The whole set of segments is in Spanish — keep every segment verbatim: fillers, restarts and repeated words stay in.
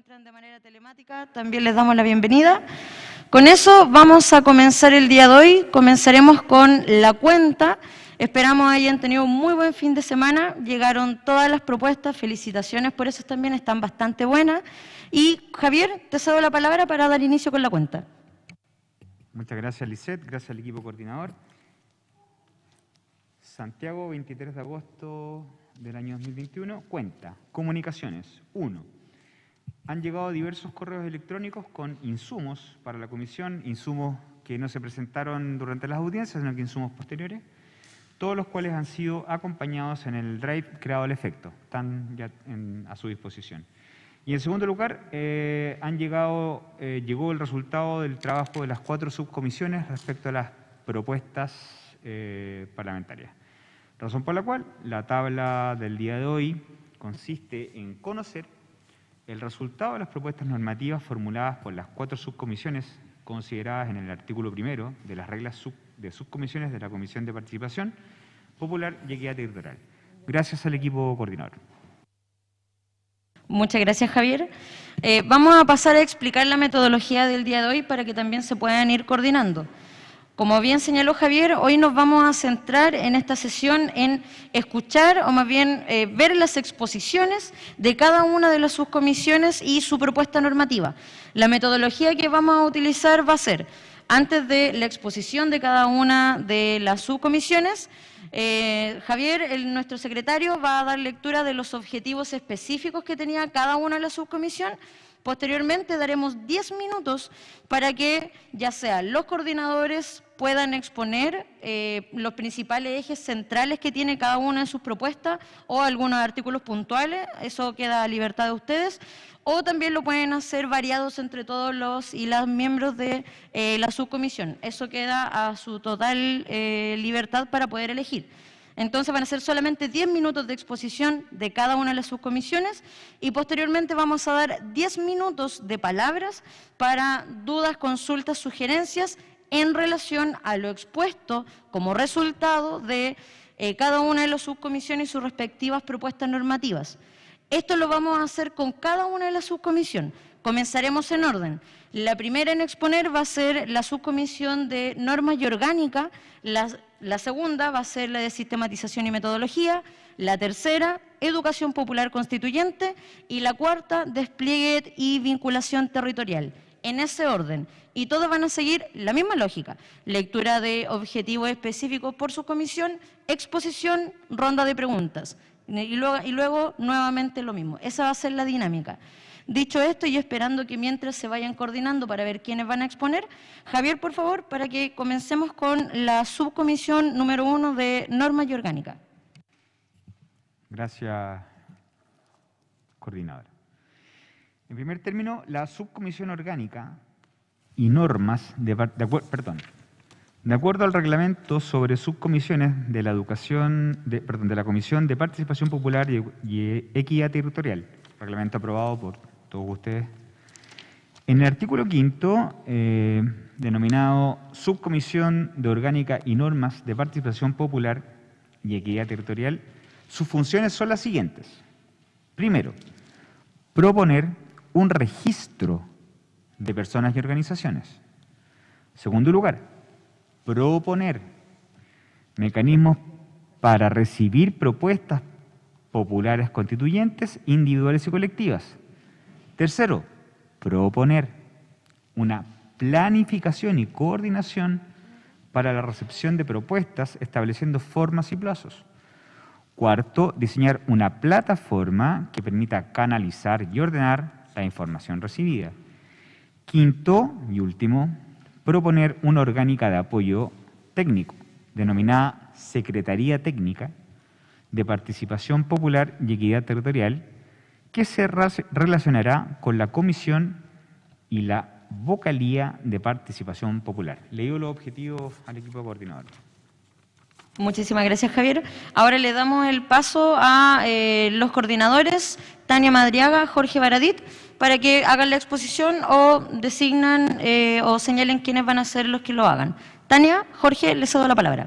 encuentran de manera telemática, también les damos la bienvenida. Con eso vamos a comenzar el día de hoy. Comenzaremos con la cuenta. Esperamos hayan tenido un muy buen fin de semana. Llegaron todas las propuestas, felicitaciones por eso también, están bastante buenas. Y Javier, te cedo la palabra para dar inicio con la cuenta. Muchas gracias, Lisette, gracias al equipo coordinador. Santiago, veintitrés de agosto del año dos mil veintiuno, cuenta, comunicaciones, uno. Han llegado diversos correos electrónicos con insumos para la comisión, insumos que no se presentaron durante las audiencias, sino que insumos posteriores, todos los cuales han sido acompañados en el drive creado al efecto, están ya en, a su disposición. Y en segundo lugar, eh, han llegado, eh, llegó el resultado del trabajo de las cuatro subcomisiones respecto a las propuestas eh, parlamentarias. Razón por la cual la tabla del día de hoy consiste en conocer el resultado de las propuestas normativas formuladas por las cuatro subcomisiones consideradas en el artículo primero de las reglas sub, de subcomisiones de la Comisión de Participación Popular y Equidad Territorial. Gracias al equipo coordinador. Muchas gracias, Javier. Eh, vamos a pasar a explicar la metodología del día de hoy para que también se puedan ir coordinando. Como bien señaló Javier, hoy nos vamos a centrar en esta sesión en escuchar o más bien eh, ver las exposiciones de cada una de las subcomisiones y su propuesta normativa. La metodología que vamos a utilizar va a ser, antes de la exposición de cada una de las subcomisiones, eh, Javier, el, nuestro secretario, va a dar lectura de los objetivos específicos que tenía cada una de las subcomisiones. Posteriormente daremos diez minutos para que ya sea los coordinadores puedan exponer eh, los principales ejes centrales que tiene cada una de sus propuestas o algunos artículos puntuales, eso queda a libertad de ustedes, o también lo pueden hacer variados entre todos los y las miembros de eh, la subcomisión, eso queda a su total eh, libertad para poder elegir. Entonces van a ser solamente diez minutos de exposición de cada una de las subcomisiones y posteriormente vamos a dar diez minutos de palabras para dudas, consultas, sugerencias en relación a lo expuesto como resultado de eh, cada una de las subcomisiones y sus respectivas propuestas normativas. Esto lo vamos a hacer con cada una de las subcomisiones. Comenzaremos en orden. La primera en exponer va a ser la subcomisión de normas y orgánica, la, la segunda va a ser la de sistematización y metodología, la tercera, educación popular constituyente y la cuarta, despliegue y vinculación territorial. En ese orden. Y todos van a seguir la misma lógica. Lectura de objetivos específicos por subcomisión, exposición, ronda de preguntas. Y luego, y luego nuevamente lo mismo. Esa va a ser la dinámica. Dicho esto y esperando que mientras se vayan coordinando para ver quiénes van a exponer, Javier, por favor, para que comencemos con la subcomisión número uno de normas y orgánica. Gracias, coordinadora. En primer término, la subcomisión orgánica y normas de, de, perdón, de acuerdo al reglamento sobre subcomisiones de la educación, de, perdón, de la Comisión de Participación Popular y, y Equidad Territorial, reglamento aprobado por todos ustedes. En el artículo quinto, eh, denominado Subcomisión de Orgánica y Normas de Participación Popular y Equidad Territorial, sus funciones son las siguientes. Primero, proponer un registro de personas y organizaciones. Segundo lugar, proponer mecanismos para recibir propuestas populares constituyentes, individuales y colectivas. Tercero, proponer una planificación y coordinación para la recepción de propuestas estableciendo formas y plazos. Cuarto, diseñar una plataforma que permita canalizar y ordenar la información recibida. Quinto y último, proponer una orgánica de apoyo técnico, denominada Secretaría Técnica de Participación Popular y Equidad Territorial, que se relacionará con la Comisión y la Vocalía de Participación Popular. Le digo los objetivos al equipo coordinador. Muchísimas gracias, Javier. Ahora le damos el paso a eh, los coordinadores, Tania Madriaga, Jorge Baradit, para que hagan la exposición o designan eh, o señalen quiénes van a ser los que lo hagan. Tania, Jorge, les cedo la palabra.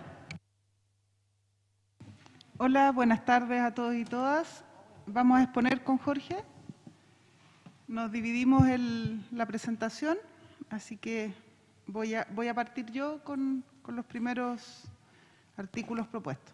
Hola, buenas tardes a todos y todas. Vamos a exponer con Jorge. Nos dividimos el, la presentación, así que voy a, voy a partir yo con, con los primeros artículos propuestos.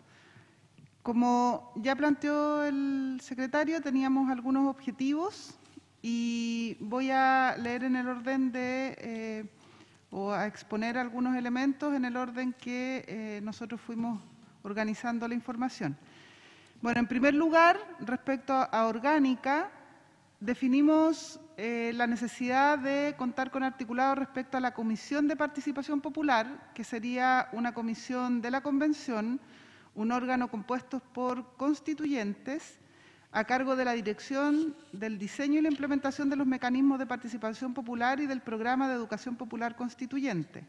Como ya planteó el secretario, teníamos algunos objetivos y voy a leer en el orden de, eh, o a exponer algunos elementos en el orden que eh, nosotros fuimos organizando la información. Bueno, en primer lugar, respecto a, a orgánica, definimos eh, la necesidad de contar con articulado respecto a la Comisión de Participación Popular, que sería una comisión de la Convención, un órgano compuesto por constituyentes a cargo de la dirección del diseño y la implementación de los mecanismos de participación popular y del programa de educación popular constituyente.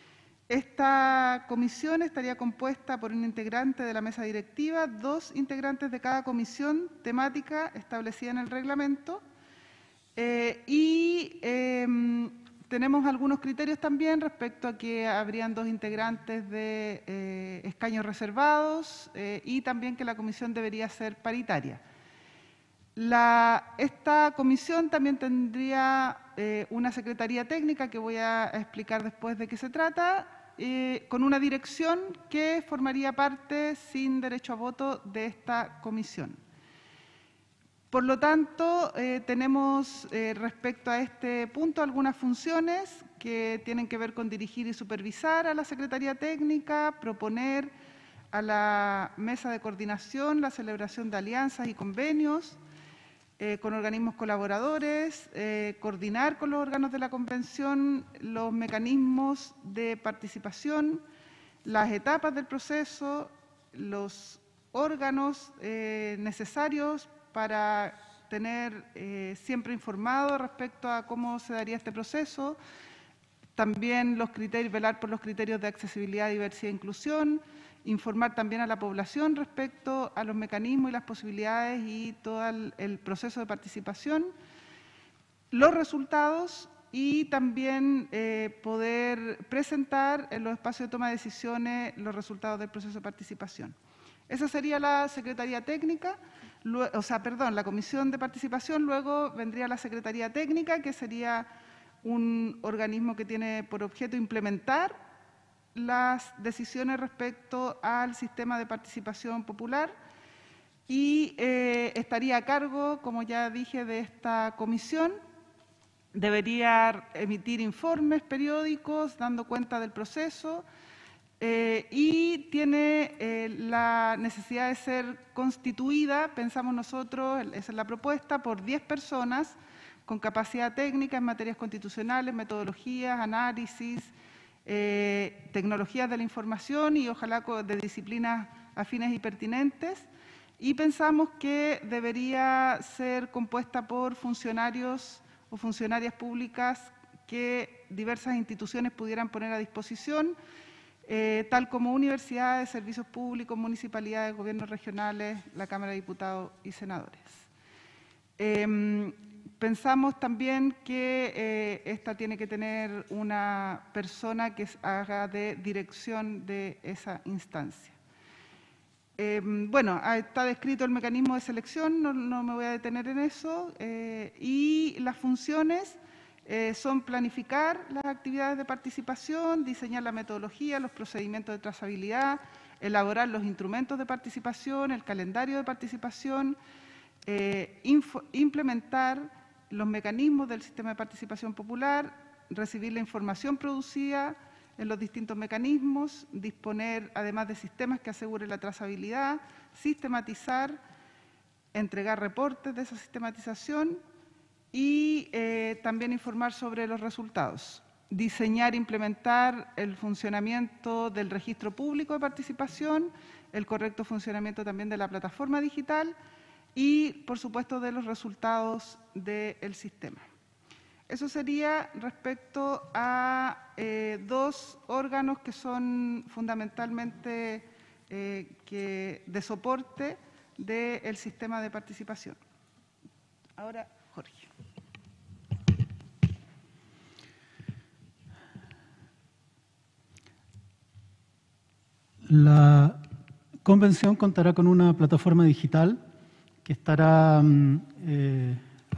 Esta comisión estaría compuesta por un integrante de la mesa directiva, dos integrantes de cada comisión temática establecida en el reglamento eh, y eh, tenemos algunos criterios también respecto a que habrían dos integrantes de eh, escaños reservados eh, y también que la comisión debería ser paritaria. La, esta comisión también tendría eh, una secretaría técnica que voy a explicar después de qué se trata, eh, con una dirección que formaría parte sin derecho a voto de esta comisión. Por lo tanto, eh, tenemos eh, respecto a este punto algunas funciones que tienen que ver con dirigir y supervisar a la Secretaría Técnica, proponer a la Mesa de Coordinación la celebración de alianzas y convenios eh, con organismos colaboradores, eh, coordinar con los órganos de la Convención los mecanismos de participación, las etapas del proceso, los órganos eh, necesarios para tener eh, siempre informado respecto a cómo se daría este proceso, también los criterios, velar por los criterios de accesibilidad, diversidad e inclusión, informar también a la población respecto a los mecanismos y las posibilidades y todo el, el proceso de participación, los resultados y también eh, poder presentar en los espacios de toma de decisiones los resultados del proceso de participación. Esa sería la Secretaría Técnica. O sea, perdón, la Comisión de Participación, luego vendría la Secretaría Técnica, que sería un organismo que tiene por objeto implementar las decisiones respecto al sistema de participación popular y eh, estaría a cargo, como ya dije, de esta comisión. Debería emitir informes periódicos dando cuenta del proceso, Eh, y tiene eh, la necesidad de ser constituida, pensamos nosotros, esa es la propuesta, por diez personas con capacidad técnica en materias constitucionales, metodologías, análisis, eh, tecnologías de la información y ojalá de disciplinas afines y pertinentes. Y pensamos que debería ser compuesta por funcionarios o funcionarias públicas que diversas instituciones pudieran poner a disposición, Eh, tal como universidades, servicios públicos, municipalidades, gobiernos regionales, la Cámara de Diputados y Senadores. Eh, pensamos también que eh, esta tiene que tener una persona que haga de dirección de esa instancia. Eh, bueno, está descrito el mecanismo de selección, no, no me voy a detener en eso, eh, y las funciones Eh, son planificar las actividades de participación, diseñar la metodología, los procedimientos de trazabilidad, elaborar los instrumentos de participación, el calendario de participación, eh, info, implementar los mecanismos del sistema de participación popular, recibir la información producida en los distintos mecanismos, disponer además de sistemas que aseguren la trazabilidad, sistematizar, entregar reportes de esa sistematización, y eh, también informar sobre los resultados. Diseñar e implementar el funcionamiento del registro público de participación, el correcto funcionamiento también de la plataforma digital y, por supuesto, de los resultados del sistema. Eso sería respecto a eh, dos órganos que son fundamentalmente eh, que de soporte del sistema de participación. Ahora, Jorge. La convención contará con una plataforma digital que estará eh,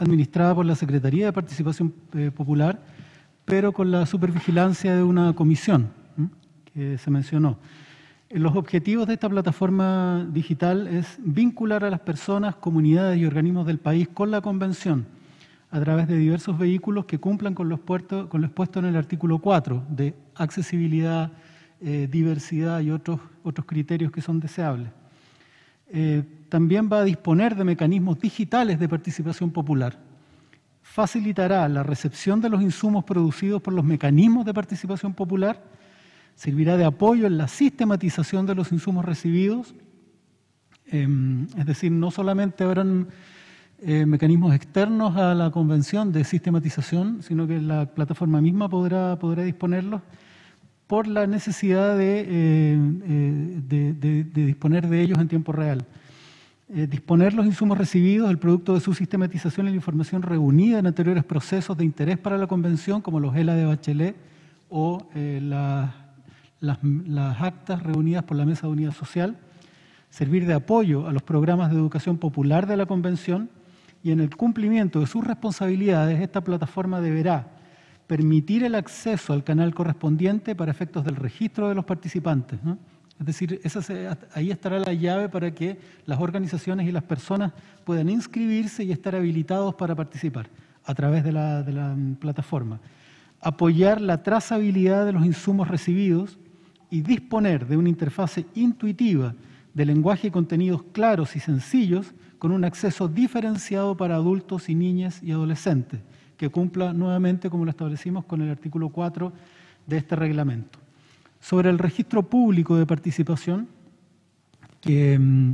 administrada por la Secretaría de Participación eh, Popular, pero con la supervigilancia de una comisión ¿eh? que se mencionó. Los objetivos de esta plataforma digital es vincular a las personas, comunidades y organismos del país con la Convención a través de diversos vehículos que cumplan con lo expuesto, con lo expuesto en el artículo cuatro de accesibilidad, eh, diversidad y otros, otros criterios que son deseables. Eh, también va a disponer de mecanismos digitales de participación popular. Facilitará la recepción de los insumos producidos por los mecanismos de participación popular. Servirá de apoyo en la sistematización de los insumos recibidos, eh, es decir, no solamente habrán eh, mecanismos externos a la convención de sistematización, sino que la plataforma misma podrá, podrá disponerlos por la necesidad de, eh, de, de, de disponer de ellos en tiempo real. Eh, disponer los insumos recibidos, el producto de su sistematización y la información reunida en anteriores procesos de interés para la convención, como los E L A de Bachelet o eh, la Las, las actas reunidas por la Mesa de Unidad Social, servir de apoyo a los programas de educación popular de la Convención y en el cumplimiento de sus responsabilidades, esta plataforma deberá permitir el acceso al canal correspondiente para efectos del registro de los participantes, ¿no? Es decir, esa se, ahí estará la llave para que las organizaciones y las personas puedan inscribirse y estar habilitados para participar a través de la, de la plataforma. Apoyar la trazabilidad de los insumos recibidos y disponer de una interfase intuitiva de lenguaje y contenidos claros y sencillos con un acceso diferenciado para adultos y niñas y adolescentes, que cumpla nuevamente, como lo establecimos, con el artículo cuatro de este reglamento. Sobre el registro público de participación, que mmm,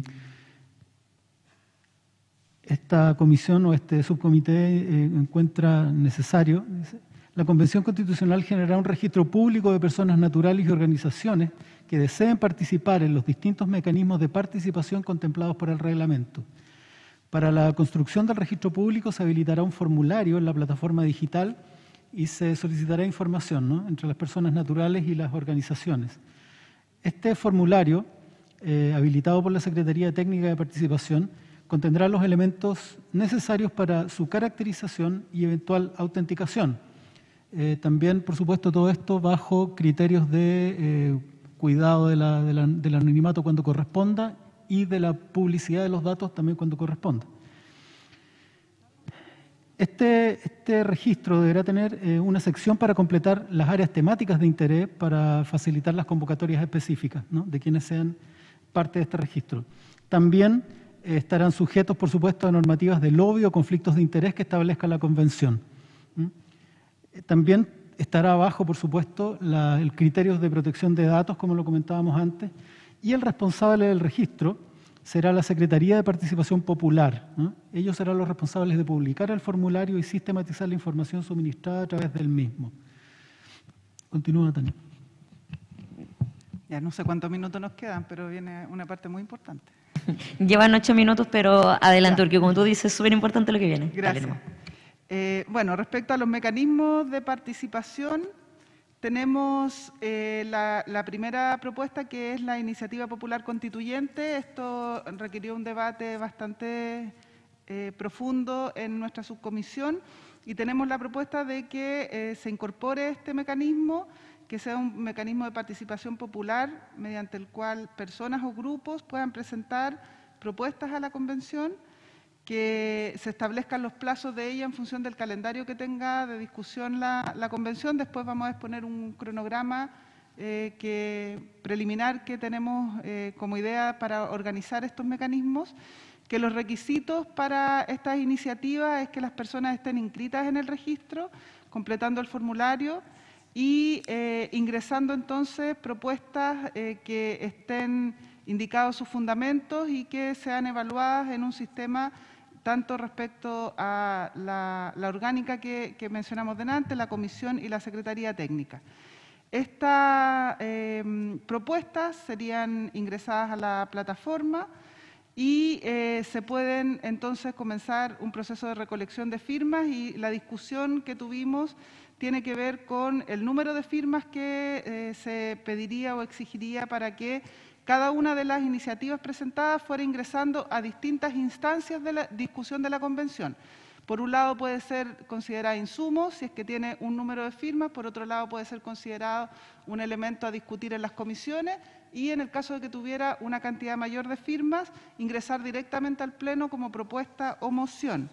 esta comisión o este subcomité eh, encuentra necesario, la Convención Constitucional generará un registro público de personas naturales y organizaciones que deseen participar en los distintos mecanismos de participación contemplados por el reglamento. Para la construcción del registro público se habilitará un formulario en la plataforma digital y se solicitará información, ¿no?, entre las personas naturales y las organizaciones. Este formulario, eh, habilitado por la Secretaría Técnica de Participación, contendrá los elementos necesarios para su caracterización y eventual autenticación. Eh, también, por supuesto, todo esto bajo criterios de eh, cuidado de la, de la, del anonimato cuando corresponda y de la publicidad de los datos también cuando corresponda. Este, este registro deberá tener eh, una sección para completar las áreas temáticas de interés para facilitar las convocatorias específicas, ¿no?, de quienes sean parte de este registro. También eh, estarán sujetos, por supuesto, a normativas de lobby o conflictos de interés que establezca la Convención. ¿Mm? También estará abajo, por supuesto, la, el criterio de protección de datos, como lo comentábamos antes, y el responsable del registro será la Secretaría de Participación Popular, ¿no? Ellos serán los responsables de publicar el formulario y sistematizar la información suministrada a través del mismo. Continúa, Tania. Ya no sé cuántos minutos nos quedan, pero viene una parte muy importante. Llevan ocho minutos, pero adelante, Ya. porque como tú dices, es súper importante lo que viene. Gracias. Dale, Eh, bueno, respecto a los mecanismos de participación, tenemos eh, la, la primera propuesta, que es la iniciativa popular constituyente. Esto requirió un debate bastante eh, profundo en nuestra subcomisión y tenemos la propuesta de que eh, se incorpore este mecanismo, que sea un mecanismo de participación popular mediante el cual personas o grupos puedan presentar propuestas a la convención, que se establezcan los plazos de ella en función del calendario que tenga de discusión la, la convención. Después vamos a exponer un cronograma eh, que, preliminar que tenemos eh, como idea para organizar estos mecanismos, que los requisitos para estas iniciativas es que las personas estén inscritas en el registro, completando el formulario y eh, ingresando entonces propuestas eh, que estén indicados sus fundamentos y que sean evaluadas en un sistema tanto respecto a la, la orgánica que, que mencionamos delante, la comisión y la secretaría técnica. Estas eh, propuestas serían ingresadas a la plataforma y eh, se pueden entonces comenzar un proceso de recolección de firmas, y la discusión que tuvimos tiene que ver con el número de firmas que eh, se pediría o exigiría para que cada una de las iniciativas presentadas fuera ingresando a distintas instancias de la discusión de la convención. Por un lado puede ser considerada insumo si es que tiene un número de firmas, por otro lado puede ser considerado un elemento a discutir en las comisiones y en el caso de que tuviera una cantidad mayor de firmas, ingresar directamente al Pleno como propuesta o moción.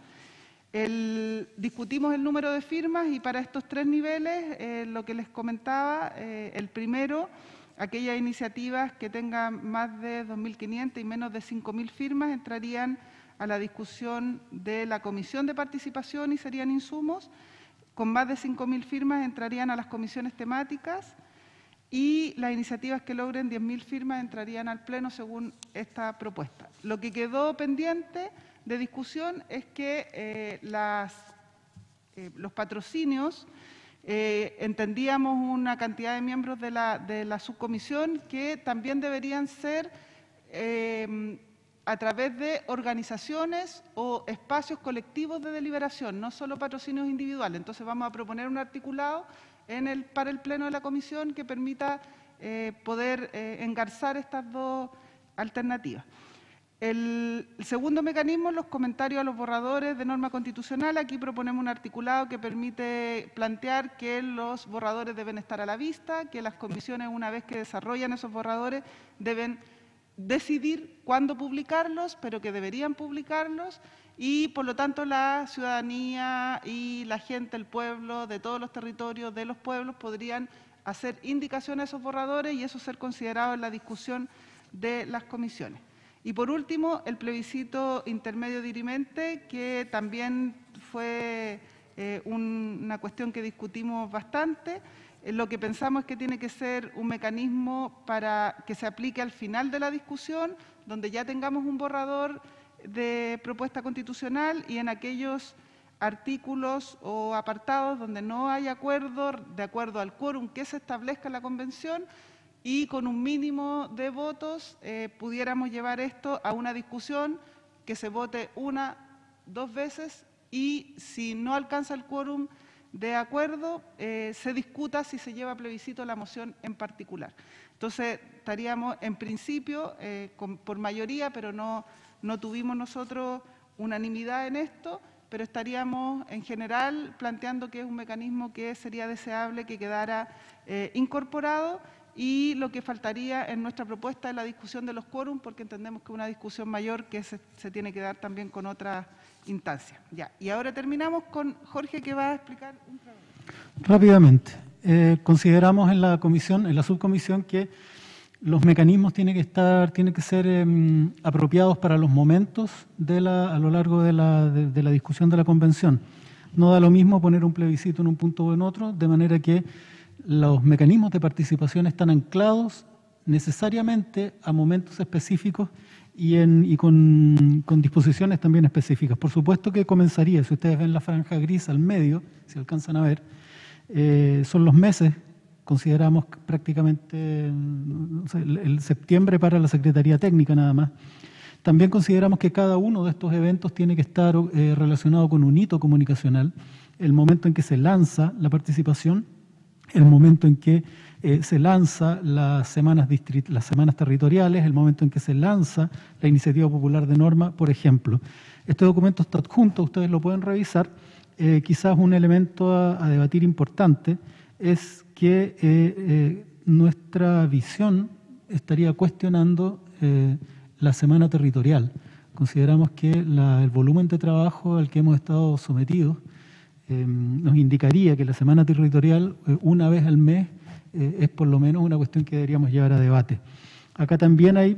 El, discutimos el número de firmas y para estos tres niveles, eh, lo que les comentaba, eh, el primero, aquellas iniciativas que tengan más de dos mil quinientas y menos de cinco mil firmas entrarían a la discusión de la Comisión de Participación y serían insumos. Con más de cinco mil firmas entrarían a las comisiones temáticas y las iniciativas que logren diez mil firmas entrarían al Pleno según esta propuesta. Lo que quedó pendiente de discusión es que eh, las, eh, los patrocinios, eh, entendíamos una cantidad de miembros de la, de la subcomisión que también deberían ser eh, a través de organizaciones o espacios colectivos de deliberación, no solo patrocinios individuales. Entonces vamos a proponer un articulado en el, para el Pleno de la Comisión que permita eh, poder eh, engarzar estas dos alternativas. El segundo mecanismo, los comentarios a los borradores de norma constitucional. Aquí proponemos un articulado que permite plantear que los borradores deben estar a la vista, que las comisiones, una vez que desarrollan esos borradores, deben decidir cuándo publicarlos, pero que deberían publicarlos y, por lo tanto, la ciudadanía y la gente, el pueblo, de todos los territorios, de los pueblos, podrían hacer indicaciones a esos borradores y eso ser considerado en la discusión de las comisiones. Y por último, el plebiscito intermedio dirimente, que también fue eh, un, una cuestión que discutimos bastante. Eh, lo que pensamos es que tiene que ser un mecanismo para que se aplique al final de la discusión, donde ya tengamos un borrador de propuesta constitucional y en aquellos artículos o apartados donde no hay acuerdo, de acuerdo al quórum que se establezca en la convención, y con un mínimo de votos eh, pudiéramos llevar esto a una discusión que se vote una, dos veces y si no alcanza el quórum de acuerdo, eh, se discuta si se lleva a plebiscito la moción en particular. Entonces, estaríamos en principio eh, con, por mayoría, pero no, no tuvimos nosotros unanimidad en esto, pero estaríamos en general planteando que es un mecanismo que sería deseable que quedara eh, incorporado. Y lo que faltaría en nuestra propuesta es la discusión de los quórum, porque entendemos que es una discusión mayor que se, se tiene que dar también con otras instancias. Ya. Y ahora terminamos con Jorge, que va a explicar un problema. Rápidamente. Eh, consideramos en la comisión, en la subcomisión, que los mecanismos tienen que estar, tienen que ser eh, apropiados para los momentos de la, a lo largo de la, de, de la discusión de la convención. No da lo mismo poner un plebiscito en un punto o en otro, de manera que los mecanismos de participación están anclados necesariamente a momentos específicos y, en, y con, con disposiciones también específicas. Por supuesto que comenzaría, si ustedes ven la franja gris al medio, si alcanzan a ver, eh, son los meses, consideramos prácticamente no sé, el, el septiembre para la Secretaría Técnica nada más. También consideramos que cada uno de estos eventos tiene que estar eh, relacionado con un hito comunicacional, el momento en que se lanza la participación, el momento en que eh, se lanza las semanas, las semanas territoriales, el momento en que se lanza la iniciativa popular de norma, por ejemplo. Este documento está adjunto, ustedes lo pueden revisar. Eh, quizás un elemento a, a debatir importante es que eh, eh, nuestra visión estaría cuestionando eh, la semana territorial. Consideramos que la, el volumen de trabajo al que hemos estado sometidos Eh, nos indicaría que la semana territorial, eh, una vez al mes, eh, es por lo menos una cuestión que deberíamos llevar a debate. Acá también hay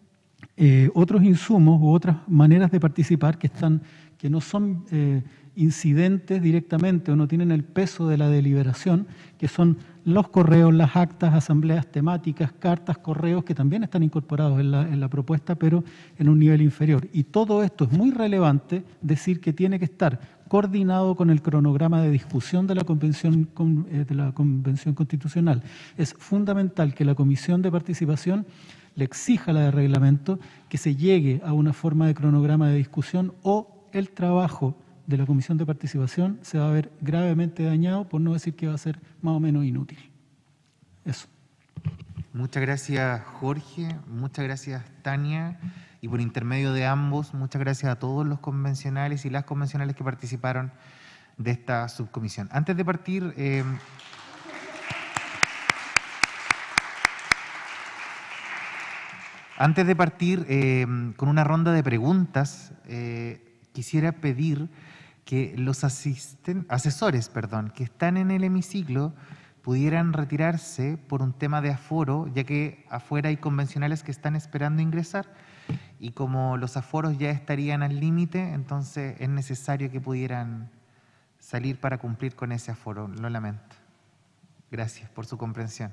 eh, otros insumos u otras maneras de participar que, están, que no son eh, incidentes directamente o no tienen el peso de la deliberación, que son los correos, las actas, asambleas temáticas, cartas, correos, que también están incorporados en la, en la propuesta, pero en un nivel inferior. Y todo esto es muy relevante decir que tiene que estar coordinado con el cronograma de discusión de la Convención, de la Convención Constitucional. Es fundamental que la Comisión de Participación le exija a la de reglamento que se llegue a una forma de cronograma de discusión o el trabajo de la Comisión de Participación se va a ver gravemente dañado, por no decir que va a ser más o menos inútil. Eso. Muchas gracias, Jorge. Muchas gracias, Tania. y por intermedio de ambos, muchas gracias a todos los convencionales y las convencionales que participaron de esta subcomisión. Antes de partir, eh, antes de partir eh, con una ronda de preguntas, eh, quisiera pedir que los asisten, asesores perdón, que están en el hemiciclo pudieran retirarse por un tema de aforo, ya que afuera hay convencionales que están esperando ingresar y como los aforos ya estarían al límite, entonces es necesario que pudieran salir para cumplir con ese aforo. Lo lamento. Gracias por su comprensión.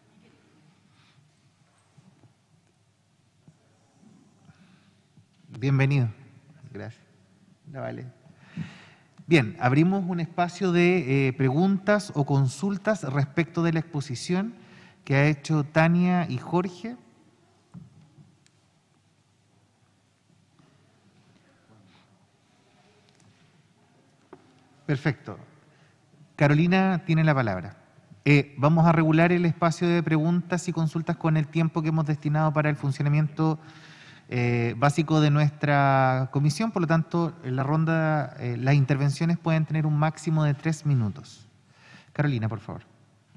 Bienvenido. Gracias. No, vale. Bien, abrimos un espacio de eh, preguntas o consultas respecto de la exposición que ha hecho Tania y Jorge. Perfecto. Carolina tiene la palabra. Eh, vamos a regular el espacio de preguntas y consultas con el tiempo que hemos destinado para el funcionamiento Eh, básico de nuestra comisión, por lo tanto, en la ronda, eh, las intervenciones pueden tener un máximo de tres minutos. Carolina, por favor.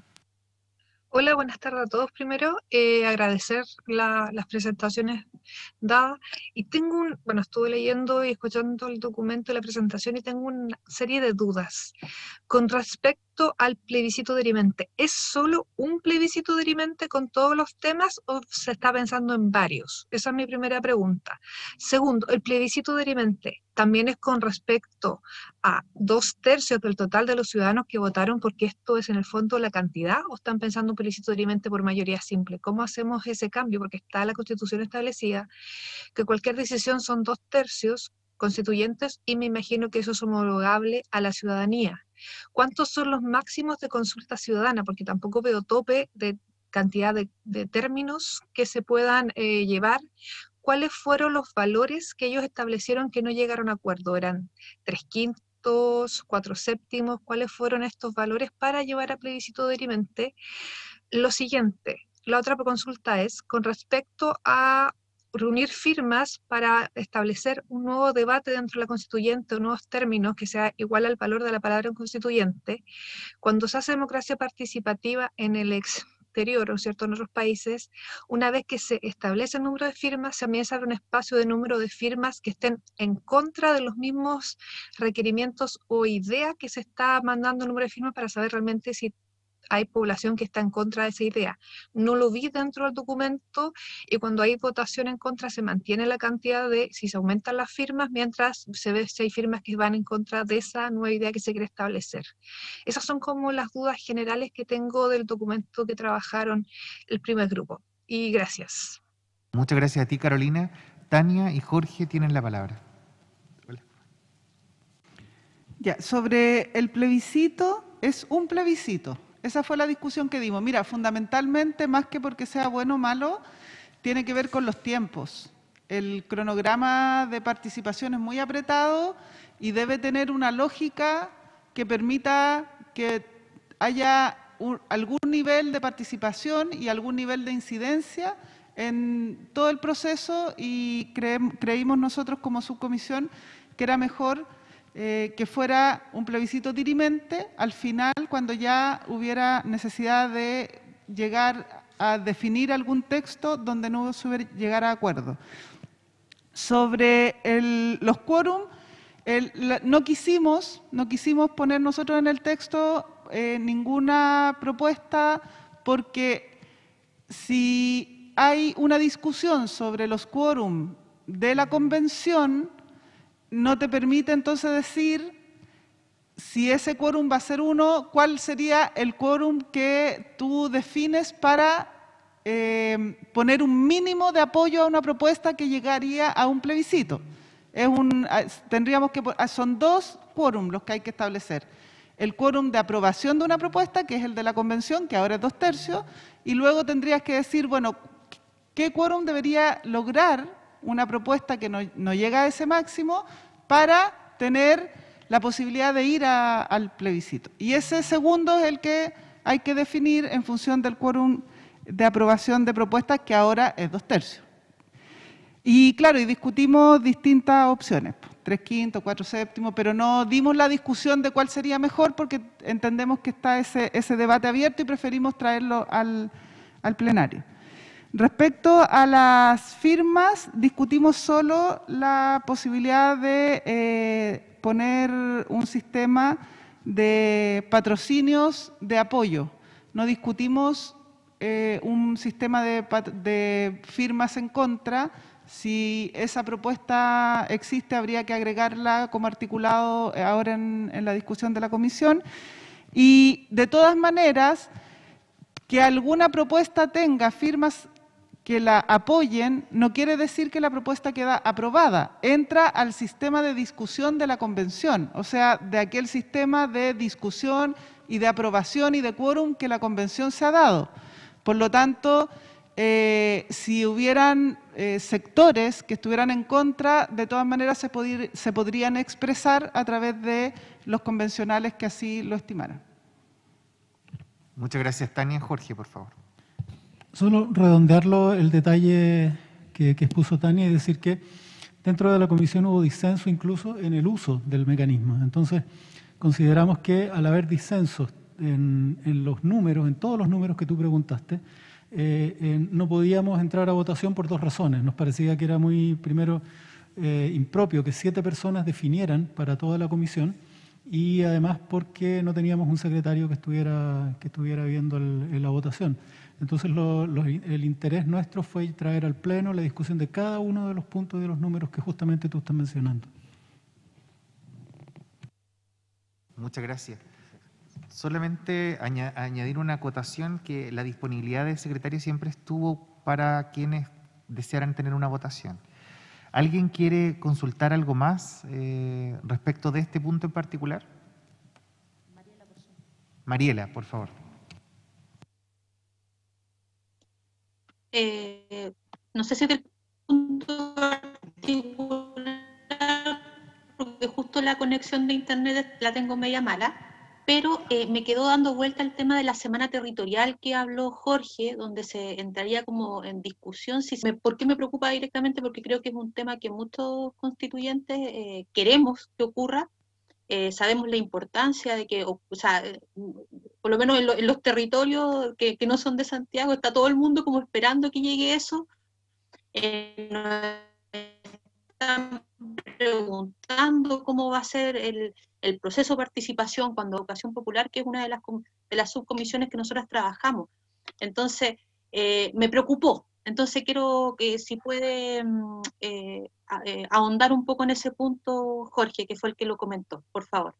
Hola, buenas tardes a todos. Primero, eh, agradecer la, las presentaciones dadas. Y tengo un, bueno, estuve leyendo y escuchando el documento de la presentación y tengo una serie de dudas. Con respecto al plebiscito dirimente, ¿es solo un plebiscito dirimente con todos los temas o se está pensando en varios? Esa es mi primera pregunta. Segundo, ¿el plebiscito dirimente también es con respecto a dos tercios del total de los ciudadanos que votaron, porque esto es en el fondo la cantidad, o están pensando un plebiscito dirimente por mayoría simple? ¿Cómo hacemos ese cambio? Porque está la Constitución establecida que cualquier decisión son dos tercios constituyentes y me imagino que eso es homologable a la ciudadanía. ¿Cuántos son los máximos de consulta ciudadana? Porque tampoco veo tope de cantidad de, de términos que se puedan eh, llevar. ¿Cuáles fueron los valores que ellos establecieron que no llegaron a acuerdo? ¿Eran tres quintos, cuatro séptimos? ¿Cuáles fueron estos valores para llevar a plebiscito dirimente? Lo siguiente, la otra consulta es con respecto a reunir firmas para establecer un nuevo debate dentro de la constituyente, o nuevos términos que sea igual al valor de la palabra en constituyente. Cuando se hace democracia participativa en el exterior, ¿no es cierto?, en otros países, una vez que se establece el número de firmas, también se abre un espacio de número de firmas que estén en contra de los mismos requerimientos o idea que se está mandando el número de firmas para saber realmente si hay población que está en contra de esa idea. No lo vi dentro del documento y cuando hay votación en contra se mantiene la cantidad de, si se aumentan las firmas, mientras se ve si hay firmas que van en contra de esa nueva idea que se quiere establecer. Esas son como las dudas generales que tengo del documento que trabajaron el primer grupo. Y gracias. Muchas gracias a ti, Carolina. Tania y Jorge tienen la palabra. Hola. Ya, sobre el plebiscito, es un plebiscito. Esa fue la discusión que dimos. Mira, fundamentalmente, más que porque sea bueno o malo, tiene que ver con los tiempos. El cronograma de participación es muy apretado y debe tener una lógica que permita que haya un, algún nivel de participación y algún nivel de incidencia en todo el proceso, y cre, creímos nosotros como subcomisión que era mejor Eh, que fuera un plebiscito dirimente al final, cuando ya hubiera necesidad de llegar a definir algún texto donde no se hubiera llegar a acuerdo. Sobre el, los quórum, el, la, no, quisimos, no quisimos poner nosotros en el texto eh, ninguna propuesta, porque si hay una discusión sobre los quórum de la convención, no te permite entonces decir si ese quórum va a ser uno, cuál sería el quórum que tú defines para eh, poner un mínimo de apoyo a una propuesta que llegaría a un plebiscito. Es un, tendríamos que, son dos quórum los que hay que establecer. El quórum de aprobación de una propuesta, que es el de la convención, que ahora es dos tercios, y luego tendrías que decir, bueno, ¿qué quórum debería lograr una propuesta que no, no llega a ese máximo para tener la posibilidad de ir a, al plebiscito? Y ese segundo es el que hay que definir en función del quórum de aprobación de propuestas, que ahora es dos tercios. Y claro, y discutimos distintas opciones, tres quintos, cuatro séptimos, pero no dimos la discusión de cuál sería mejor porque entendemos que está ese, ese debate abierto y preferimos traerlo al, al plenario. Respecto a las firmas, discutimos solo la posibilidad de eh, poner un sistema de patrocinios de apoyo. No discutimos eh, un sistema de, de firmas en contra. Si esa propuesta existe, habría que agregarla como articulado ahora en, en la discusión de la comisión. Y de todas maneras, que alguna propuesta tenga firmas que la apoyen, no quiere decir que la propuesta queda aprobada. Entra al sistema de discusión de la convención, o sea, de aquel sistema de discusión y de aprobación y de quórum que la convención se ha dado. Por lo tanto, eh, si hubieran eh, sectores que estuvieran en contra, de todas maneras se, podir, se podrían expresar a través de los convencionales que así lo estimaran. Muchas gracias, Tania. Jorge, por favor. Solo redondearlo el detalle que, que expuso Tania y decir que dentro de la comisión hubo disenso incluso en el uso del mecanismo. Entonces, consideramos que al haber disensos en, en los números, en todos los números que tú preguntaste, eh, eh, no podíamos entrar a votación por dos razones. Nos parecía que era muy, primero, eh, impropio que siete personas definieran para toda la comisión y además porque no teníamos un secretario que estuviera, que estuviera viendo el, el, la votación. Entonces, lo, lo, el interés nuestro fue traer al Pleno la discusión de cada uno de los puntos y de los números que justamente tú estás mencionando. Muchas gracias. Solamente aña, añadir una acotación que la disponibilidad del secretario siempre estuvo para quienes desearan tener una votación. ¿Alguien quiere consultar algo más eh, respecto de este punto en particular? Mariela, por favor. Mariela, por favor. Eh, no sé si del punto particular, porque justo la conexión de internet la tengo media mala, pero eh, me quedó dando vuelta el tema de la semana territorial que habló Jorge, donde se entraría como en discusión. Si me, ¿Por qué me preocupa directamente? Porque creo que es un tema que muchos constituyentes eh, queremos que ocurra. Eh, sabemos la importancia de que, o, o sea, por lo menos en, lo, en los territorios que, que no son de Santiago, está todo el mundo como esperando que llegue eso. Eh, nos están preguntando cómo va a ser el, el proceso de participación cuando Educación Popular, que es una de las, de las subcomisiones que nosotros trabajamos. Entonces, eh, me preocupó. Entonces, quiero que si puede eh, eh, ahondar un poco en ese punto, Jorge, que fue el que lo comentó, por favor.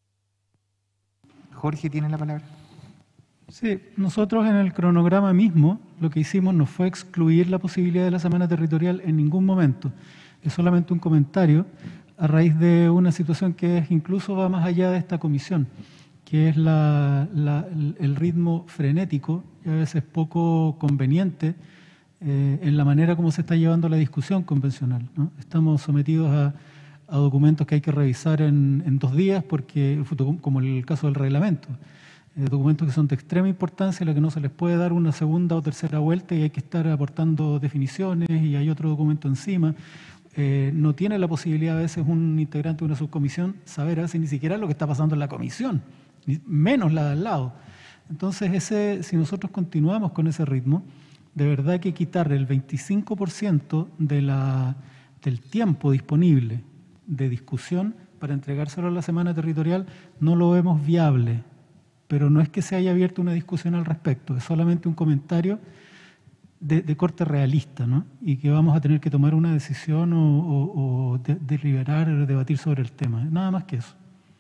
Jorge, ¿tiene la palabra? Sí, nosotros en el cronograma mismo lo que hicimos no fue excluir la posibilidad de la semana territorial en ningún momento. Es solamente un comentario a raíz de una situación que es, incluso va más allá de esta comisión, que es la, la, el ritmo frenético y a veces poco conveniente eh, en la manera como se está llevando la discusión convencional, ¿no? Estamos sometidos a, a documentos que hay que revisar en, en dos días, porque, como el caso del reglamento. Eh, documentos que son de extrema importancia, a los que no se les puede dar una segunda o tercera vuelta y hay que estar aportando definiciones y hay otro documento encima. Eh, no tiene la posibilidad a veces un integrante de una subcomisión saber a veces ni siquiera lo que está pasando en la comisión, menos la de al lado. Entonces, ese, si nosotros continuamos con ese ritmo, de verdad hay que quitar el veinticinco por ciento de la, del tiempo disponible de discusión para entregárselo a la semana territorial. No lo vemos viable, pero no es que se haya abierto una discusión al respecto, es solamente un comentario de, de corte realista, ¿no? Y que vamos a tener que tomar una decisión o, o, o de, deliberar o debatir sobre el tema, nada más que eso.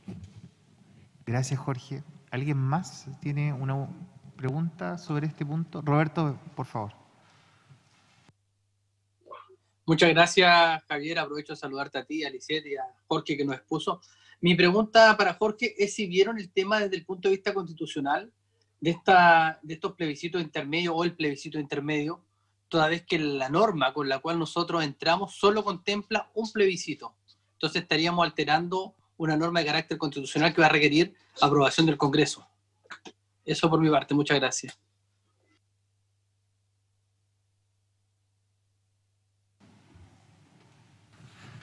Gracias, Jorge. ¿Alguien más tiene una pregunta sobre este punto? Roberto, por favor. Muchas gracias, Javier. Aprovecho de saludarte a ti, a Lisette y a Jorge que nos expuso. Mi pregunta para Jorge es si vieron el tema desde el punto de vista constitucional de, esta, de estos plebiscitos intermedios o el plebiscito intermedio, toda vez que la norma con la cual nosotros entramos solo contempla un plebiscito. Entonces estaríamos alterando una norma de carácter constitucional que va a requerir aprobación del Congreso. Eso por mi parte. Muchas gracias.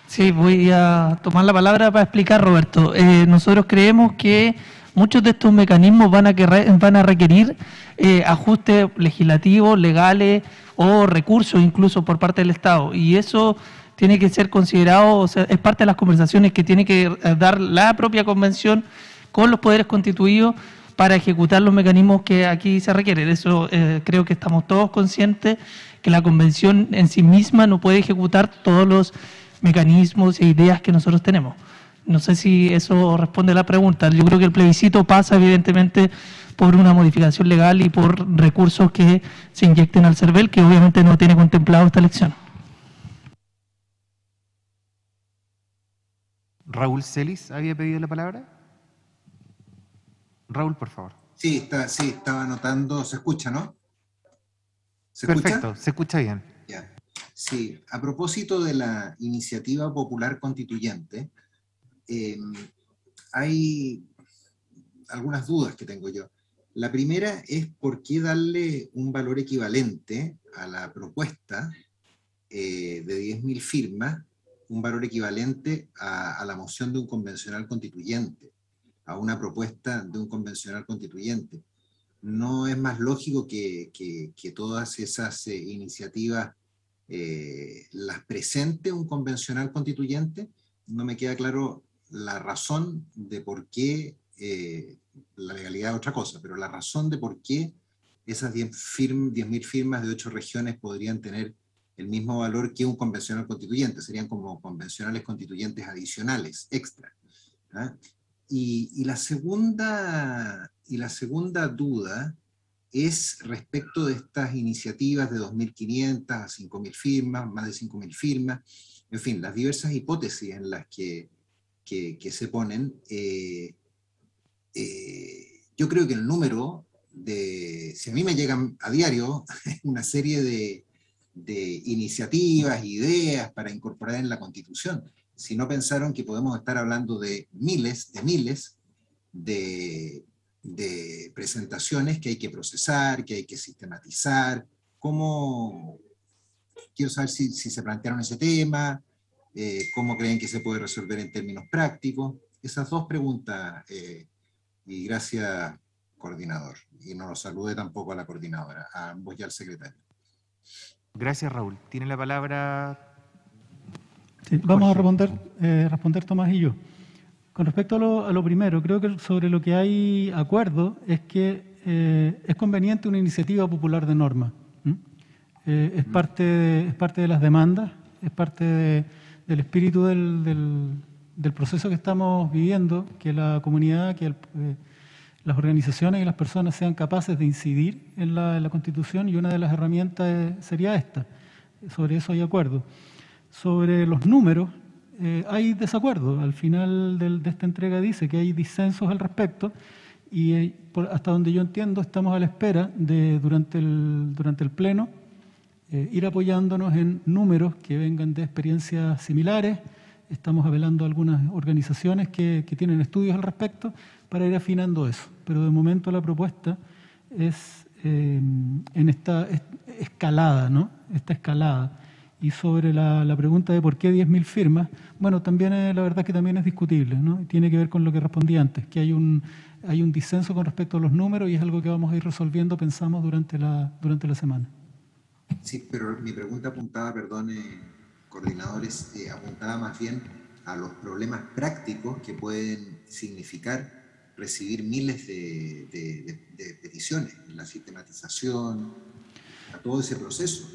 Sí, voy a tomar la palabra para explicar, Roberto. Eh, nosotros creemos que muchos de estos mecanismos van a, querer, van a requerir eh, ajustes legislativos, legales o recursos incluso por parte del Estado. Y eso tiene que ser considerado, o sea, es parte de las conversaciones que tiene que dar la propia convención con los poderes constituidos para ejecutar los mecanismos que aquí se requieren. Eso eh, creo que estamos todos conscientes que la convención en sí misma no puede ejecutar todos los mecanismos e ideas que nosotros tenemos. No sé si eso responde a la pregunta. Yo creo que el plebiscito pasa evidentemente por una modificación legal y por recursos que se inyecten al CERVEL, que obviamente no tiene contemplado esta elección. Raúl Celis había pedido la palabra. Raúl, por favor. Sí, está, sí, estaba anotando. ¿Se escucha, no? ¿Se Perfecto, escucha? se escucha bien. Ya. Sí, a propósito de la iniciativa popular constituyente, eh, hay algunas dudas que tengo yo. La primera es por qué darle un valor equivalente a la propuesta eh, de diez mil firmas, un valor equivalente a, a la moción de un convencional constituyente, a una propuesta de un convencional constituyente. ¿No es más lógico que, que, que todas esas eh, iniciativas eh, las presente un convencional constituyente? No me queda claro la razón de por qué, eh, la legalidad es otra cosa, pero la razón de por qué esas diez mil firmas de ocho regiones podrían tener el mismo valor que un convencional constituyente, serían como convencionales constituyentes adicionales, extra. ¿Ah? Y, y, la segunda, y la segunda duda es respecto de estas iniciativas de dos mil quinientas a cinco mil firmas, más de cinco mil firmas, en fin, las diversas hipótesis en las que, que, que se ponen. Eh, eh, yo creo que el número de, si a mí me llegan a diario una serie de, de iniciativas, ideas para incorporar en la Constitución, si no pensaron que podemos estar hablando de miles, de miles de, de presentaciones que hay que procesar, que hay que sistematizar. ¿Cómo? Quiero saber si, si se plantearon ese tema, eh, cómo creen que se puede resolver en términos prácticos. Esas dos preguntas, eh, y gracias, coordinador. Y no los salude tampoco a la coordinadora, a ambos y al secretario. Gracias, Raúl. Tiene la palabra... Sí, vamos a responder, eh, responder Tomás y yo. Con respecto a lo, a lo primero, creo que sobre lo que hay acuerdo es que eh, es conveniente una iniciativa popular de norma. ¿Mm? Eh, es, parte de, es parte de las demandas, es parte de, del espíritu del, del, del proceso que estamos viviendo, que la comunidad, que el, eh, las organizaciones y las personas sean capaces de incidir en la, en la Constitución, y una de las herramientas sería esta. Sobre eso hay acuerdo. Sobre los números, eh, hay desacuerdo. Al final del, de esta entrega dice que hay disensos al respecto y eh, por, hasta donde yo entiendo estamos a la espera de, durante el, durante el Pleno, eh, ir apoyándonos en números que vengan de experiencias similares. Estamos apelando a algunas organizaciones que, que tienen estudios al respecto para ir afinando eso. Pero de momento la propuesta es eh, en esta escalada, ¿no? Esta escalada. Y sobre la, la pregunta de por qué diez mil firmas, bueno, también es, la verdad que también es discutible, ¿no? Tiene que ver con lo que respondí antes, que hay un, hay un disenso con respecto a los números y es algo que vamos a ir resolviendo, pensamos, durante la, durante la semana. Sí, pero mi pregunta apuntaba, perdone, coordinadores, eh, apuntaba más bien a los problemas prácticos que pueden significar recibir miles de, de, de, de peticiones, la sistematización, a todo ese proceso.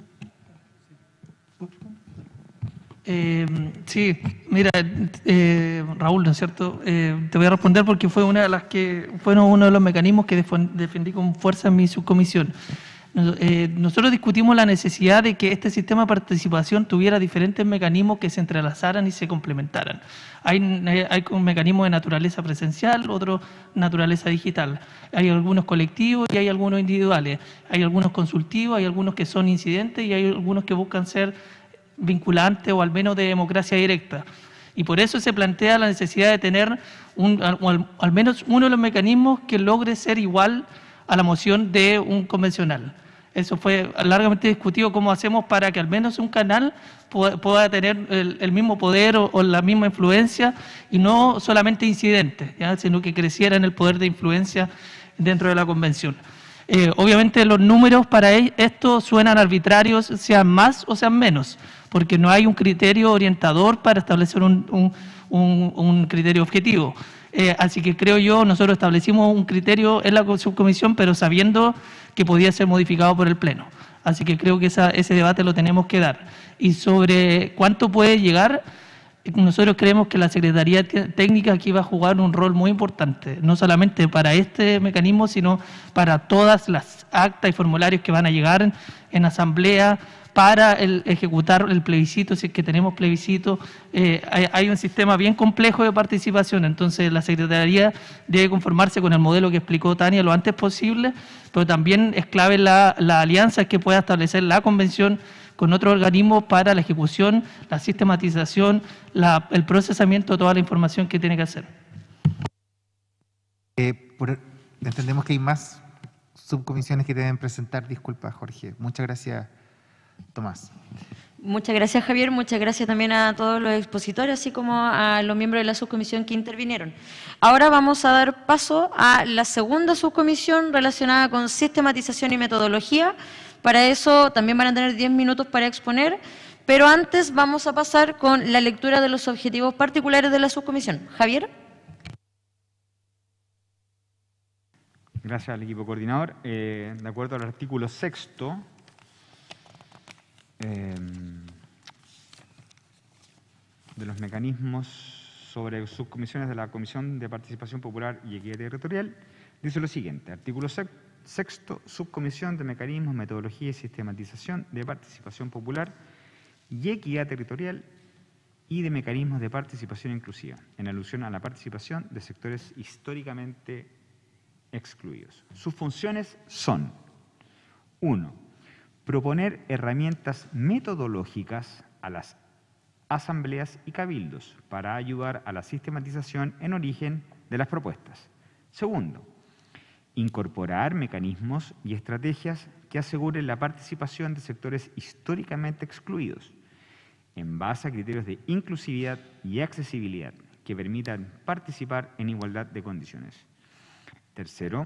Eh, sí, mira, eh, Raúl, ¿no es cierto? Eh, te voy a responder porque fue una de las que fueron uno de los mecanismos que defendí con fuerza en mi subcomisión. Eh, nosotros discutimos la necesidad de que este sistema de participación tuviera diferentes mecanismos que se entrelazaran y se complementaran. Hay, hay un mecanismo de naturaleza presencial, otro naturaleza digital. Hay algunos colectivos y hay algunos individuales. Hay algunos consultivos, hay algunos que son incidentes y hay algunos que buscan ser vinculantes o al menos de democracia directa. Y por eso se plantea la necesidad de tener un, al, al menos uno de los mecanismos que logre ser igual a la moción de un convencional. Eso fue largamente discutido, cómo hacemos para que al menos un canal pueda, pueda tener el, el mismo poder o, o la misma influencia y no solamente incidentes, ¿ya? Sino que creciera en el poder de influencia dentro de la convención. Eh, obviamente los números para esto suenan arbitrarios, sean más o sean menos, porque no hay un criterio orientador para establecer un, un, un, un criterio objetivo. Eh, así que creo yo, nosotros establecimos un criterio en la subcomisión, pero sabiendo que podía ser modificado por el Pleno. Así que creo que esa, ese debate lo tenemos que dar. Y sobre cuánto puede llegar, nosotros creemos que la Secretaría Técnica aquí va a jugar un rol muy importante, no solamente para este mecanismo, sino para todas las actas y formularios que van a llegar en, en asamblea, para el, ejecutar el plebiscito, si es que tenemos plebiscito. Eh, hay, hay un sistema bien complejo de participación, entonces la Secretaría debe conformarse con el modelo que explicó Tania lo antes posible, pero también es clave la, la alianza que pueda establecer la Convención con otros organismos para la ejecución, la sistematización, la, el procesamiento de toda la información que tiene que hacer. Eh, por, entendemos que hay más subcomisiones que deben presentar. Disculpa, Jorge. Muchas gracias, Tomás. Muchas gracias, Javier. Muchas gracias también a todos los expositores, así como a los miembros de la subcomisión que intervinieron. Ahora vamos a dar paso a la segunda subcomisión relacionada con sistematización y metodología. Para eso también van a tener diez minutos para exponer, pero antes vamos a pasar con la lectura de los objetivos particulares de la subcomisión. Javier. Gracias al equipo coordinador. Eh, de acuerdo al artículo sexto, eh, de los mecanismos sobre subcomisiones de la Comisión de Participación Popular y Equidad Territorial, dice lo siguiente: artículo sexto, subcomisión de mecanismos, metodología y sistematización de participación popular y equidad territorial y de mecanismos de participación inclusiva, en alusión a la participación de sectores históricamente excluidos. Sus funciones son: uno, proponer herramientas metodológicas a las asambleas y cabildos para ayudar a la sistematización en origen de las propuestas. Segundo, incorporar mecanismos y estrategias que aseguren la participación de sectores históricamente excluidos en base a criterios de inclusividad y accesibilidad que permitan participar en igualdad de condiciones. Tercero,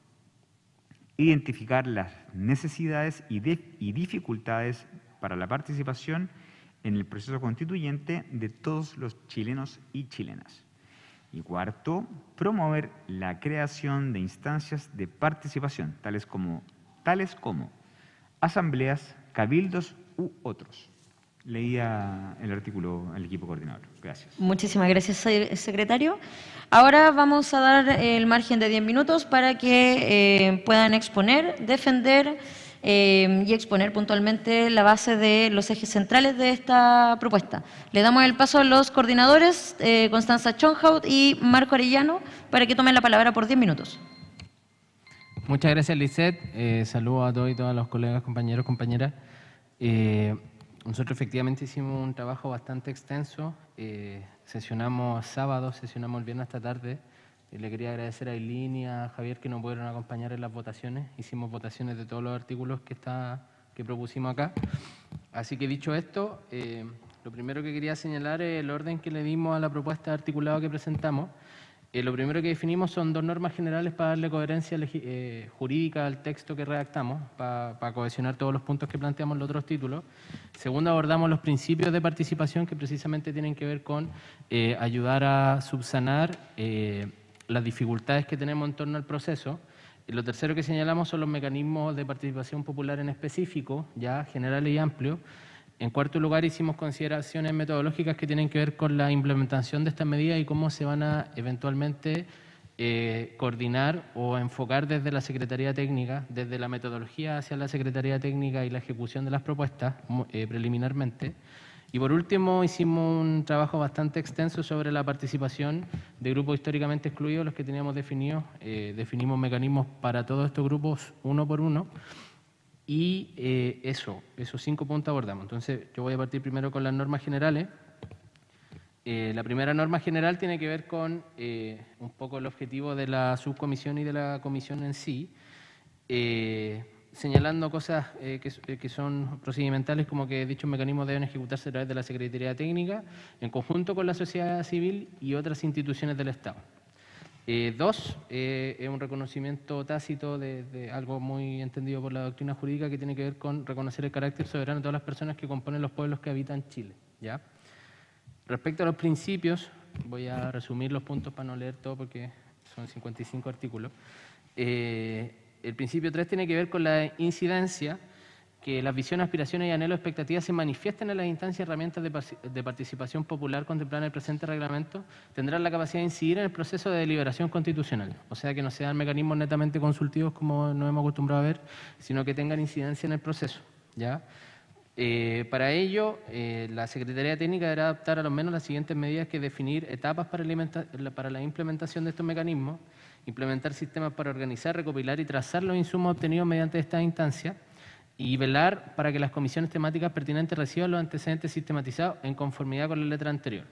identificar las necesidades y, de, y dificultades para la participación en el proceso constituyente de todos los chilenos y chilenas. Y cuarto, promover la creación de instancias de participación, tales como, tales como asambleas, cabildos u otros. Leía el artículo al equipo coordinador. Gracias. Muchísimas gracias, secretario. Ahora vamos a dar el margen de diez minutos para que eh, puedan exponer, defender eh, y exponer puntualmente la base de los ejes centrales de esta propuesta. Le damos el paso a los coordinadores, eh, Constanza Schonhaut y Marco Arellano, para que tomen la palabra por diez minutos. Muchas gracias, Lisette. Eh, saludos a todos y todas los colegas, compañeros, compañeras. Eh, nosotros efectivamente hicimos un trabajo bastante extenso. Eh, sesionamos sábado, sesionamos el viernes esta tarde. Eh, le quería agradecer a Eileen y a Javier que nos pudieron acompañar en las votaciones. Hicimos votaciones de todos los artículos que, está, que propusimos acá. Así que dicho esto, eh, lo primero que quería señalar es el orden que le dimos a la propuesta de articulado que presentamos. Eh, lo primero que definimos son dos normas generales para darle coherencia eh, jurídica al texto que redactamos, para, para cohesionar todos los puntos que planteamos en los otros títulos. Segundo, abordamos los principios de participación que precisamente tienen que ver con eh, ayudar a subsanar eh, las dificultades que tenemos en torno al proceso. Y lo tercero que señalamos son los mecanismos de participación popular en específico, ya generales y amplios. En cuarto lugar, hicimos consideraciones metodológicas que tienen que ver con la implementación de estas medidas y cómo se van a eventualmente eh, coordinar o enfocar desde la Secretaría Técnica, desde la metodología hacia la Secretaría Técnica y la ejecución de las propuestas eh, preliminarmente. Y por último, hicimos un trabajo bastante extenso sobre la participación de grupos históricamente excluidos, los que teníamos definidos. Eh, definimos mecanismos para todos estos grupos uno por uno. Y eh, eso, esos cinco puntos abordamos. Entonces, yo voy a partir primero con las normas generales. Eh, la primera norma general tiene que ver con eh, un poco el objetivo de la subcomisión y de la comisión en sí. Eh, señalando cosas eh, que, que son procedimentales, como que dichos mecanismos deben ejecutarse a través de la Secretaría Técnica, en conjunto con la sociedad civil y otras instituciones del Estado. Eh, dos, eh, es un reconocimiento tácito de, de algo muy entendido por la doctrina jurídica que tiene que ver con reconocer el carácter soberano de todas las personas que componen los pueblos que habitan Chile, ¿ya? Respecto a los principios, voy a resumir los puntos para no leer todo porque son cincuenta y cinco artículos. Eh, el principio tres tiene que ver con la incidencia, que las visiones, aspiraciones y anhelos, expectativas se manifiesten en las instancias y herramientas de, de participación popular contempladas en el presente reglamento, tendrán la capacidad de incidir en el proceso de deliberación constitucional. O sea, que no sean mecanismos netamente consultivos como nos hemos acostumbrado a ver, sino que tengan incidencia en el proceso, ¿ya? Eh, para ello, eh, la Secretaría Técnica deberá adaptar a lo menos las siguientes medidas, que definir etapas para, para la implementación de estos mecanismos, implementar sistemas para organizar, recopilar y trazar los insumos obtenidos mediante esta instancia, y velar para que las comisiones temáticas pertinentes reciban los antecedentes sistematizados en conformidad con la letra anterior.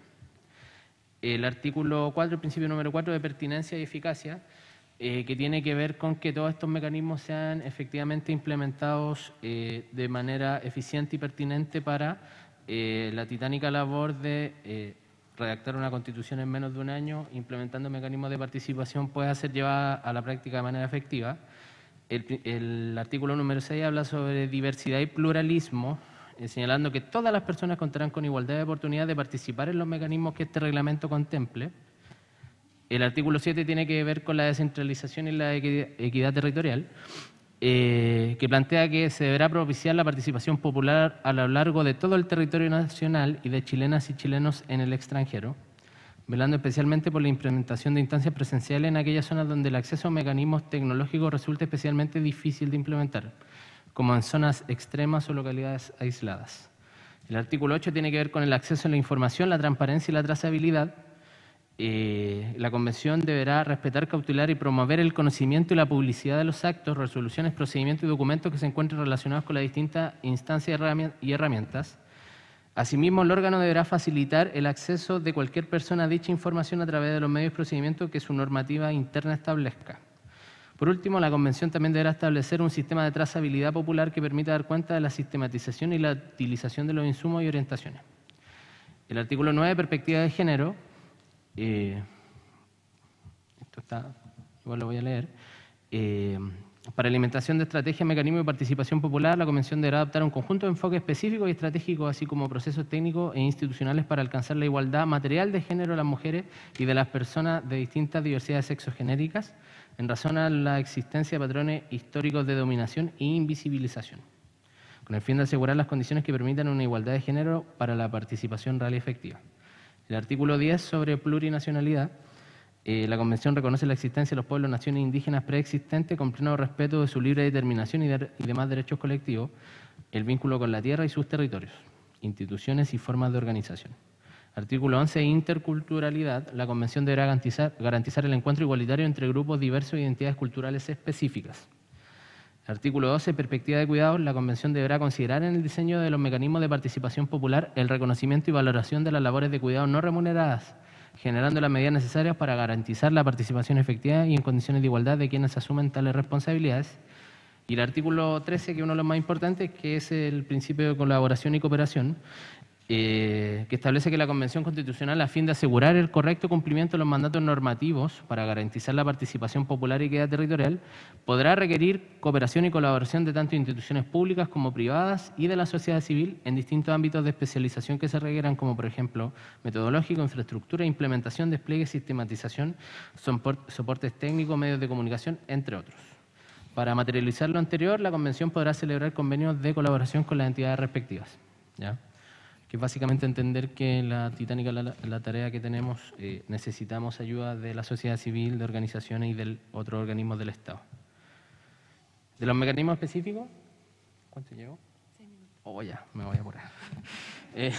El artículo cuatro, el principio número cuatro de pertinencia y eficacia, eh, que tiene que ver con que todos estos mecanismos sean efectivamente implementados eh, de manera eficiente y pertinente para eh, la titánica labor de eh, redactar una constitución en menos de un año, implementando mecanismos de participación, pueda ser llevada a la práctica de manera efectiva. El, el artículo número seis habla sobre diversidad y pluralismo, eh, señalando que todas las personas contarán con igualdad de oportunidad de participar en los mecanismos que este reglamento contemple. El artículo siete tiene que ver con la descentralización y la equidad, equidad territorial, eh, que plantea que se deberá propiciar la participación popular a lo largo de todo el territorio nacional y de chilenas y chilenos en el extranjero, velando especialmente por la implementación de instancias presenciales en aquellas zonas donde el acceso a mecanismos tecnológicos resulta especialmente difícil de implementar, como en zonas extremas o localidades aisladas. El artículo ocho tiene que ver con el acceso a la información, la transparencia y la trazabilidad. Eh, la Convención deberá respetar, cautelar y promover el conocimiento y la publicidad de los actos, resoluciones, procedimientos y documentos que se encuentren relacionados con las distintas instancias y herramientas. Asimismo, el órgano deberá facilitar el acceso de cualquier persona a dicha información a través de los medios y procedimientos que su normativa interna establezca. Por último, la Convención también deberá establecer un sistema de trazabilidad popular que permita dar cuenta de la sistematización y la utilización de los insumos y orientaciones. El artículo nueve, perspectiva de género, eh, esto está, igual lo voy a leer, eh, para alimentación de estrategias, mecanismos de participación popular, la Convención deberá adoptar un conjunto de enfoques específicos y estratégicos, así como procesos técnicos e institucionales para alcanzar la igualdad material de género de las mujeres y de las personas de distintas diversidades sexogenéricas, en razón a la existencia de patrones históricos de dominación e invisibilización, con el fin de asegurar las condiciones que permitan una igualdad de género para la participación real y efectiva. El artículo diez sobre plurinacionalidad. Eh, la Convención reconoce la existencia de los pueblos, naciones indígenas preexistentes con pleno respeto de su libre determinación y, de, y demás derechos colectivos, el vínculo con la tierra y sus territorios, instituciones y formas de organización. Artículo once, interculturalidad. La Convención deberá garantizar, garantizar el encuentro igualitario entre grupos diversos e identidades culturales específicas. Artículo doce, perspectiva de cuidados. La Convención deberá considerar en el diseño de los mecanismos de participación popular el reconocimiento y valoración de las labores de cuidado no remuneradas, generando las medidas necesarias para garantizar la participación efectiva y en condiciones de igualdad de quienes asumen tales responsabilidades. Y el artículo trece, que es uno de los más importantes, que es el principio de colaboración y cooperación, eh, que establece que la Convención Constitucional, a fin de asegurar el correcto cumplimiento de los mandatos normativos para garantizar la participación popular y equidad territorial, podrá requerir cooperación y colaboración de tanto instituciones públicas como privadas y de la sociedad civil en distintos ámbitos de especialización que se requieran, como por ejemplo metodológico, infraestructura, implementación, despliegue, sistematización, soportes técnicos, medios de comunicación, entre otros. Para materializar lo anterior, la Convención podrá celebrar convenios de colaboración con las entidades respectivas, ¿ya? Que es básicamente entender que la titánica, la, la tarea que tenemos, eh, necesitamos ayuda de la sociedad civil, de organizaciones y de otros organismos del Estado. ¿De los mecanismos específicos? ¿Cuánto llevo? Seis minutos. Oh, ya, me voy a apurar. eh,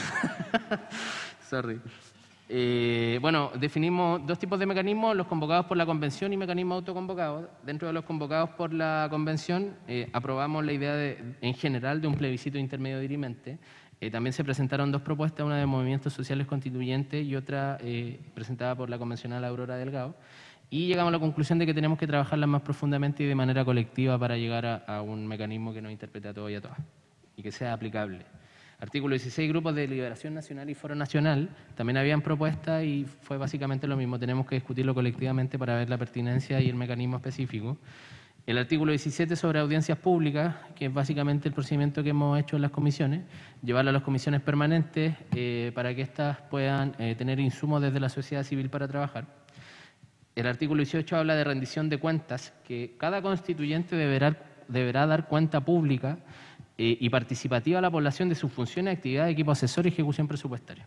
sorry. Eh, bueno, definimos dos tipos de mecanismos, los convocados por la Convención y mecanismos autoconvocados. Dentro de los convocados por la Convención, eh, aprobamos la idea de, en general de un plebiscito intermedio dirimente. Eh, también se presentaron dos propuestas, una de movimientos sociales constituyentes y otra eh, presentada por la convencional Aurora Delgado. Y llegamos a la conclusión de que tenemos que trabajarlas más profundamente y de manera colectiva para llegar a, a un mecanismo que nos interprete a todos y a todas y que sea aplicable. Artículo dieciséis, grupos de Liberación Nacional y Foro Nacional, también habían propuestas y fue básicamente lo mismo, tenemos que discutirlo colectivamente para ver la pertinencia y el mecanismo específico. El artículo diecisiete sobre audiencias públicas, que es básicamente el procedimiento que hemos hecho en las comisiones, llevarlo a las comisiones permanentes eh, para que éstas puedan eh, tener insumos desde la sociedad civil para trabajar. El artículo dieciocho habla de rendición de cuentas, que cada constituyente deberá, deberá dar cuenta pública eh, y participativa a la población de sus funciones, actividades, equipo asesor y ejecución presupuestaria.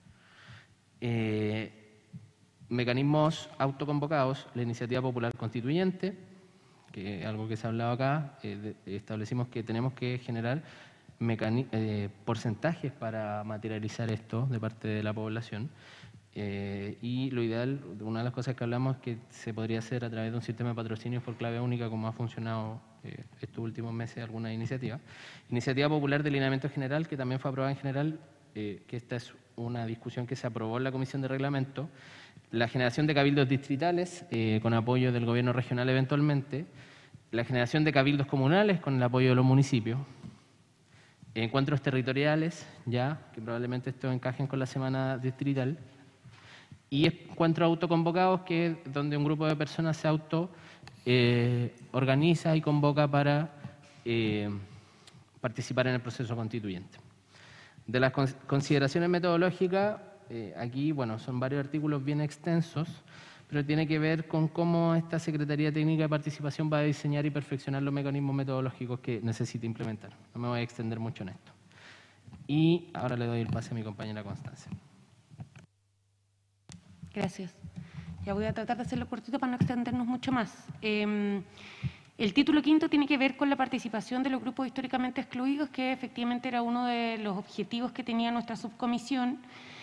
Eh, mecanismos autoconvocados, la iniciativa popular constituyente, que es algo que se ha hablado acá, eh, de, establecimos que tenemos que generar eh, porcentajes para materializar esto de parte de la población. Eh, y lo ideal, una de las cosas que hablamos es que se podría hacer a través de un sistema de patrocinios por clave única, como ha funcionado eh, estos últimos meses algunas iniciativas. Iniciativa popular de lineamiento general, que también fue aprobada en general, eh, que esta es una discusión que se aprobó en la Comisión de Reglamento. La generación de cabildos distritales, eh, con apoyo del gobierno regional eventualmente. La generación de cabildos comunales, con el apoyo de los municipios. Encuentros territoriales, ya, que probablemente esto encajen con la semana distrital. Y encuentros autoconvocados, que es donde un grupo de personas se auto eh, organiza y convoca para eh, participar en el proceso constituyente. De las consideraciones metodológicas, eh, aquí, bueno, son varios artículos bien extensos, pero tiene que ver con cómo esta Secretaría Técnica de Participación va a diseñar y perfeccionar los mecanismos metodológicos que necesita implementar. No me voy a extender mucho en esto. Y ahora le doy el pase a mi compañera Constancia. Gracias. Ya voy a tratar de hacerlo cortito para no extendernos mucho más. Eh, el título quinto tiene que ver con la participación de los grupos históricamente excluidos, que efectivamente era uno de los objetivos que tenía nuestra subcomisión.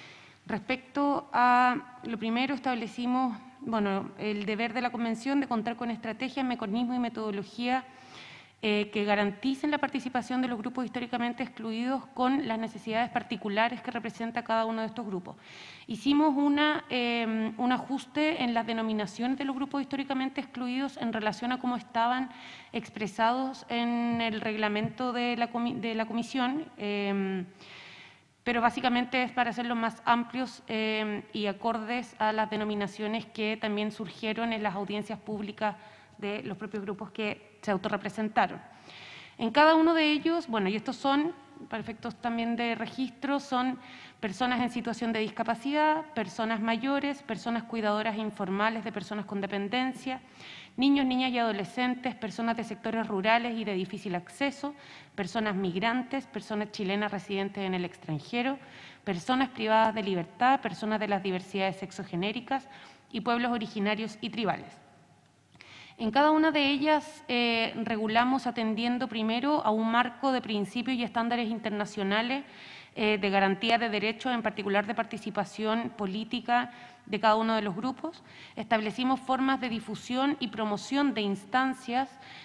Respecto a lo primero, establecimos bueno, el deber de la Convención de contar con estrategias, mecanismos y metodología Eh, que garanticen la participación de los grupos históricamente excluidos con las necesidades particulares que representa cada uno de estos grupos. Hicimos una, eh, un ajuste en las denominaciones de los grupos históricamente excluidos en relación a cómo estaban expresados en el reglamento de la, comi de la comisión, eh, pero básicamente es para hacerlos más amplios eh, y acordes a las denominaciones que también surgieron en las audiencias públicas de los propios grupos que se autorrepresentaron. En cada uno de ellos, bueno, y estos son, para efectos también de registro, son personas en situación de discapacidad, personas mayores, personas cuidadoras e informales de personas con dependencia, niños, niñas y adolescentes, personas de sectores rurales y de difícil acceso, personas migrantes, personas chilenas residentes en el extranjero, personas privadas de libertad, personas de las diversidades sexogenéricas y pueblos originarios y tribales. En cada una de ellas eh, regulamos atendiendo primero a un marco de principios y estándares internacionales eh, de garantía de derechos, en particular de participación política de cada uno de los grupos. Establecimos formas de difusión y promoción de instancias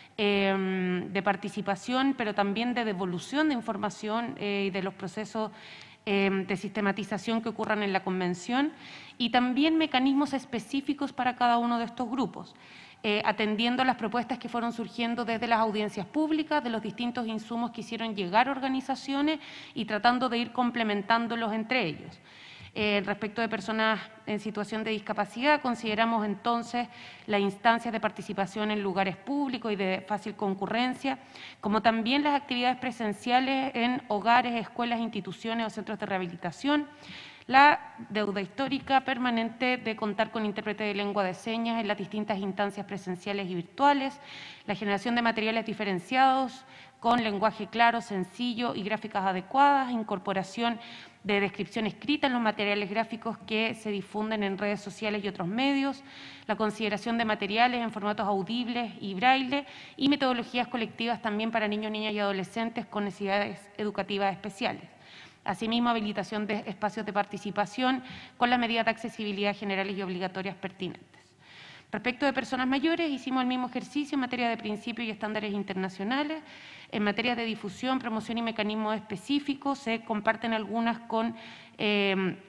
eh, de participación, pero también de devolución de información y eh, de los procesos eh, de sistematización que ocurran en la Convención, y también mecanismos específicos para cada uno de estos grupos. Eh, atendiendo las propuestas que fueron surgiendo desde las audiencias públicas, de los distintos insumos que hicieron llegar a organizaciones y tratando de ir complementándolos entre ellos. Eh, respecto de personas en situación de discapacidad, consideramos entonces las instancias de participación en lugares públicos y de fácil concurrencia, como también las actividades presenciales en hogares, escuelas, instituciones o centros de rehabilitación, la deuda histórica permanente de contar con intérprete de lengua de señas en las distintas instancias presenciales y virtuales, la generación de materiales diferenciados con lenguaje claro, sencillo y gráficas adecuadas, incorporación de descripción escrita en los materiales gráficos que se difunden en redes sociales y otros medios, la consideración de materiales en formatos audibles y braille y metodologías colectivas también para niños, niñas y adolescentes con necesidades educativas especiales. Asimismo, habilitación de espacios de participación con las medidas de accesibilidad generales y obligatorias pertinentes. Respecto de personas mayores, hicimos el mismo ejercicio en materia de principios y estándares internacionales. En materia de difusión, promoción y mecanismos específicos, se comparten algunas con eh,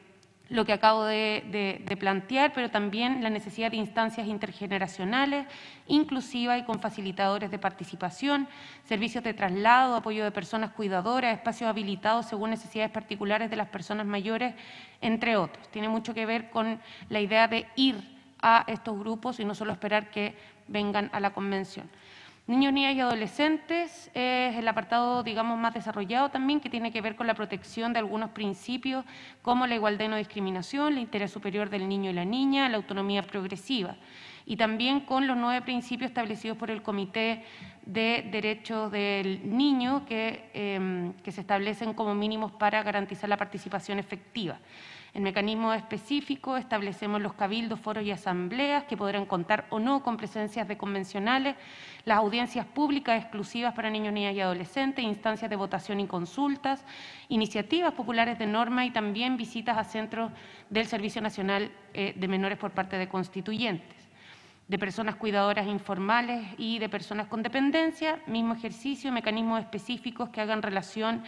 lo que acabo de, de, de plantear, pero también la necesidad de instancias intergeneracionales, inclusivas y con facilitadores de participación, servicios de traslado, apoyo de personas cuidadoras, espacios habilitados según necesidades particulares de las personas mayores, entre otros. Tiene mucho que ver con la idea de ir a estos grupos y no solo esperar que vengan a la convención. Niños, niñas y adolescentes es el apartado, digamos, más desarrollado también, que tiene que ver con la protección de algunos principios como la igualdad y no discriminación, el interés superior del niño y la niña, la autonomía progresiva, y también con los nueve principios establecidos por el Comité de Derechos del Niño que, eh, que se establecen como mínimos para garantizar la participación efectiva. En mecanismos específicos establecemos los cabildos, foros y asambleas que podrán contar o no con presencias de convencionales, las audiencias públicas exclusivas para niños, niñas y adolescentes, instancias de votación y consultas, iniciativas populares de norma y también visitas a centros del Servicio Nacional eh, de Menores por parte de constituyentes, de personas cuidadoras informales y de personas con dependencia, mismo ejercicio, mecanismos específicos que hagan relación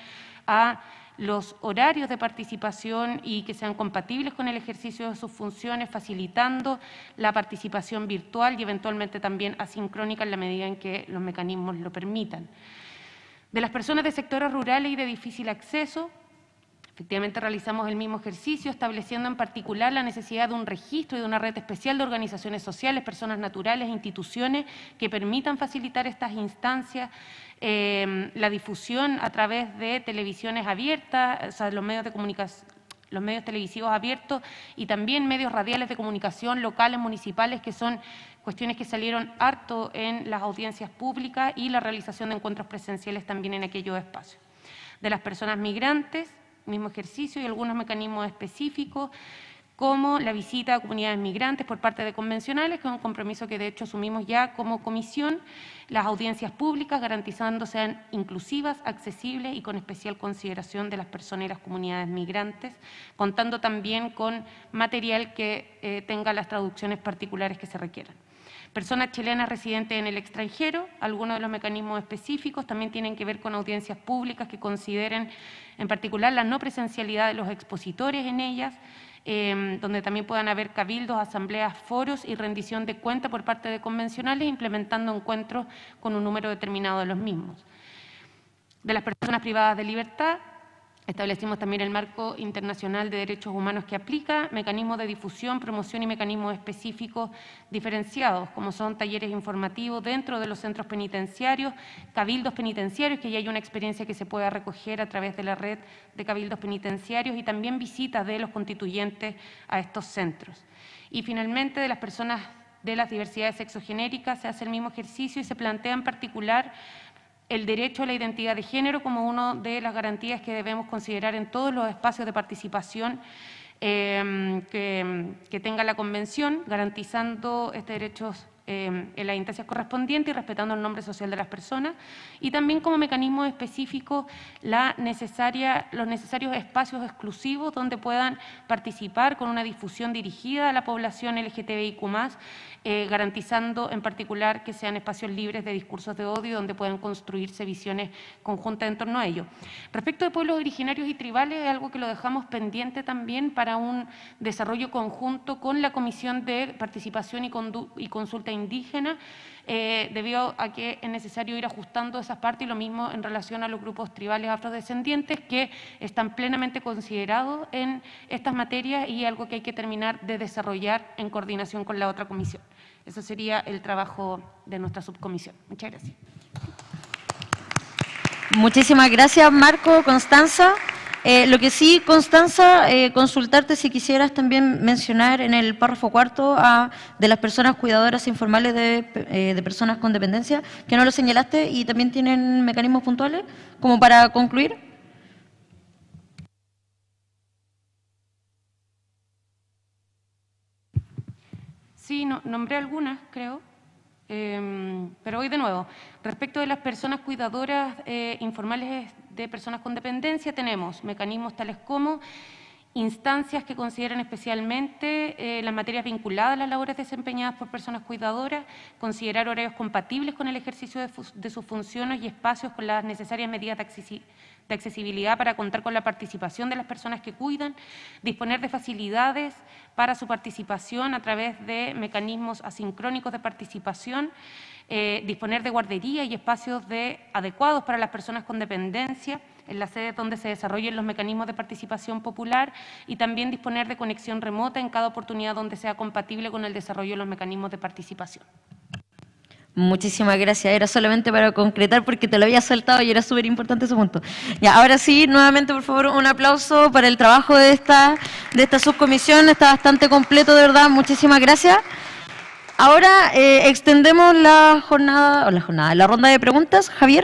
a los horarios de participación y que sean compatibles con el ejercicio de sus funciones, facilitando la participación virtual y eventualmente también asincrónica en la medida en que los mecanismos lo permitan. De las personas de sectores rurales y de difícil acceso, efectivamente realizamos el mismo ejercicio, estableciendo en particular la necesidad de un registro y de una red especial de organizaciones sociales, personas naturales e instituciones que permitan facilitar estas instancias, eh, la difusión a través de televisiones abiertas, o sea, los medios de comunicación, los medios televisivos abiertos y también medios radiales de comunicación locales, municipales, que son cuestiones que salieron harto en las audiencias públicas, y la realización de encuentros presenciales también en aquellos espacios. De las personas migrantes, mismo ejercicio y algunos mecanismos específicos, como la visita a comunidades migrantes por parte de convencionales, que es un compromiso que de hecho asumimos ya como comisión, las audiencias públicas garantizando sean inclusivas, accesibles y con especial consideración de las personas y las comunidades migrantes, contando también con material que eh, tenga las traducciones particulares que se requieran. Personas chilenas residentes en el extranjero, algunos de los mecanismos específicos también tienen que ver con audiencias públicas que consideren en particular la no presencialidad de los expositores en ellas, eh, donde también puedan haber cabildos, asambleas, foros y rendición de cuenta por parte de convencionales, implementando encuentros con un número determinado de los mismos. De las personas privadas de libertad, establecimos también el marco internacional de derechos humanos que aplica, mecanismos de difusión, promoción y mecanismos específicos diferenciados, como son talleres informativos dentro de los centros penitenciarios, cabildos penitenciarios, que ya hay una experiencia que se pueda recoger a través de la red de cabildos penitenciarios, y también visitas de los constituyentes a estos centros. Y finalmente, de las personas de las diversidades sexogenéricas, se hace el mismo ejercicio y se plantea en particular el derecho a la identidad de género como una de las garantías que debemos considerar en todos los espacios de participación eh, que, que tenga la Convención, garantizando este derecho eh, en las instancias correspondientes y respetando el nombre social de las personas, y también como mecanismo específico la necesaria, los necesarios espacios exclusivos donde puedan participar con una difusión dirigida a la población L G T B I Q más, Eh, garantizando en particular que sean espacios libres de discursos de odio donde puedan construirse visiones conjuntas en torno a ello. Respecto de pueblos originarios y tribales, es algo que lo dejamos pendiente también para un desarrollo conjunto con la Comisión de Participación y, y Consulta Indígena, eh, debido a que es necesario ir ajustando esas partes, y lo mismo en relación a los grupos tribales afrodescendientes que están plenamente considerados en estas materias, y algo que hay que terminar de desarrollar en coordinación con la otra comisión. Eso sería el trabajo de nuestra subcomisión. Muchas gracias. Muchísimas gracias, Marco, Constanza. Eh, lo que sí, Constanza, eh, consultarte si quisieras también mencionar en el párrafo cuarto a, de las personas cuidadoras informales de, eh, de personas con dependencia, que no lo señalaste y también tienen mecanismos puntuales, como para concluir. Sí, no, nombré algunas, creo, eh, pero voy de nuevo. Respecto de las personas cuidadoras eh, informales de personas con dependencia, tenemos mecanismos tales como instancias que consideren especialmente eh, las materias vinculadas a las labores desempeñadas por personas cuidadoras, considerar horarios compatibles con el ejercicio de, de sus funciones y espacios con las necesarias medidas de, accesi de accesibilidad para contar con la participación de las personas que cuidan, disponer de facilidades para su participación a través de mecanismos asincrónicos de participación, eh, disponer de guardería y espacios de, adecuados para las personas con dependencia, en las sedes donde se desarrollen los mecanismos de participación popular y también disponer de conexión remota en cada oportunidad donde sea compatible con el desarrollo de los mecanismos de participación. Muchísimas gracias. Era solamente para concretar porque te lo había saltado y era súper importante ese punto. Ya, ahora sí, nuevamente, por favor, un aplauso para el trabajo de esta, de esta subcomisión. Está bastante completo, de verdad. Muchísimas gracias. Ahora eh, extendemos la jornada, o la jornada, la ronda de preguntas. Javier.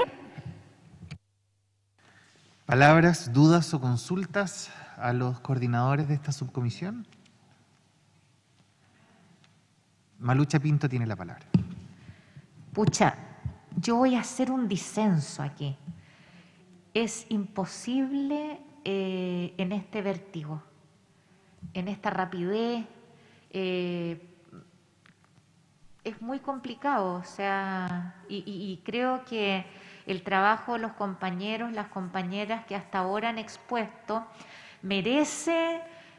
¿Palabras, dudas o consultas a los coordinadores de esta subcomisión? Malucha Pinto tiene la palabra. Pucha, yo voy a hacer un disenso aquí. Es imposible eh, en este vértigo, en esta rapidez, eh, es muy complicado, o sea, y, y, y creo que el trabajo de los compañeros, las compañeras que hasta ahora han expuesto, merece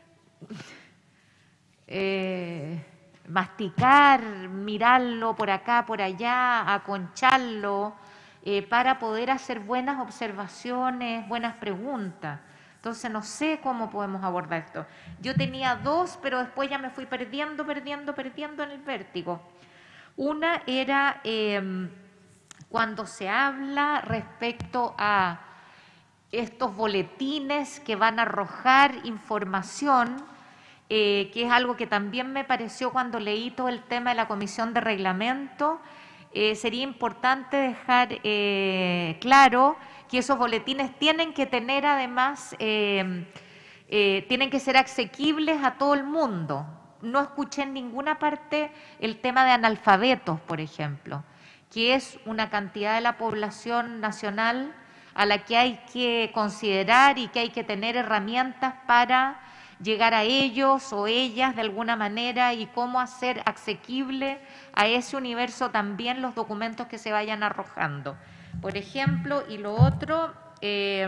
eh, masticar, mirarlo por acá, por allá, aconcharlo, eh, para poder hacer buenas observaciones, buenas preguntas. Entonces no sé cómo podemos abordar esto. Yo tenía dos, pero después ya me fui perdiendo, perdiendo, perdiendo en el vértigo. Una era eh, cuando se habla respecto a estos boletines que van a arrojar información, eh, que es algo que también me pareció cuando leí todo el tema de la comisión de reglamento. Eh, sería importante dejar eh, claro que esos boletines tienen que tener además, eh, eh, tienen que ser asequibles a todo el mundo. No escuché en ninguna parte el tema de analfabetos, por ejemplo, que es una cantidad de la población nacional a la que hay que considerar y que hay que tener herramientas para llegar a ellos o ellas de alguna manera, y cómo hacer asequible a ese universo también los documentos que se vayan arrojando. Por ejemplo, y lo otro, eh,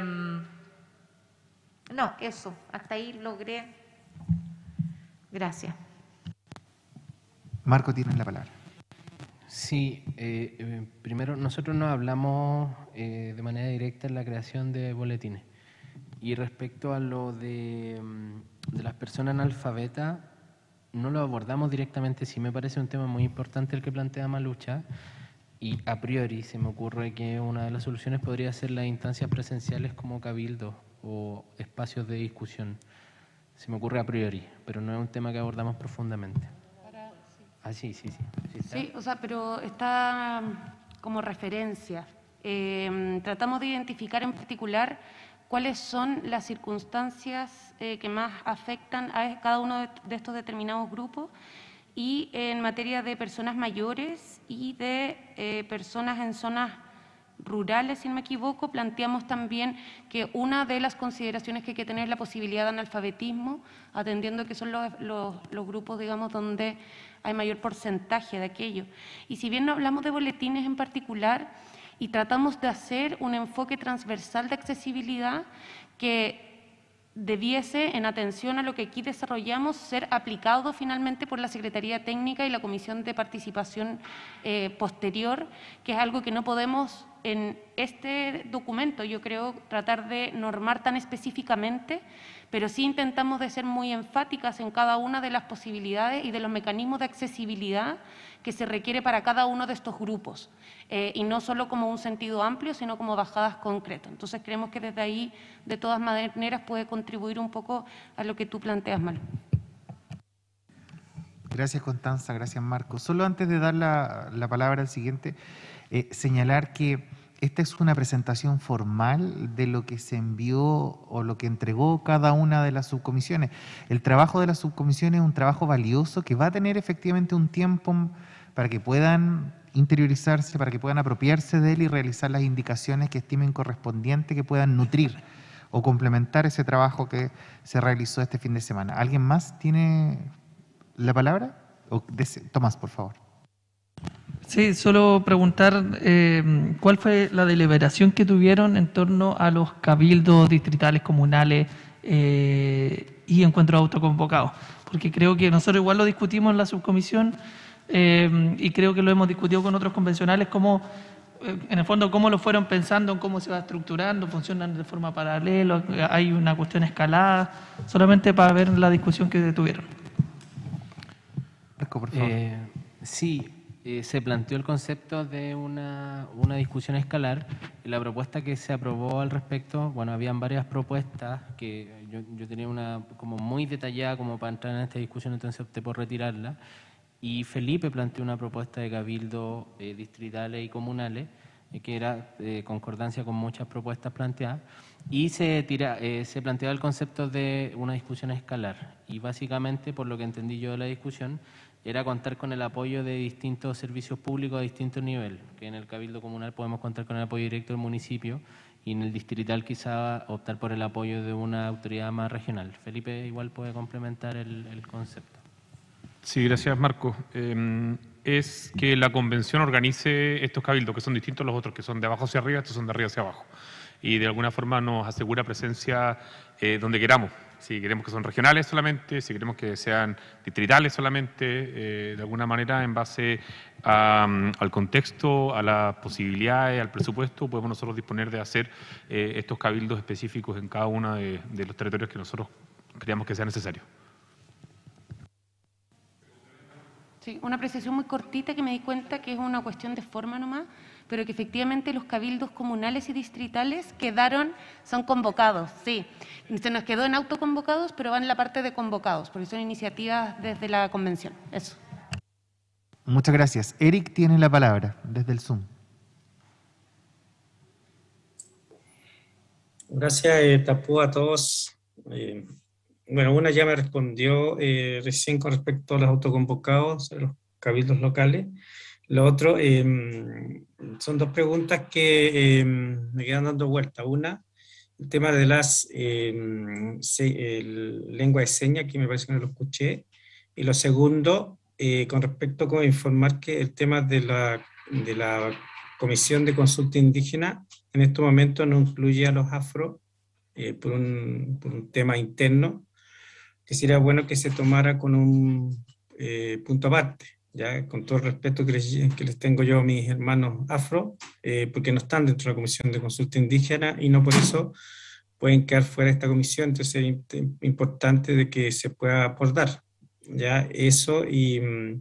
no, eso, hasta ahí logré. Gracias. Marco, tienes la palabra. Sí, eh, eh, primero nosotros no hablamos eh, de manera directa en la creación de boletines. Y respecto a lo de, de las personas analfabetas, no lo abordamos directamente. Sí me parece un tema muy importante el que plantea Malucha, y a priori se me ocurre que una de las soluciones podría ser las instancias presenciales como cabildos o espacios de discusión. Se me ocurre a priori, pero no es un tema que abordamos profundamente. Ah, sí, sí, sí. Sí, sí, o sea, pero está como referencia. Eh, tratamos de identificar en particular cuáles son las circunstancias eh, que más afectan a cada uno de, de estos determinados grupos, y en materia de personas mayores y de eh, personas en zonas rurales, si no me equivoco, planteamos también que una de las consideraciones que hay que tener es la posibilidad de analfabetismo, atendiendo que son los, los, los grupos, digamos, donde hay mayor porcentaje de aquello. Y si bien no hablamos de boletines en particular, y tratamos de hacer un enfoque transversal de accesibilidad que debiese, en atención a lo que aquí desarrollamos, ser aplicado finalmente por la Secretaría Técnica y la Comisión de Participación eh, posterior, que es algo que no podemos en este documento, yo creo, tratar de normar tan específicamente, pero sí intentamos de ser muy enfáticas en cada una de las posibilidades y de los mecanismos de accesibilidad que se requiere para cada uno de estos grupos, eh, y no solo como un sentido amplio, sino como bajadas concretas. Entonces creemos que desde ahí, de todas maneras, puede contribuir un poco a lo que tú planteas, Malu. Gracias, Constanza. Gracias, Marco. Solo antes de dar la, la palabra al siguiente, eh, señalar que esta es una presentación formal de lo que se envió o lo que entregó cada una de las subcomisiones. El trabajo de las subcomisiones es un trabajo valioso que va a tener efectivamente un tiempo para que puedan interiorizarse, para que puedan apropiarse de él y realizar las indicaciones que estimen correspondientes, que puedan nutrir o complementar ese trabajo que se realizó este fin de semana. ¿Alguien más tiene la palabra? O Tomás, por favor. Sí, solo preguntar eh, cuál fue la deliberación que tuvieron en torno a los cabildos distritales, comunales eh, y encuentros autoconvocados, porque creo que nosotros igual lo discutimos en la subcomisión eh, y creo que lo hemos discutido con otros convencionales, cómo, eh, en el fondo, cómo lo fueron pensando, cómo se va estructurando, funcionan de forma paralela, hay una cuestión escalada, solamente para ver la discusión que tuvieron. Marco, por favor. Eh, sí. Eh, se planteó el concepto de una, una discusión escalar y la propuesta que se aprobó al respecto, bueno, habían varias propuestas que yo, yo tenía una como muy detallada como para entrar en esta discusión, entonces opté por retirarla, y Felipe planteó una propuesta de cabildo eh, distritales y comunales eh, que era eh, concordancia con muchas propuestas planteadas, y se, tira, eh, se planteaba el concepto de una discusión escalar, y básicamente, por lo que entendí yo de la discusión, era contar con el apoyo de distintos servicios públicos a distintos niveles, que en el Cabildo Comunal podemos contar con el apoyo directo del municipio y en el distrital quizá optar por el apoyo de una autoridad más regional. Felipe igual puede complementar el, el concepto. Sí, gracias Marco. Eh, es que la convención organice estos cabildos, que son distintos a los otros, que son de abajo hacia arriba, estos son de arriba hacia abajo. Y de alguna forma nos asegura presencia eh, donde queramos. Si queremos que son regionales solamente, si queremos que sean distritales solamente, eh, de alguna manera en base a, al contexto, a las posibilidades, al presupuesto, podemos nosotros disponer de hacer eh, estos cabildos específicos en cada uno de, de los territorios que nosotros creamos que sea necesario. Sí, una apreciación muy cortita que me di cuenta que es una cuestión de forma nomás, pero que efectivamente los cabildos comunales y distritales quedaron, son convocados, sí. Se nos quedó en autoconvocados, pero van en la parte de convocados, porque son iniciativas desde la convención. Eso. Muchas gracias. Eric tiene la palabra desde el Zoom. Gracias, eh, Tapú, a todos. Eh, bueno, una ya me respondió eh, recién con respecto a los autoconvocados, a los cabildos locales. Lo otro, eh, son dos preguntas que eh, me quedan dando vuelta. Una, el tema de las eh, se, el, lengua de señas, que me parece que no lo escuché. Y lo segundo, eh, con respecto a informar que el tema de la, de la Comisión de Consulta Indígena en este momento no incluye a los afro eh, por, un, por un tema interno, que sería bueno que se tomara con un eh, punto aparte. Ya, con todo el respeto que les, que les tengo yo a mis hermanos afro, eh, porque no están dentro de la Comisión de Consulta Indígena y no por eso pueden quedar fuera de esta comisión, entonces es importante de que se pueda abordar, ya, eso, y,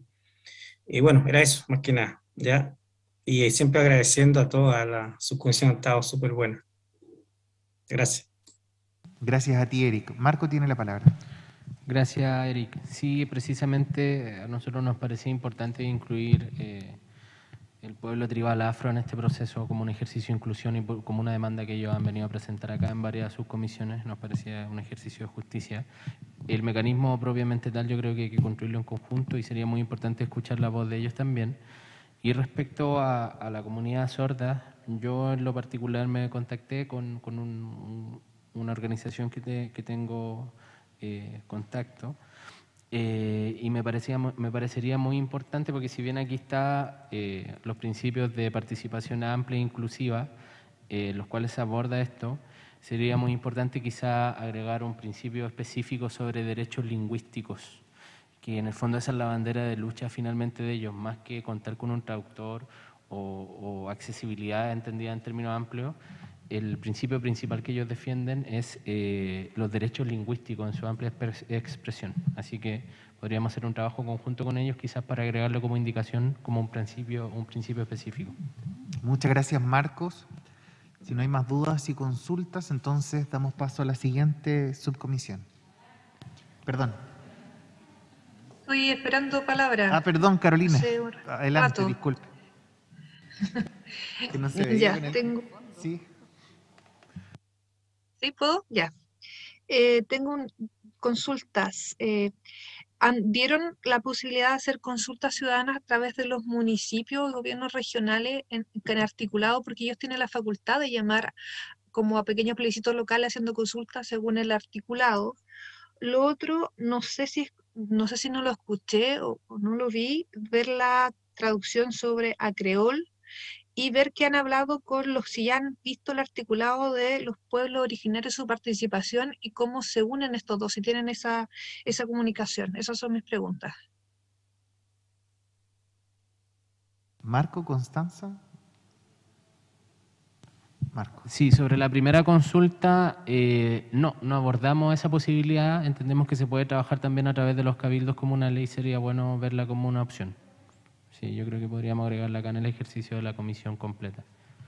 y bueno, era eso, más que nada, ya, y siempre agradeciendo a toda la subcomisión, ha estado súper buena. Gracias. Gracias a ti, Eric. Marco tiene la palabra. Gracias, Eric. Sí, precisamente a nosotros nos parecía importante incluir eh, el pueblo tribal afro en este proceso como un ejercicio de inclusión y como una demanda que ellos han venido a presentar acá en varias subcomisiones. Nos parecía un ejercicio de justicia. El mecanismo propiamente tal yo creo que hay que construirlo en conjunto y sería muy importante escuchar la voz de ellos también. Y respecto a, a la comunidad sorda, yo en lo particular me contacté con, con un, un, una organización que, te, que tengo... Eh, contacto eh, y me, parecía, me parecería muy importante porque si bien aquí está eh, los principios de participación amplia e inclusiva eh, los cuales se aborda esto, sería muy importante quizá agregar un principio específico sobre derechos lingüísticos, que en el fondo esa es la bandera de lucha finalmente de ellos, más que contar con un traductor o, o accesibilidad entendida en términos amplios. El principio principal que ellos defienden es eh, los derechos lingüísticos en su amplia expresión. Así que podríamos hacer un trabajo conjunto con ellos, quizás para agregarlo como indicación, como un principio, un principio específico. Muchas gracias, Marcos. Si no hay más dudas y consultas, entonces damos paso a la siguiente subcomisión. Perdón. Estoy esperando palabra. Ah, perdón, Carolina. Sí, adelante, rato. Disculpe. Que no se veía ya, con el... tengo... Sí. ¿Sí puedo? Ya. Eh, tengo un, consultas. Eh, han, ¿Vieron la posibilidad de hacer consultas ciudadanas a través de los municipios y gobiernos regionales en, en articulado? Porque ellos tienen la facultad de llamar como a pequeños plebiscitos locales haciendo consultas según el articulado. Lo otro, no sé si, no sé si no lo escuché o, o no lo vi, ver la traducción sobre a creol y ver que han hablado con los, si ya han visto el articulado de los pueblos originarios, su participación y cómo se unen estos dos, si tienen esa, esa comunicación. Esas son mis preguntas. Marco, Constanza. Marco. Sí, sobre la primera consulta, eh, no, no abordamos esa posibilidad. Entendemos que se puede trabajar también a través de los cabildos como una ley, sería bueno verla como una opción. Sí, yo creo que podríamos agregarla acá en el ejercicio de la comisión completa.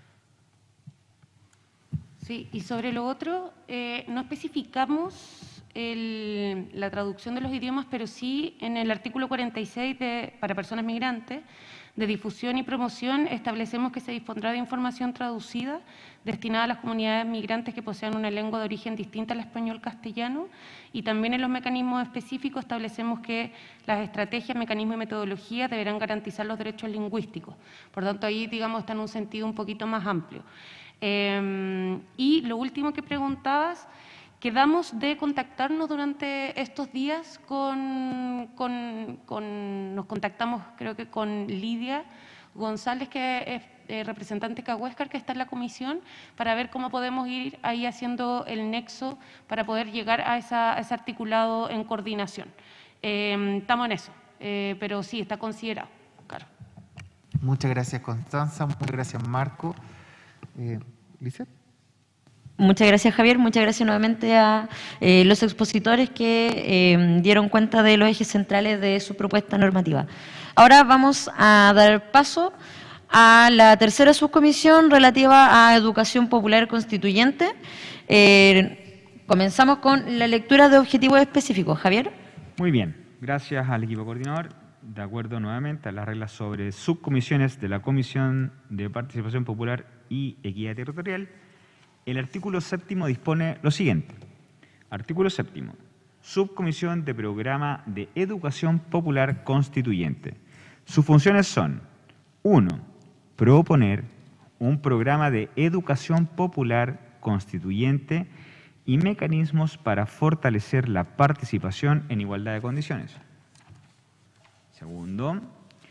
Sí, y sobre lo otro, eh, no especificamos el, la traducción de los idiomas, pero sí en el artículo cuarenta y seis de, para personas migrantes, de difusión y promoción, establecemos que se dispondrá de información traducida destinada a las comunidades migrantes que posean una lengua de origen distinta al español castellano, y también en los mecanismos específicos establecemos que las estrategias, mecanismos y metodologías deberán garantizar los derechos lingüísticos. Por tanto, ahí, digamos, está en un sentido un poquito más amplio. Eh, y lo último que preguntabas, quedamos de contactarnos durante estos días con, con, con, nos contactamos creo que con Lidia González, que es eh, representante Cahuéscar, que está en la comisión, para ver cómo podemos ir ahí haciendo el nexo para poder llegar a, esa, a ese articulado en coordinación. Eh, estamos en eso, eh, pero sí, está considerado. Claro. Muchas gracias, Constanza. Muchas gracias, Marco. Eh, ¿Lizeth? Muchas gracias, Javier. Muchas gracias nuevamente a eh, los expositores que eh, dieron cuenta de los ejes centrales de su propuesta normativa. Ahora vamos a dar paso a la tercera subcomisión relativa a educación popular constituyente. Eh, comenzamos con la lectura de objetivos específicos. Javier. Muy bien. Gracias al equipo coordinador. De acuerdo nuevamente a las reglas sobre subcomisiones de la Comisión de Participación Popular y Equidad Territorial, el artículo séptimo dispone lo siguiente. Artículo séptimo. Subcomisión de Programa de Educación Popular Constituyente. Sus funciones son: uno. Proponer un programa de educación popular constituyente y mecanismos para fortalecer la participación en igualdad de condiciones. Segundo.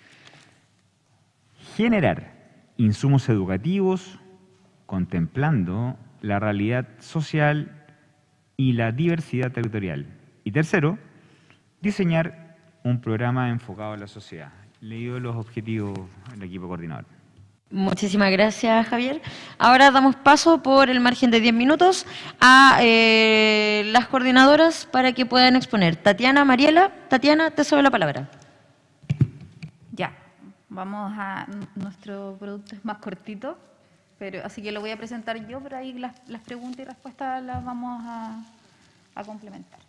Generar insumos educativos contemplando la realidad social y la diversidad territorial. Y tercero, diseñar un programa enfocado a la sociedad. Leído los objetivos del equipo coordinador. Muchísimas gracias, Javier. Ahora damos paso por el margen de diez minutos a eh, las coordinadoras para que puedan exponer. Tatiana, Mariela. Tatiana, te cedo la palabra. Ya, vamos a... Nuestro producto es más cortito, pero así que lo voy a presentar yo, pero ahí las, las preguntas y respuestas las vamos a, a complementar.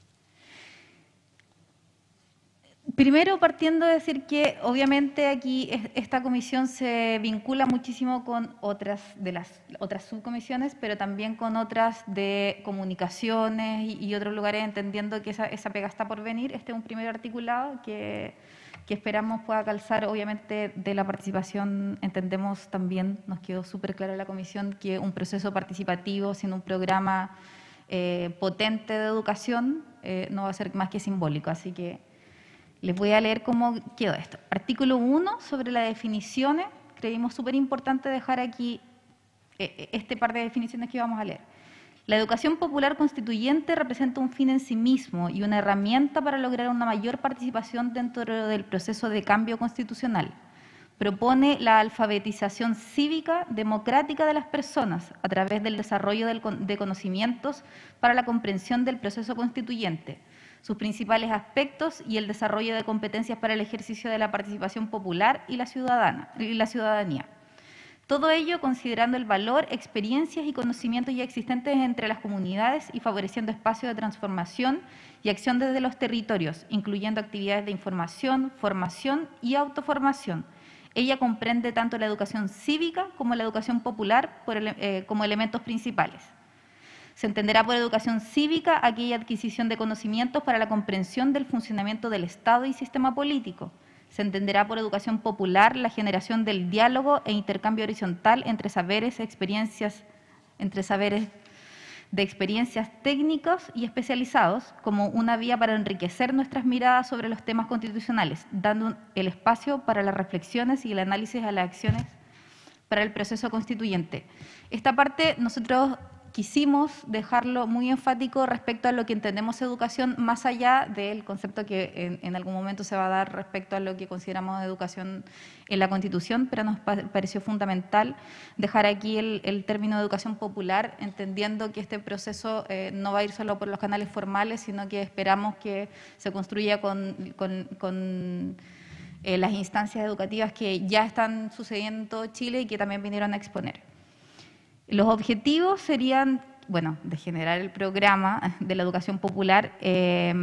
Primero, partiendo de decir que obviamente aquí esta comisión se vincula muchísimo con otras de las otras subcomisiones, pero también con otras de comunicaciones y, y otros lugares, entendiendo que esa, esa pega está por venir. Este es un primer articulado que, que esperamos pueda calzar, obviamente, de la participación. Entendemos también, nos quedó súper claro en la comisión, que un proceso participativo, siendo un programa eh, potente de educación, eh, no va a ser más que simbólico, así que les voy a leer cómo quedó esto. Artículo uno, sobre las definiciones. Creímos súper importante dejar aquí eh, este par de definiciones que vamos a leer. La educación popular constituyente representa un fin en sí mismo y una herramienta para lograr una mayor participación dentro del proceso de cambio constitucional. Propone la alfabetización cívica democrática de las personas a través del desarrollo del, de conocimientos para la comprensión del proceso constituyente, sus principales aspectos y el desarrollo de competencias para el ejercicio de la participación popular y la, ciudadana, y la ciudadanía. Todo ello considerando el valor, experiencias y conocimientos ya existentes entre las comunidades y favoreciendo espacios de transformación y acción desde los territorios, incluyendo actividades de información, formación y autoformación. Ella comprende tanto la educación cívica como la educación popular por ele- eh, como elementos principales. Se entenderá por educación cívica aquella adquisición de conocimientos para la comprensión del funcionamiento del Estado y sistema político. Se entenderá por educación popular la generación del diálogo e intercambio horizontal entre saberes, experiencias entre saberes de experiencias técnicos y especializados como una vía para enriquecer nuestras miradas sobre los temas constitucionales, dando el espacio para las reflexiones y el análisis de las acciones para el proceso constituyente. Esta parte nosotros quisimos dejarlo muy enfático respecto a lo que entendemos educación, más allá del concepto que en, en algún momento se va a dar respecto a lo que consideramos educación en la Constitución, pero nos pa pareció fundamental dejar aquí el, el término de educación popular, entendiendo que este proceso eh, no va a ir solo por los canales formales, sino que esperamos que se construya con, con, con eh, las instancias educativas que ya están sucediendo en todo Chile y que también vinieron a exponer. Los objetivos serían, bueno, de generar el programa de la educación popular, eh,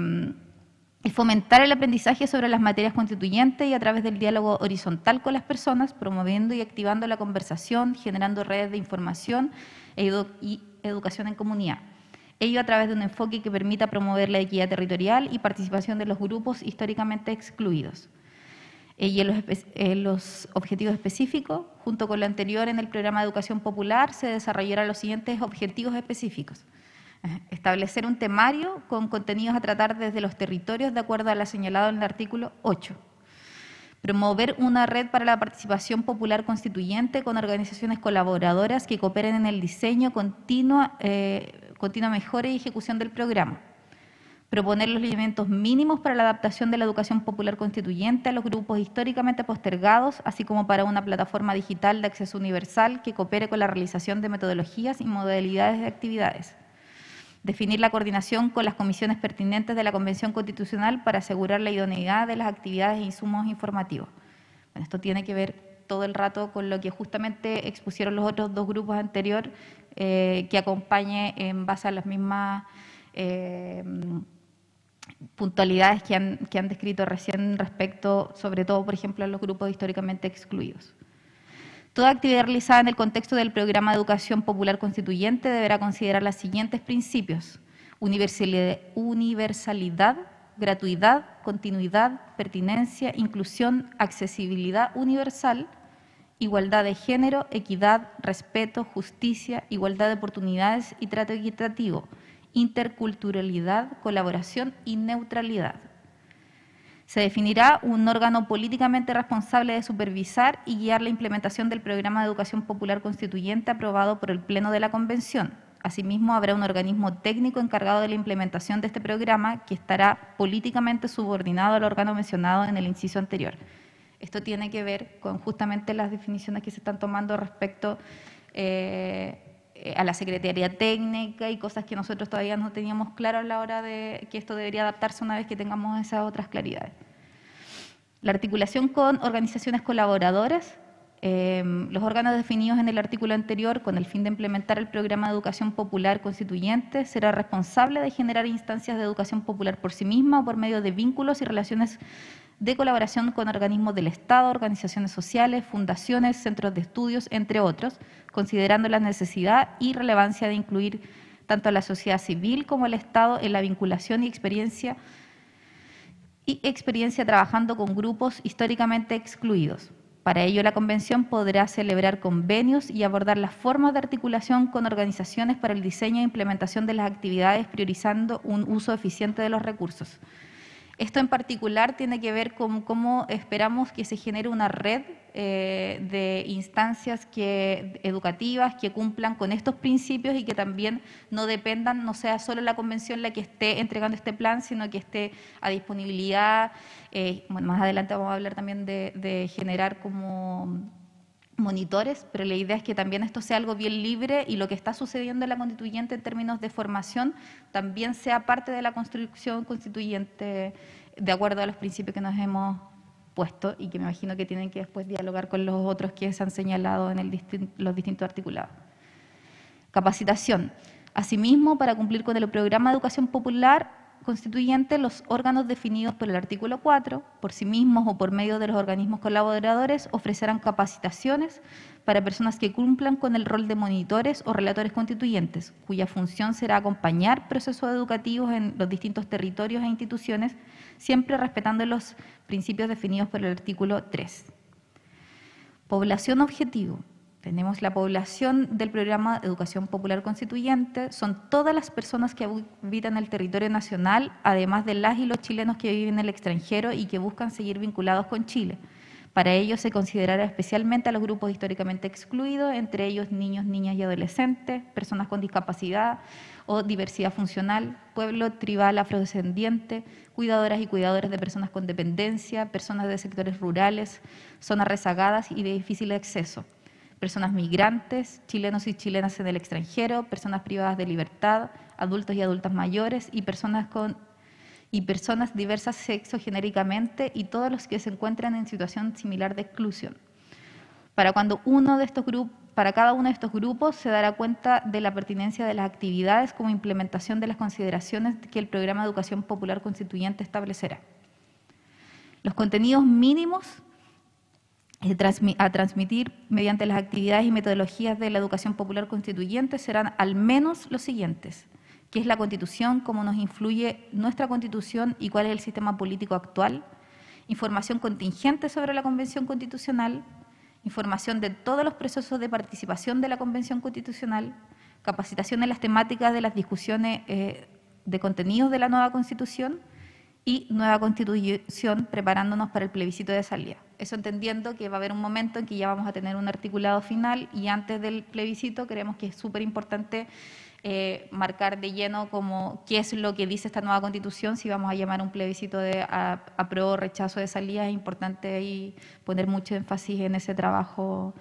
fomentar el aprendizaje sobre las materias constituyentes y a través del diálogo horizontal con las personas, promoviendo y activando la conversación, generando redes de información e edu y educación en comunidad. Ello a través de un enfoque que permita promover la equidad territorial y participación de los grupos históricamente excluidos. Y en los, en los objetivos específicos, junto con lo anterior en el programa de educación popular, se desarrollarán los siguientes objetivos específicos. Establecer un temario con contenidos a tratar desde los territorios de acuerdo a lo señalado en el artículo ocho. Promover una red para la participación popular constituyente con organizaciones colaboradoras que cooperen en el diseño, continua, eh, continua mejora y ejecución del programa. Proponer los lineamientos mínimos para la adaptación de la educación popular constituyente a los grupos históricamente postergados, así como para una plataforma digital de acceso universal que coopere con la realización de metodologías y modalidades de actividades. Definir la coordinación con las comisiones pertinentes de la Convención Constitucional para asegurar la idoneidad de las actividades e insumos informativos. Bueno, esto tiene que ver todo el rato con lo que justamente expusieron los otros dos grupos anteriores, eh, que acompañe en base a las mismas eh, puntualidades que han, que han descrito recién respecto, sobre todo, por ejemplo, a los grupos históricamente excluidos. Toda actividad realizada en el contexto del programa de educación popular constituyente deberá considerar los siguientes principios: universalidad, universalidad, gratuidad, continuidad, pertinencia, inclusión, accesibilidad universal, igualdad de género, equidad, respeto, justicia, igualdad de oportunidades y trato equitativo, interculturalidad, colaboración y neutralidad. Se definirá un órgano políticamente responsable de supervisar y guiar la implementación del programa de educación popular constituyente aprobado por el Pleno de la Convención. Asimismo, habrá un organismo técnico encargado de la implementación de este programa que estará políticamente subordinado al órgano mencionado en el inciso anterior. Esto tiene que ver con justamente las definiciones que se están tomando respecto eh, a la Secretaría Técnica y cosas que nosotros todavía no teníamos claro a la hora de que esto debería adaptarse una vez que tengamos esas otras claridades. La articulación con organizaciones colaboradoras, eh, los órganos definidos en el artículo anterior con el fin de implementar el programa de educación popular constituyente será responsable de generar instancias de educación popular por sí misma o por medio de vínculos y relaciones de colaboración con organismos del Estado, organizaciones sociales, fundaciones, centros de estudios, entre otros, considerando la necesidad y relevancia de incluir tanto a la sociedad civil como al Estado en la vinculación y experiencia, y experiencia trabajando con grupos históricamente excluidos. Para ello, la Convención podrá celebrar convenios y abordar las formas de articulación con organizaciones para el diseño e implementación de las actividades, priorizando un uso eficiente de los recursos. Esto en particular tiene que ver con cómo esperamos que se genere una red eh, de instancias que, educativas que cumplan con estos principios y que también no dependan, no sea solo la Convención la que esté entregando este plan, sino que esté a disponibilidad. Eh, bueno, más adelante vamos a hablar también de, de generar como monitores, pero la idea es que también esto sea algo bien libre y lo que está sucediendo en la constituyente en términos de formación también sea parte de la construcción constituyente de acuerdo a los principios que nos hemos puesto y que me imagino que tienen que después dialogar con los otros que se han señalado en el distin- los distintos articulados. Capacitación. Asimismo, para cumplir con el programa de educación popular constituyente, los órganos definidos por el artículo cuatro, por sí mismos o por medio de los organismos colaboradores, ofrecerán capacitaciones para personas que cumplan con el rol de monitores o relatores constituyentes, cuya función será acompañar procesos educativos en los distintos territorios e instituciones, siempre respetando los principios definidos por el artículo tres. Población objetivo. Tenemos la población del programa de Educación Popular Constituyente, son todas las personas que habitan el territorio nacional, además de las y los chilenos que viven en el extranjero y que buscan seguir vinculados con Chile. Para ello se considerará especialmente a los grupos históricamente excluidos, entre ellos niños, niñas y adolescentes, personas con discapacidad o diversidad funcional, pueblo tribal afrodescendiente, cuidadoras y cuidadores de personas con dependencia, personas de sectores rurales, zonas rezagadas y de difícil acceso, personas migrantes, chilenos y chilenas en el extranjero, personas privadas de libertad, adultos y adultas mayores y personas con y personas diversas sexogenéricamente y todos los que se encuentran en situación similar de exclusión. Para, cuando uno de estos grupos, para cada uno de estos grupos se dará cuenta de la pertinencia de las actividades como implementación de las consideraciones que el Programa de Educación Popular Constituyente establecerá. Los contenidos mínimos a transmitir mediante las actividades y metodologías de la Educación Popular Constituyente serán al menos los siguientes: qué es la Constitución, cómo nos influye nuestra Constitución y cuál es el sistema político actual, información contingente sobre la Convención Constitucional, información de todos los procesos de participación de la Convención Constitucional, capacitación en las temáticas de las discusiones eh, de contenidos de la nueva Constitución y nueva Constitución, preparándonos para el plebiscito de salida. Eso entendiendo que va a haber un momento en que ya vamos a tener un articulado final y antes del plebiscito creemos que es súper importante Eh, marcar de lleno como qué es lo que dice esta nueva Constitución, si vamos a llamar un plebiscito de apruebo o rechazo de salida. Es importante ahí poner mucho énfasis en ese trabajo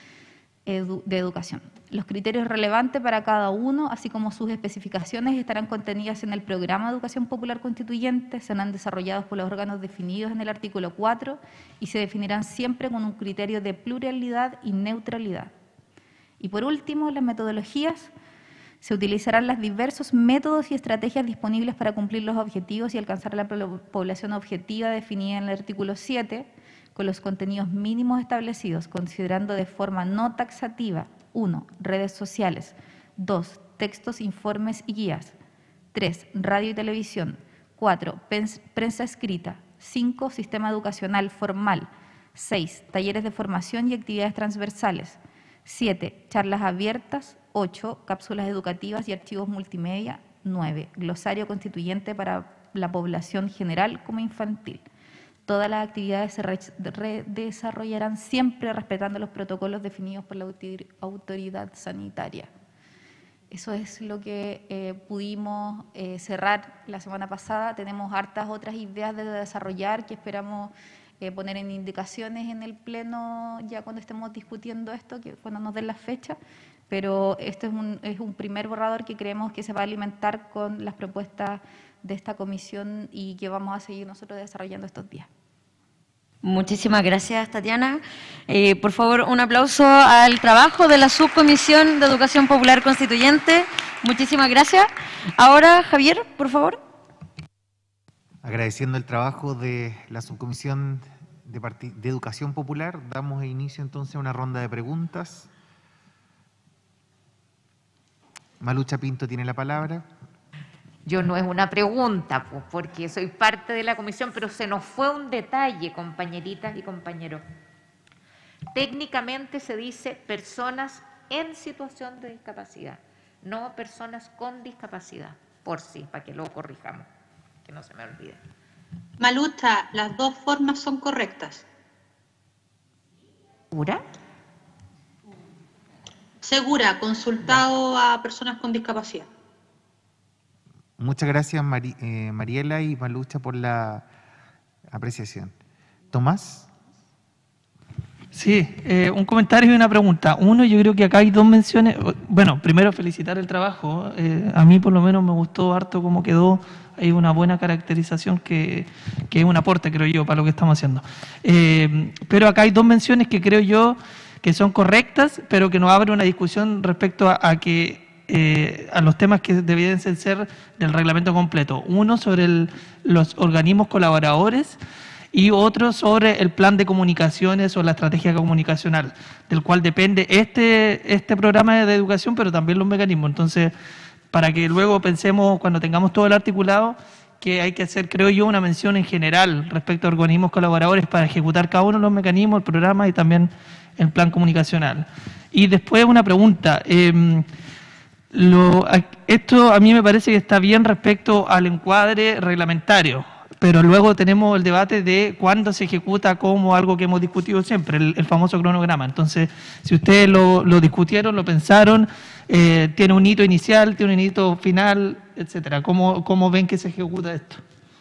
edu de educación. Los criterios relevantes para cada uno, así como sus especificaciones, estarán contenidas en el Programa de Educación Popular Constituyente, serán desarrollados por los órganos definidos en el artículo cuatro y se definirán siempre con un criterio de pluralidad y neutralidad. Y por último, las metodologías. Se utilizarán los diversos métodos y estrategias disponibles para cumplir los objetivos y alcanzar la población objetiva definida en el artículo siete, con los contenidos mínimos establecidos, considerando de forma no taxativa: uno. Redes sociales; dos. Textos, informes y guías; tres. Radio y televisión; cuatro. Prensa escrita; cinco. Sistema educacional formal; seis. Talleres de formación y actividades transversales; siete. Charlas abiertas; ocho. Cápsulas educativas y archivos multimedia; nueve. Glosario constituyente para la población general como infantil. Todas las actividades se desarrollarán siempre respetando los protocolos definidos por la autoridad sanitaria. Eso es lo que eh, pudimos eh, cerrar la semana pasada. Tenemos hartas otras ideas de desarrollar que esperamos eh, poner en indicaciones en el Pleno ya cuando estemos discutiendo esto, que cuando nos den las fechas. Pero este es un, es un primer borrador que creemos que se va a alimentar con las propuestas de esta comisión y que vamos a seguir nosotros desarrollando estos días. Muchísimas gracias, Tatiana. Eh, por favor, un aplauso al trabajo de la Subcomisión de Educación Popular Constituyente. Muchísimas gracias. Ahora, Javier, por favor. Agradeciendo el trabajo de la Subcomisión de, de Educación Popular, damos inicio entonces a una ronda de preguntas. Malucha Pinto tiene la palabra. Yo no es una pregunta, pues, porque soy parte de la comisión, pero se nos fue un detalle, compañeritas y compañeros. Técnicamente se dice personas en situación de discapacidad, no personas con discapacidad, por sí, para que lo corrijamos, que no se me olvide. Malucha, las dos formas son correctas. ¿Segura? Segura, consultado a personas con discapacidad. Muchas gracias, Mari, eh, Mariela y Malucha, por la apreciación. ¿Tomás? Sí, eh, un comentario y una pregunta. Uno, yo creo que acá hay dos menciones. Bueno, primero felicitar el trabajo. Eh, a mí por lo menos me gustó harto cómo quedó. Hay una buena caracterización que, que es un aporte, creo yo, para lo que estamos haciendo. Eh, pero acá hay dos menciones que creo yo que son correctas, pero que nos abre una discusión respecto a, a que eh, a los temas que deberían ser del reglamento completo. Uno sobre el, los organismos colaboradores y otro sobre el plan de comunicaciones o la estrategia comunicacional, del cual depende este, este programa de educación, pero también los mecanismos. Entonces, para que luego pensemos, cuando tengamos todo el articulado, que hay que hacer, creo yo, una mención en general respecto a organismos colaboradores para ejecutar cada uno de los mecanismos, el programa y también el plan comunicacional. Y después una pregunta. Eh, lo, esto a mí me parece que está bien respecto al encuadre reglamentario, pero luego tenemos el debate de cuándo se ejecuta como algo que hemos discutido siempre, el, el famoso cronograma. Entonces, si ustedes lo, lo discutieron, lo pensaron, eh, tiene un hito inicial, tiene un hito final, etcétera. ¿Cómo, cómo ven que se ejecuta esto?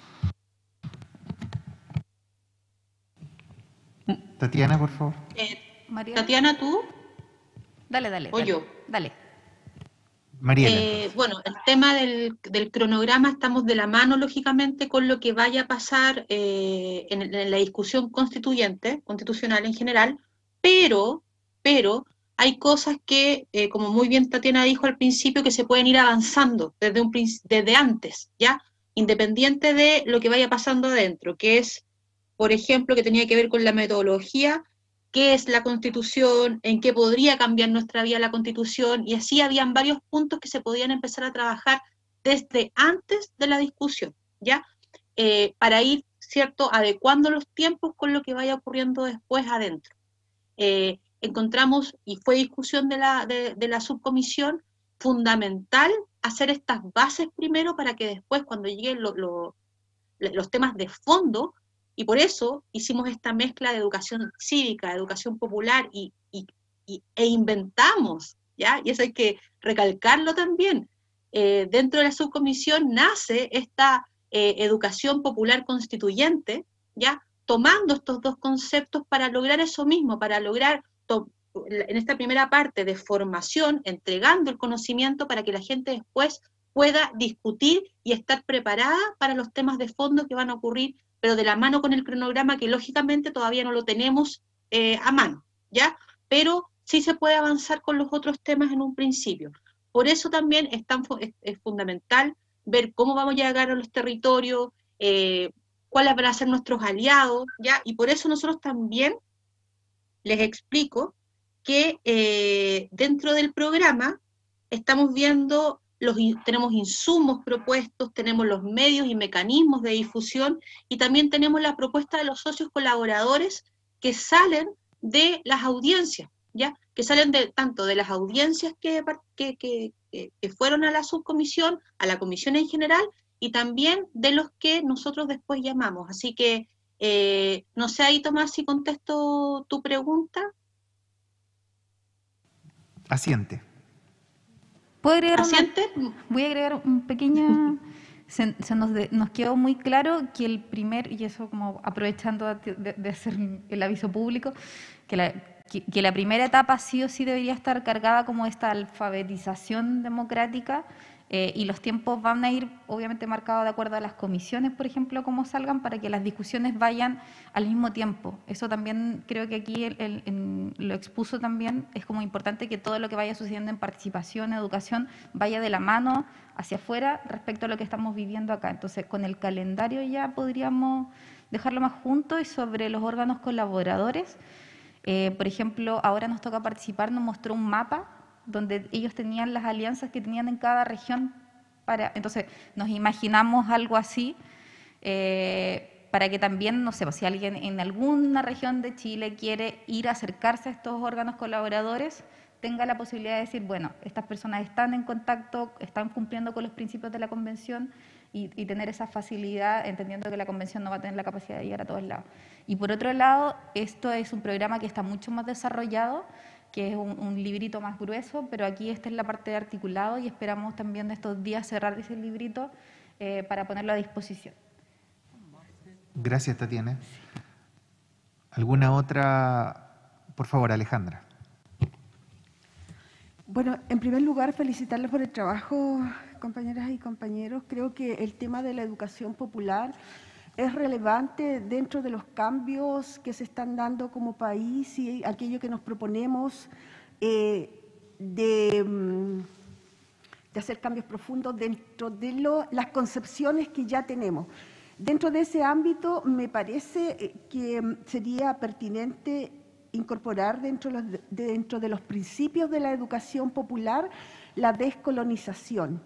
Tatiana, por favor. Eh, Tatiana, ¿tú? Dale, dale. O dale, yo. Dale. Mariela. Eh, bueno, el tema del, del cronograma estamos de la mano, lógicamente, con lo que vaya a pasar eh, en, en la discusión constituyente, constitucional en general, pero, pero hay cosas que, eh, como muy bien Tatiana dijo al principio, que se pueden ir avanzando desde, un, desde antes, ¿ya? Independiente de lo que vaya pasando adentro, que es, por ejemplo, que tenía que ver con la metodología, qué es la Constitución, en qué podría cambiar nuestra vida la Constitución, y así habían varios puntos que se podían empezar a trabajar desde antes de la discusión, ¿ya? Eh, para ir, ¿cierto?, adecuando los tiempos con lo que vaya ocurriendo después adentro. Eh, encontramos, y fue discusión de la, de, de la subcomisión, fundamental hacer estas bases primero para que después, cuando lleguen lo, lo, los temas de fondo, y por eso hicimos esta mezcla de educación cívica, educación popular, y, y, y, e inventamos, ¿ya? Y eso hay que recalcarlo también. Eh, dentro de la subcomisión nace esta eh, educación popular constituyente, ¿ya? Tomando estos dos conceptos para lograr eso mismo, para lograr, en esta primera parte de formación, entregando el conocimiento para que la gente después pueda discutir y estar preparada para los temas de fondo que van a ocurrir, pero de la mano con el cronograma, que lógicamente todavía no lo tenemos eh, a mano, ¿ya? Pero sí se puede avanzar con los otros temas en un principio. Por eso también es, tan, es, es fundamental ver cómo vamos a llegar a los territorios, eh, cuáles van a ser nuestros aliados, ¿ya? Y por eso nosotros también les explico que eh, dentro del programa estamos viendo, los, tenemos insumos propuestos, tenemos los medios y mecanismos de difusión, y también tenemos la propuesta de los socios colaboradores que salen de las audiencias, ¿ya? Que salen de, tanto de las audiencias que, que, que, que fueron a la subcomisión, a la comisión en general, y también de los que nosotros después llamamos. Así que, eh, no sé ahí, Tomás, si contesto tu pregunta. Asiente. ¿Puedo agregar ¿Asiente? Una, voy a agregar un pequeño... se, se nos, de, nos quedó muy claro que el primer, y eso como aprovechando de, de, de hacer el aviso público, que la, que, que la primera etapa sí o sí debería estar cargada como esta alfabetización democrática, eh, y los tiempos van a ir obviamente marcados de acuerdo a las comisiones, por ejemplo, cómo salgan, para que las discusiones vayan al mismo tiempo. Eso también creo que aquí el, el, el, lo expuso también, es como importante que todo lo que vaya sucediendo en participación, educación, vaya de la mano hacia afuera respecto a lo que estamos viviendo acá. Entonces, con el calendario ya podríamos dejarlo más junto. Y sobre los órganos colaboradores, eh, por ejemplo, ahora nos toca participar, nos mostró un mapa donde ellos tenían las alianzas que tenían en cada región. Para, entonces, nos imaginamos algo así, eh, para que también, no sé, si alguien en alguna región de Chile quiere ir a acercarse a estos órganos colaboradores, tenga la posibilidad de decir, bueno, estas personas están en contacto, están cumpliendo con los principios de la Convención, y, y tener esa facilidad, entendiendo que la Convención no va a tener la capacidad de llegar a todos lados. Y por otro lado, esto es un programa que está mucho más desarrollado, que es un, un librito más grueso, pero aquí esta es la parte de articulado, y esperamos también de estos días cerrar ese librito eh, para ponerlo a disposición. Gracias, Tatiana. ¿Alguna otra? Por favor, Alejandra. Bueno, en primer lugar, felicitarles por el trabajo, compañeras y compañeros. Creo que el tema de la educación popular es relevante dentro de los cambios que se están dando como país, y aquello que nos proponemos eh, de, de hacer cambios profundos dentro de lo, las concepciones que ya tenemos. Dentro de ese ámbito, me parece que sería pertinente incorporar dentro de, los, dentro de los principios de la educación popular la descolonización.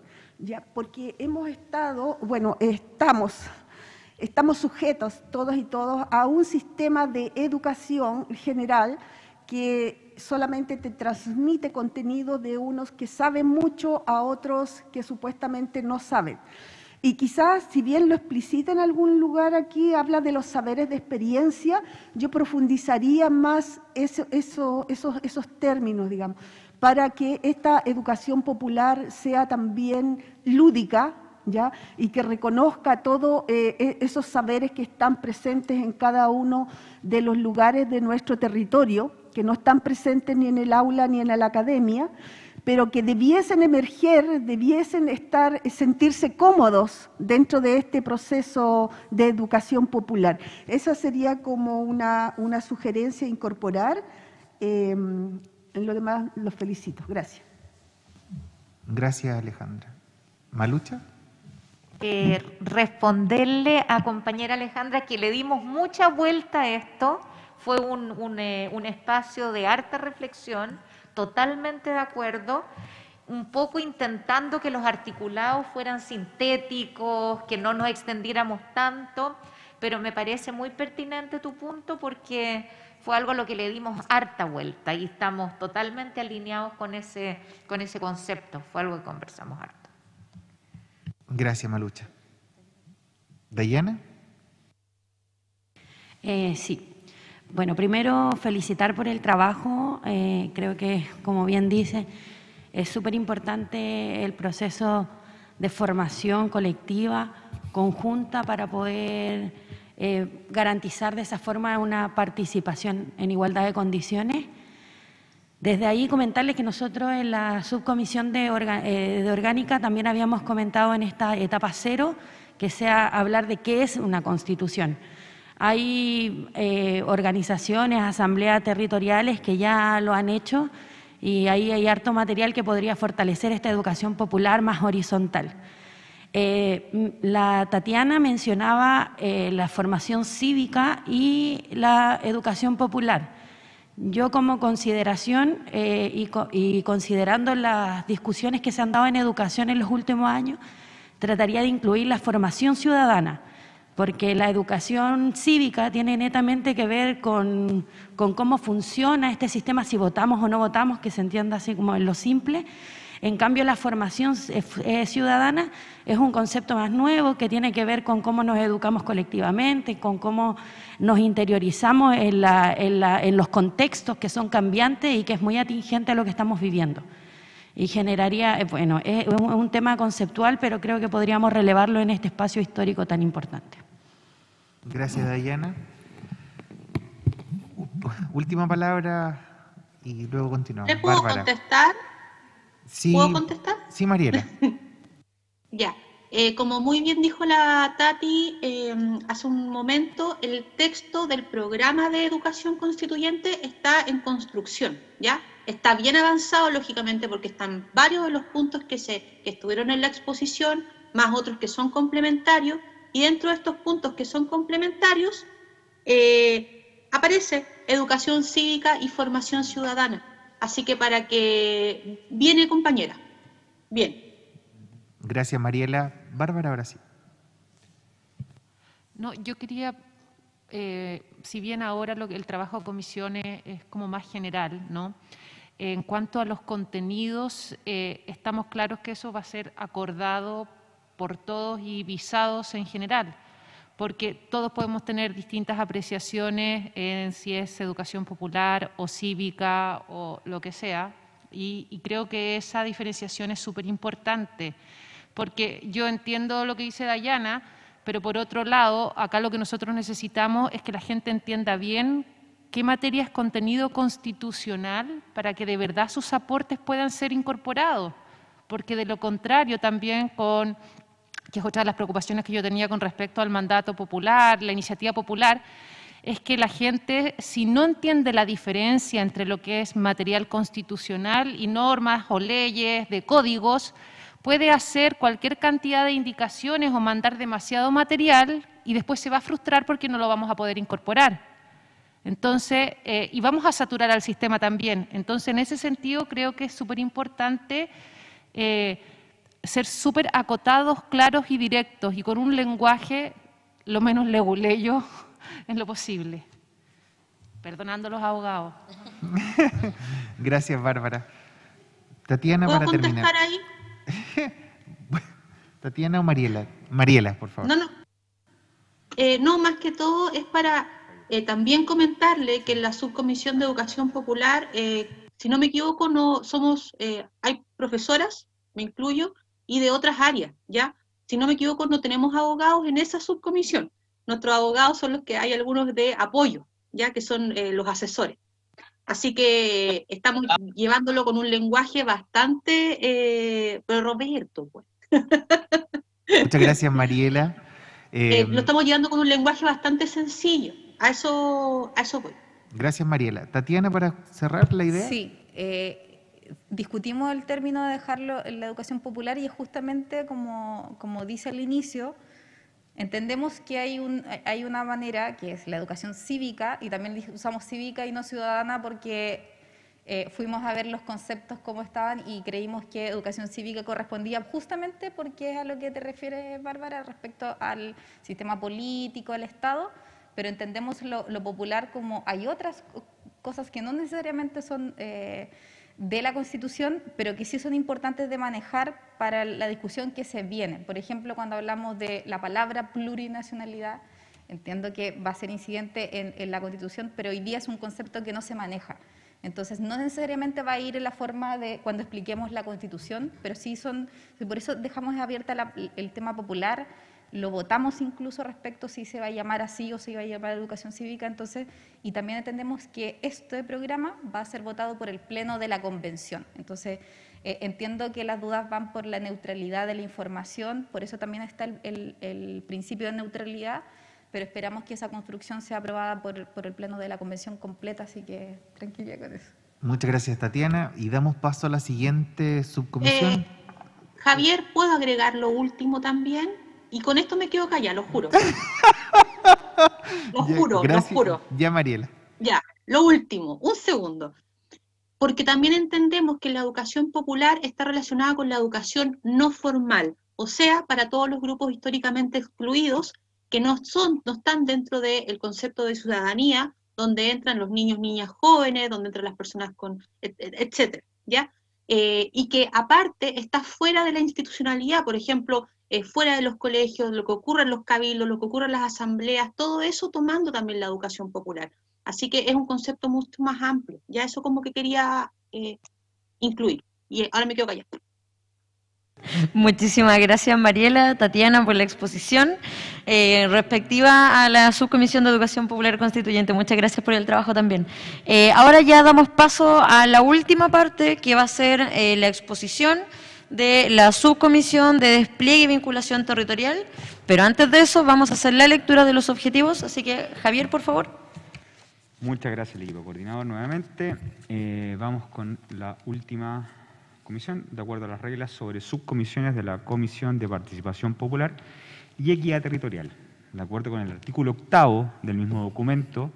¿ya? Porque hemos estado, bueno, estamos, estamos sujetos todos y todos a un sistema de educación general que solamente te transmite contenido de unos que saben mucho a otros que supuestamente no saben. Y quizás, si bien lo explicita en algún lugar aquí, habla de los saberes de experiencia, yo profundizaría más eso, eso, esos, esos términos, digamos, para que esta educación popular sea también lúdica, ¿ya? Y que reconozca todos eh, esos saberes que están presentes en cada uno de los lugares de nuestro territorio, que no están presentes ni en el aula ni en la academia, pero que debiesen emerger, debiesen estar, sentirse cómodos dentro de este proceso de educación popular. Esa sería como una, una sugerencia a incorporar. Eh, en lo demás, los felicito. Gracias. Gracias, Alejandra. ¿Malucha? Eh, responderle a compañera Alejandra que le dimos mucha vuelta a esto. Fue un, un, eh, un espacio de harta reflexión, totalmente de acuerdo, un poco intentando que los articulados fueran sintéticos, que no nos extendiéramos tanto, pero me parece muy pertinente tu punto porque fue algo a lo que le dimos harta vuelta y estamos totalmente alineados con ese, con ese concepto, fue algo que conversamos harto. Gracias, Malucha. ¿Dayana? Eh, sí. Bueno, primero felicitar por el trabajo. Eh, creo que, como bien dice, es súper importante el proceso de formación colectiva, conjunta, para poder eh, garantizar de esa forma una participación en igualdad de condiciones. Desde ahí comentarles que nosotros en la subcomisión de, orga, eh, de orgánica también habíamos comentado en esta etapa cero que sea hablar de qué es una constitución. Hay eh, organizaciones, asambleas territoriales que ya lo han hecho y ahí hay harto material que podría fortalecer esta educación popular más horizontal. Eh, la Tatiana mencionaba eh, la formación cívica y la educación popular. Yo como consideración eh, y, y considerando las discusiones que se han dado en educación en los últimos años, trataría de incluir la formación ciudadana, porque la educación cívica tiene netamente que ver con, con cómo funciona este sistema, si votamos o no votamos, que se entienda así como en lo simple. En cambio, la formación eh, ciudadana es un concepto más nuevo que tiene que ver con cómo nos educamos colectivamente, con cómo nos interiorizamos en, la, en, la, en los contextos que son cambiantes y que es muy atingente a lo que estamos viviendo. Y generaría, eh, bueno, es un, un tema conceptual, pero creo que podríamos relevarlo en este espacio histórico tan importante. Gracias, Dayana. Última palabra y luego continuamos. ¿Le puedo Bárbara. contestar? Sí, ¿Puedo contestar? Sí, Mariela. Ya. Eh, como muy bien dijo la Tati eh, hace un momento, el texto del programa de educación constituyente está en construcción, ¿ya? Está bien avanzado, lógicamente, porque están varios de los puntos que, se, que estuvieron en la exposición, más otros que son complementarios, y dentro de estos puntos que son complementarios, eh, aparece educación cívica y formación ciudadana. Así que para que... Viene, compañera. Bien. Gracias, Mariela. Bárbara, ahora sí. No, yo quería, eh, si bien ahora lo que el trabajo de comisiones es como más general, ¿no? En cuanto a los contenidos, eh, estamos claros que eso va a ser acordado por todos y visados en general, porque todos podemos tener distintas apreciaciones en si es educación popular o cívica o lo que sea, y, y creo que esa diferenciación es súper importante, porque yo entiendo lo que dice Dayana, pero por otro lado, acá lo que nosotros necesitamos es que la gente entienda bien qué materia es contenido constitucional para que de verdad sus aportes puedan ser incorporados, porque de lo contrario también con, que es otra de las preocupaciones que yo tenía con respecto al mandato popular, la iniciativa popular, es que la gente, si no entiende la diferencia entre lo que es material constitucional y normas o leyes de códigos, puede hacer cualquier cantidad de indicaciones o mandar demasiado material y después se va a frustrar porque no lo vamos a poder incorporar. Entonces, eh, y vamos a saturar al sistema también. Entonces, en ese sentido, creo que es súper importante eh, ser súper acotados, claros y directos, y con un lenguaje lo menos leguleyo en lo posible. Perdonando a los abogados. Gracias, Bárbara. Tatiana, ¿Puedo para terminar. contestar ahí? Tatiana o Mariela. Mariela, por favor. No, no. Eh, no, más que todo es para eh, también comentarle que en la Subcomisión de Educación Popular, eh, si no me equivoco, no somos, eh, hay profesoras, me incluyo, y de otras áreas, ¿ya? Si no me equivoco, no tenemos abogados en esa subcomisión. Nuestros abogados son los que hay algunos de apoyo, ya que son eh, los asesores. Así que estamos llevándolo con un lenguaje bastante, eh, pero Roberto, pues. Muchas gracias, Mariela. Eh, Eh, lo estamos llevando con un lenguaje bastante sencillo. A eso, a eso voy. gracias, Mariela. Tatiana, para cerrar la idea. Sí, eh, discutimos el término de dejarlo en la educación popular y es justamente como, como dice al inicio, entendemos que hay, un, hay una manera que es la educación cívica y también usamos cívica y no ciudadana porque eh, fuimos a ver los conceptos cómo estaban y creímos que educación cívica correspondía justamente porque es a lo que te refieres, Bárbara, respecto al sistema político, al Estado, pero entendemos lo, lo popular como hay otras cosas que no necesariamente son eh, de la Constitución, pero que sí son importantes de manejar para la discusión que se viene. Por ejemplo, cuando hablamos de la palabra plurinacionalidad, entiendo que va a ser incidente en, en la Constitución, pero hoy día es un concepto que no se maneja. Entonces, no necesariamente va a ir en la forma de cuando expliquemos la Constitución, pero sí son, por eso dejamos abierta la, el tema popular, lo votamos incluso respecto si se va a llamar así o si va a llamar educación cívica, entonces, y también entendemos que este programa va a ser votado por el Pleno de la Convención. Entonces, eh, entiendo que las dudas van por la neutralidad de la información, por eso también está el, el, el principio de neutralidad, pero esperamos que esa construcción sea aprobada por, por el Pleno de la Convención completa, así que tranquila con eso. Muchas gracias, Tatiana. Y damos paso a la siguiente subcomisión. Eh, Javier, ¿puedo agregar lo último también? Y con esto me quedo callada, lo juro. Lo Ya, juro, gracias. lo juro. Ya, Mariela. Ya, lo último, un segundo. Porque también entendemos que la educación popular está relacionada con la educación no formal, o sea, para todos los grupos históricamente excluidos que no, son, no están dentro del concepto de ciudadanía, donde entran los niños, niñas jóvenes, donde entran las personas con, etcétera, ¿ya? Eh, y que aparte está fuera de la institucionalidad, por ejemplo, eh, fuera de los colegios, lo que ocurre en los cabildos, lo que ocurre en las asambleas, todo eso tomando también la educación popular. Así que es un concepto mucho más amplio, ya eso como que quería eh, incluir, y ahora me quedo callada. Muchísimas gracias, Mariela, Tatiana, por la exposición eh, respectiva a la Subcomisión de Educación Popular Constituyente. Muchas gracias por el trabajo también. Eh, ahora ya damos paso a la última parte, que va a ser eh, la exposición de la Subcomisión de Despliegue y Vinculación Territorial. Pero antes de eso vamos a hacer la lectura de los objetivos, así que Javier, por favor. Muchas gracias, equipo coordinador, nuevamente. Eh, vamos con la última comisión, de acuerdo a las reglas sobre subcomisiones de la Comisión de Participación Popular y Equidad Territorial. De acuerdo con el artículo octavo del mismo documento,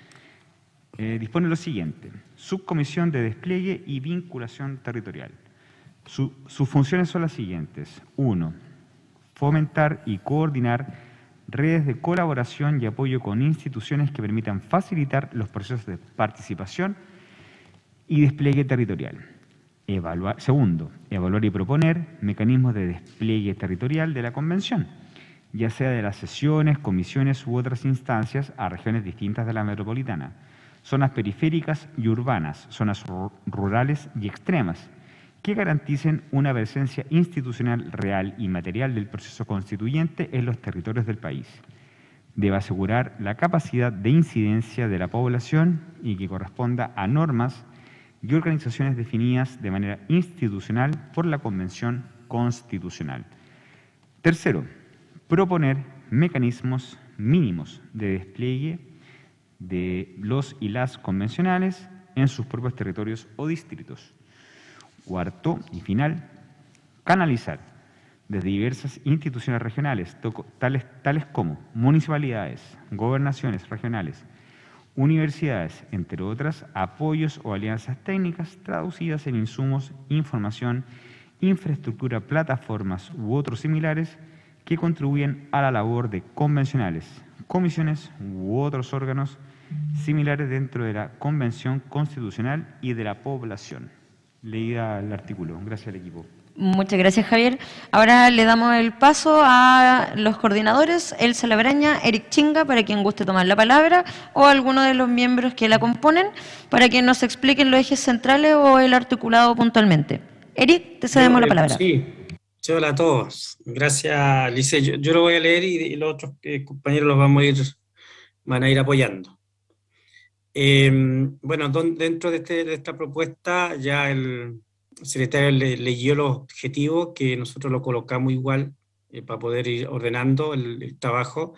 eh, dispone lo siguiente: Subcomisión de Despliegue y Vinculación Territorial. Su, sus funciones son las siguientes. Uno, fomentar y coordinar redes de colaboración y apoyo con instituciones que permitan facilitar los procesos de participación y despliegue territorial. Evaluar, segundo, evaluar y proponer mecanismos de despliegue territorial de la Convención, ya sea de las sesiones, comisiones u otras instancias a regiones distintas de la metropolitana, zonas periféricas y urbanas, zonas rurales y extremas, que garanticen una presencia institucional real y material del proceso constituyente en los territorios del país. Debe asegurar la capacidad de incidencia de la población y que corresponda a normas y organizaciones definidas de manera institucional por la Convención Constitucional. Tercero, proponer mecanismos mínimos de despliegue de los y las convencionales en sus propios territorios o distritos. Cuarto y final, canalizar desde diversas instituciones regionales, tales, tales como municipalidades, gobernaciones regionales, universidades, entre otras, apoyos o alianzas técnicas traducidas en insumos, información infraestructura, plataformas u otros similares que contribuyen a la labor de convencionales, comisiones u otros órganos similares dentro de la Convención Constitucional y de la población. Leída el artículo. Gracias al equipo. Muchas gracias, Javier. Ahora le damos el paso a los coordinadores, Elsa Labraña, Eric Chinga, para quien guste tomar la palabra, o alguno de los miembros que la componen, para que nos expliquen los ejes centrales o el articulado puntualmente. Eric, te cedemos la palabra. Sí, sí, hola a todos. Gracias, Lice. Yo, yo lo voy a leer y, y los otros eh, compañeros los vamos a ir, van a ir apoyando. Eh, bueno, don, dentro de, este, de esta propuesta ya el El secretario le, leyó los objetivos, que nosotros lo colocamos igual eh, para poder ir ordenando el, el trabajo.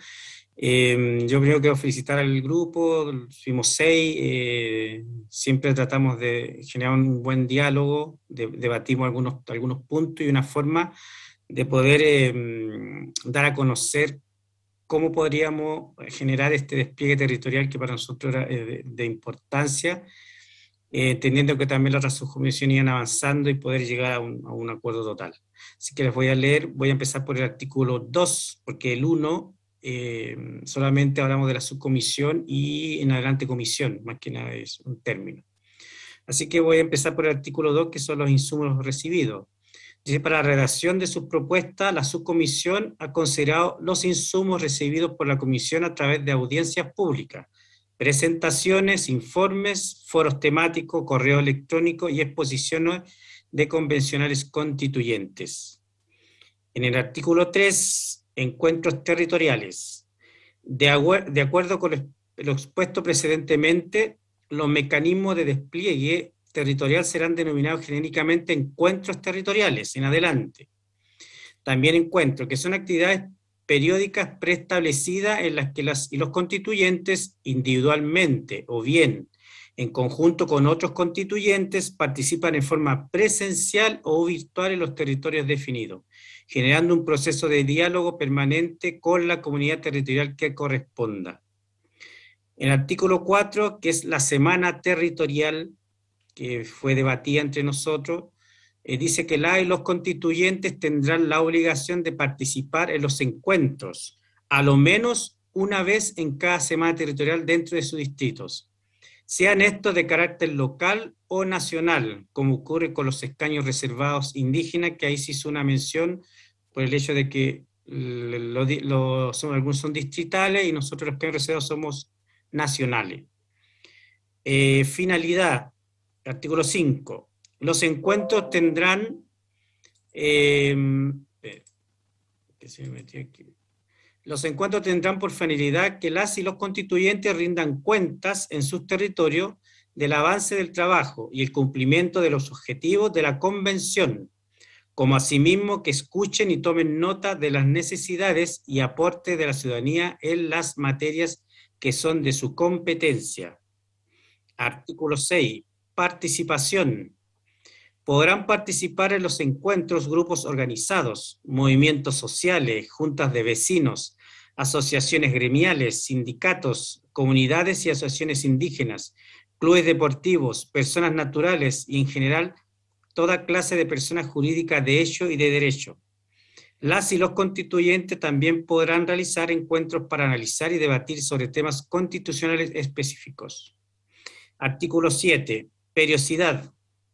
Eh, yo primero quiero felicitar al grupo, fuimos seis, eh, siempre tratamos de generar un buen diálogo, de, debatimos algunos, algunos puntos y una forma de poder eh, dar a conocer cómo podríamos generar este despliegue territorial que para nosotros era eh, de, de importancia, Eh, entendiendo que también las otras subcomisiones iban avanzando y poder llegar a un, a un acuerdo total. Así que les voy a leer, voy a empezar por el artículo dos, porque el uno eh, solamente hablamos de la subcomisión y en adelante comisión, más que nada es un término. Así que voy a empezar por el artículo dos, que son los insumos recibidos. Dice, para la redacción de sus propuestas, la subcomisión ha considerado los insumos recibidos por la comisión a través de audiencias públicas, presentaciones, informes, foros temáticos, correo electrónico y exposiciones de convencionales constituyentes. En el artículo tres, encuentros territoriales. De, de acuerdo con lo expuesto precedentemente, los mecanismos de despliegue territorial serán denominados genéricamente encuentros territoriales en adelante. También encuentros, que son actividades periódicas preestablecidas en las que las y los constituyentes individualmente o bien en conjunto con otros constituyentes participan en forma presencial o virtual en los territorios definidos, generando un proceso de diálogo permanente con la comunidad territorial que corresponda. El artículo cuatro, que es la semana territorial, que fue debatida entre nosotros, Eh, dice que la y los constituyentes tendrán la obligación de participar en los encuentros, a lo menos una vez en cada semana territorial dentro de sus distritos, sean estos de carácter local o nacional, como ocurre con los escaños reservados indígenas, que ahí se hizo una mención por el hecho de que lo, lo, son, algunos son distritales y nosotros los escaños reservados somos nacionales. Eh, finalidad, artículo cinco. Los encuentros tendrán, eh, ¿qué se me metió aquí? Los encuentros tendrán por finalidad que las y los constituyentes rindan cuentas en sus territorios del avance del trabajo y el cumplimiento de los objetivos de la convención, como asimismo que escuchen y tomen nota de las necesidades y aportes de la ciudadanía en las materias que son de su competencia. Artículo seis. Participación. Podrán participar en los encuentros grupos organizados, movimientos sociales, juntas de vecinos, asociaciones gremiales, sindicatos, comunidades y asociaciones indígenas, clubes deportivos, personas naturales y en general toda clase de personas jurídicas de hecho y de derecho. Las y los constituyentes también podrán realizar encuentros para analizar y debatir sobre temas constitucionales específicos. Artículo siete. Periodicidad.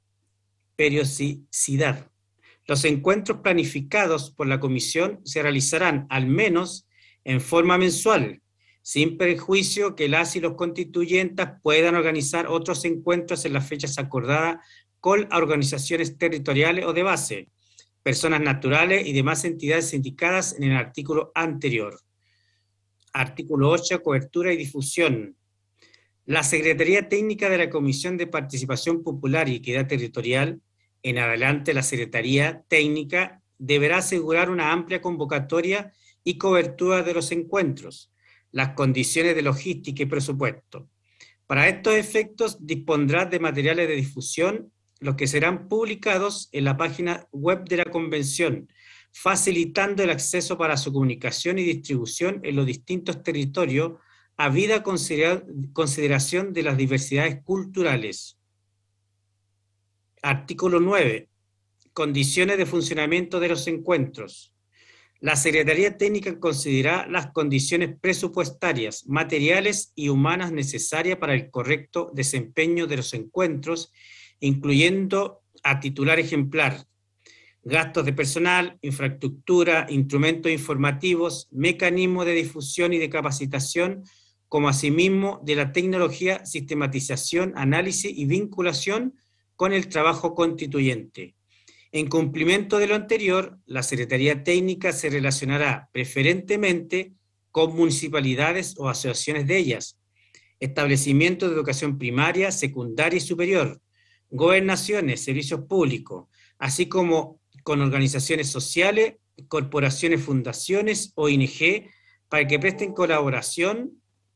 Periodicidad. Los encuentros planificados por la Comisión se realizarán al menos en forma mensual, sin perjuicio que las y los constituyentes puedan organizar otros encuentros en las fechas acordadas con organizaciones territoriales o de base, personas naturales y demás entidades indicadas en el artículo anterior. Artículo ocho. Cobertura y difusión. La Secretaría Técnica de la Comisión de Participación Popular y Equidad Territorial, en adelante la Secretaría Técnica, deberá asegurar una amplia convocatoria y cobertura de los encuentros, las condiciones de logística y presupuesto. Para estos efectos dispondrá de materiales de difusión, los que serán publicados en la página web de la Convención, facilitando el acceso para su comunicación y distribución en los distintos territorios, habida consideración de las diversidades culturales. Artículo nueve. condiciones de funcionamiento de los encuentros. La Secretaría Técnica considerará las condiciones presupuestarias, materiales y humanas necesarias para el correcto desempeño de los encuentros, incluyendo a titular ejemplar, gastos de personal, infraestructura, instrumentos informativos, mecanismos de difusión y de capacitación, como asimismo de la tecnología, sistematización, análisis y vinculación con el trabajo constituyente. En cumplimiento de lo anterior, la Secretaría Técnica se relacionará preferentemente con municipalidades o asociaciones de ellas, establecimientos de educación primaria, secundaria y superior, gobernaciones, servicios públicos, así como con organizaciones sociales, corporaciones, fundaciones, O N G, para que presten colaboración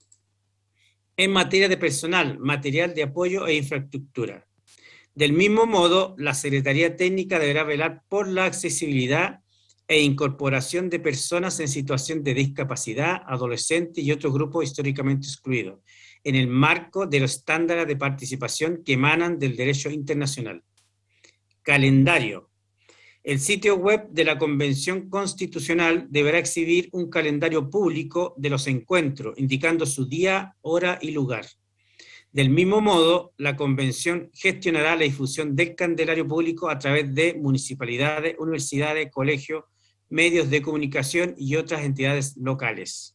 en materia de personal, material de apoyo e infraestructura. Del mismo modo, la Secretaría Técnica deberá velar por la accesibilidad e incorporación de personas en situación de discapacidad, adolescentes y otros grupos históricamente excluidos, en el marco de los estándares de participación que emanan del derecho internacional. Calendario. El sitio web de la Convención Constitucional deberá exhibir un calendario público de los encuentros, indicando su día, hora y lugar. Del mismo modo, la Convención gestionará la difusión del calendario público a través de municipalidades, universidades, colegios, medios de comunicación y otras entidades locales.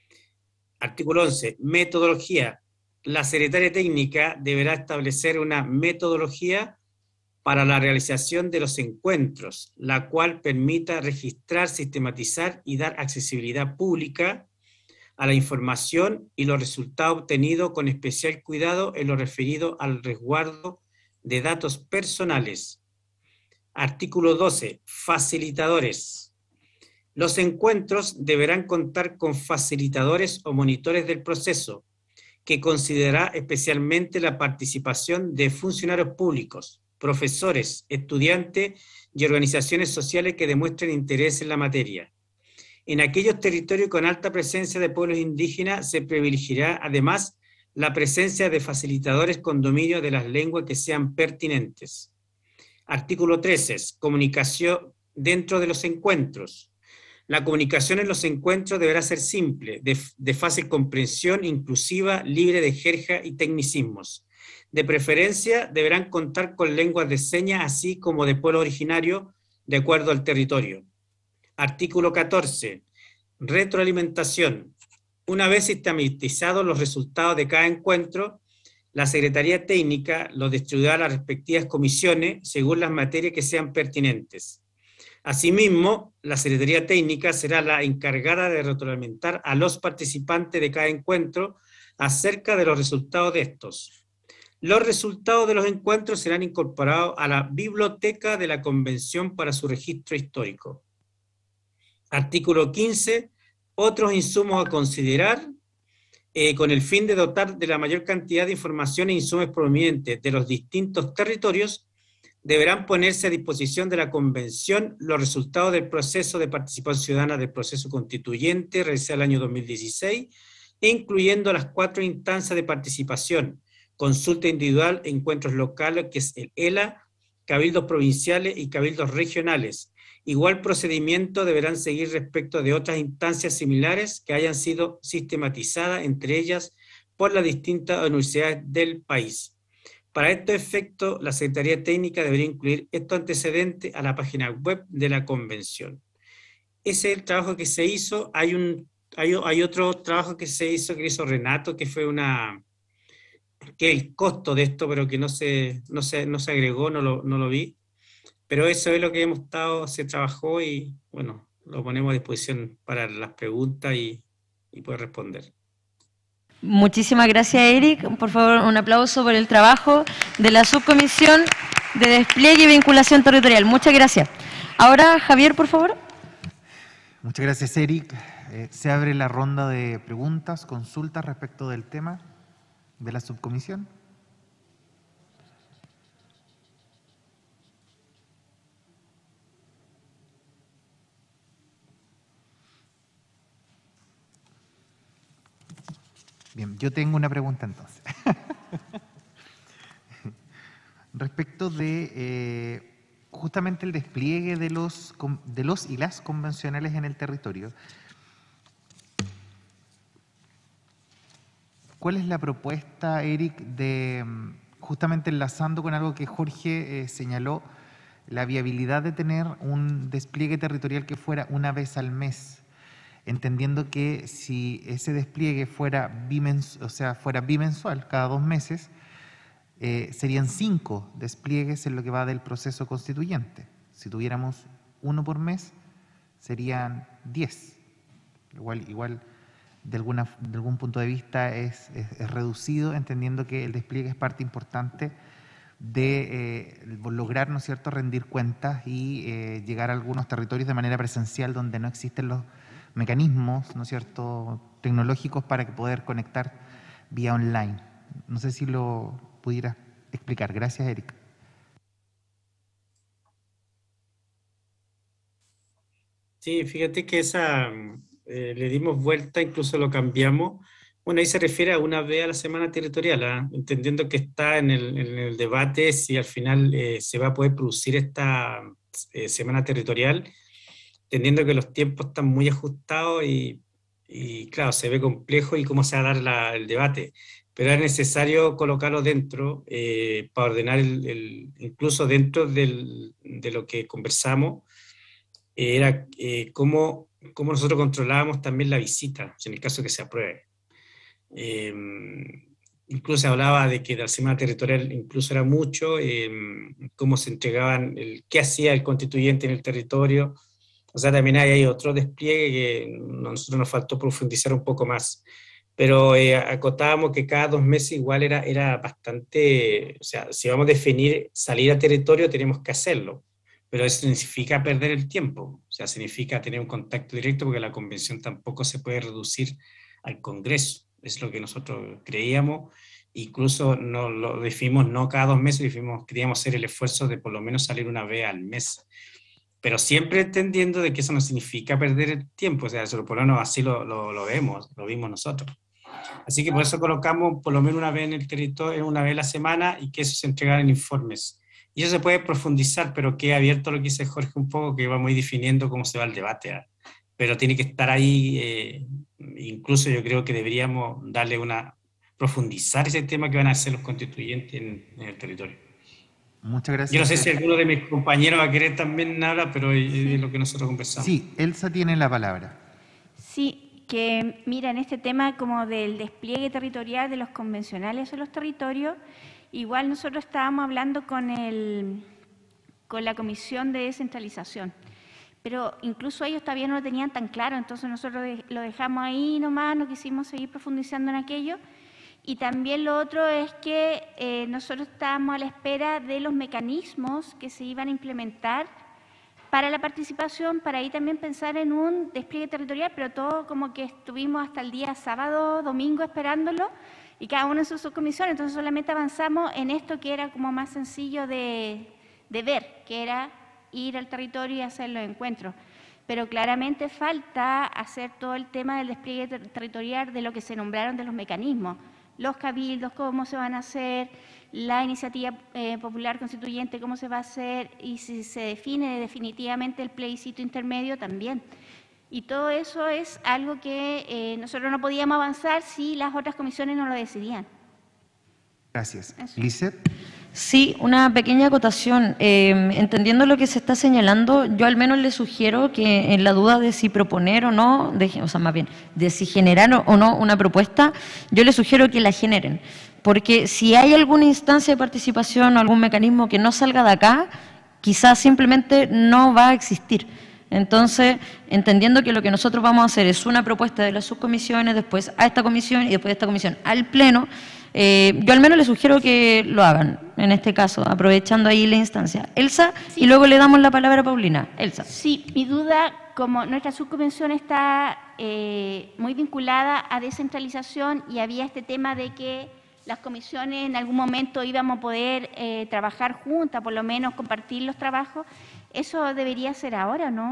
Artículo once. Metodología. La Secretaría Técnica deberá establecer una metodología para la realización de los encuentros, la cual permita registrar, sistematizar y dar accesibilidad pública a la información y los resultados obtenidos, con especial cuidado en lo referido al resguardo de datos personales. Artículo doce. Facilitadores. Los encuentros deberán contar con facilitadores o monitores del proceso, que considerará especialmente la participación de funcionarios públicos, profesores, estudiantes y organizaciones sociales que demuestren interés en la materia. En aquellos territorios con alta presencia de pueblos indígenas se privilegiará además la presencia de facilitadores con dominio de las lenguas que sean pertinentes. Artículo trece. Comunicación dentro de los encuentros. La comunicación en los encuentros deberá ser simple, de, de fácil comprensión, inclusiva, libre de jerga y tecnicismos. De preferencia, deberán contar con lenguas de señas, así como de pueblo originario, de acuerdo al territorio. Artículo catorce. Retroalimentación. Una vez sistematizados los resultados de cada encuentro, la Secretaría Técnica los distribuirá a las respectivas comisiones según las materias que sean pertinentes. Asimismo, la Secretaría Técnica será la encargada de retroalimentar a los participantes de cada encuentro acerca de los resultados de estos. Los resultados de los encuentros serán incorporados a la biblioteca de la Convención para su registro histórico. Artículo quince. Otros insumos a considerar eh, con el fin de dotar de la mayor cantidad de información e insumos provenientes de los distintos territorios, deberán ponerse a disposición de la Convención los resultados del proceso de participación ciudadana del proceso constituyente realizado el año dos mil dieciséis, incluyendo las cuatro instancias de participación: consulta individual, encuentros locales, que es el E L A, cabildos provinciales y cabildos regionales. Igual procedimiento deberán seguir respecto de otras instancias similares que hayan sido sistematizadas, entre ellas por las distintas universidades del país. Para estos efectos, la Secretaría Técnica debería incluir estos antecedentes a la página web de la Convención. Ese es el trabajo que se hizo. Hay, un, hay, hay otro trabajo que se hizo, que hizo Renato, que fue una... que el costo de esto, pero que no se, no se, no se agregó, no lo, no lo vi. Pero eso es lo que hemos estado, se trabajó y, bueno, lo ponemos a disposición para las preguntas y, y poder responder. Muchísimas gracias, Eric. Por favor, un aplauso por el trabajo de la Subcomisión de Despliegue y Vinculación Territorial. Muchas gracias. Ahora, Javier, por favor. Muchas gracias, Eric. Eh, se abre la ronda de preguntas, consultas respecto del tema de la subcomisión. Bien, yo tengo una pregunta entonces. Respecto de eh, justamente el despliegue de los, de los y las convencionales en el territorio. ¿Cuál es la propuesta, Eric, de, justamente enlazando con algo que Jorge eh, señaló, la viabilidad de tener un despliegue territorial que fuera una vez al mes, entendiendo que si ese despliegue fuera bimensual, o sea, fuera bimensual, cada dos meses, eh, serían cinco despliegues en lo que va del proceso constituyente. Si tuviéramos uno por mes, serían diez. Igual, igual de, alguna, de algún punto de vista es, es, es reducido, entendiendo que el despliegue es parte importante de eh, lograr, ¿no es cierto?, rendir cuentas y eh, llegar a algunos territorios de manera presencial donde no existen los mecanismos, ¿no es cierto?, tecnológicos para que poder conectar vía online. No sé si lo pudiera explicar. Gracias, Erika. Sí, fíjate que esa eh, le dimos vuelta, incluso lo cambiamos. Bueno, ahí se refiere a una vez a la semana territorial, ¿eh? Entendiendo que está en el, en el debate si al final eh, se va a poder producir esta eh, semana territorial, entendiendo que los tiempos están muy ajustados y, y claro, se ve complejo y cómo se va a dar la, el debate. Pero es necesario colocarlo dentro eh, para ordenar, el, el, incluso dentro del, de lo que conversamos, eh, era eh, cómo, cómo nosotros controlábamos también la visita, en el caso que se apruebe. Eh, incluso se hablaba de que la semana territorial incluso era mucho, eh, cómo se entregaban, el, qué hacía el constituyente en el territorio. O sea, también hay, hay otro despliegue que a nosotros nos faltó profundizar un poco más. Pero eh, acotábamos que cada dos meses igual era, era bastante, o sea, si vamos a definir salir a territorio tenemos que hacerlo, pero eso significa perder el tiempo, o sea, significa tener un contacto directo porque la convención tampoco se puede reducir al Congreso, es lo que nosotros creíamos, incluso no, lo definimos no cada dos meses, definimos, queríamos hacer el esfuerzo de por lo menos salir una vez al mes, pero siempre entendiendo de que eso no significa perder el tiempo, o sea, eso por lo menos así lo, lo, lo vemos, lo vimos nosotros. Así que por eso colocamos por lo menos una vez en el territorio, una vez a la semana, y que eso se entregara en informes. Y eso se puede profundizar, pero queda abierto lo que dice Jorge un poco, que vamos a ir definiendo cómo se va el debate, ¿eh? Pero tiene que estar ahí, eh, incluso yo creo que deberíamos darle una, profundizar ese tema que van a hacer los constituyentes en, en el territorio. Muchas gracias. Yo no sé si alguno de mis compañeros va a querer también hablar, pero es sí. lo que nosotros conversamos. Sí, Elsa tiene la palabra. Sí. Que mira, en este tema como del despliegue territorial de los convencionales en los territorios, igual nosotros estábamos hablando con, el, con la Comisión de Descentralización, pero incluso ellos todavía no lo tenían tan claro, entonces nosotros lo dejamos ahí nomás, no quisimos seguir profundizando en aquello. Y también lo otro es que eh, nosotros estábamos a la espera de los mecanismos que se iban a implementar para la participación, para ahí también pensar en un despliegue territorial, pero todo como que estuvimos hasta el día sábado, domingo esperándolo, y cada uno en su subcomisión, entonces solamente avanzamos en esto que era como más sencillo de, de ver, que era ir al territorio y hacer los encuentros. Pero claramente falta hacer todo el tema del despliegue ter territorial de lo que se nombraron de los mecanismos, los cabildos, cómo se van a hacer, la iniciativa eh, popular constituyente, cómo se va a hacer, y si se define definitivamente el plebiscito intermedio también. Y todo eso es algo que eh, nosotros no podíamos avanzar si las otras comisiones no lo decidían. Gracias. Lizeth. Sí, una pequeña acotación. Eh, entendiendo lo que se está señalando, yo al menos le sugiero que en la duda de si proponer o no, de, o sea, más bien, de si generar o no una propuesta, yo le sugiero que la generen. Porque si hay alguna instancia de participación o algún mecanismo que no salga de acá, quizás simplemente no va a existir. Entonces, entendiendo que lo que nosotros vamos a hacer es una propuesta de las subcomisiones, después a esta comisión y después de esta comisión al Pleno, eh, yo al menos les sugiero que lo hagan, en este caso, aprovechando ahí la instancia. Elsa, sí. Y luego le damos la palabra a Paulina. Elsa. Sí, mi duda, como nuestra subconvención está eh, muy vinculada a descentralización y había este tema de que las comisiones en algún momento íbamos a poder eh, trabajar juntas, por lo menos compartir los trabajos, ¿eso debería ser ahora o no?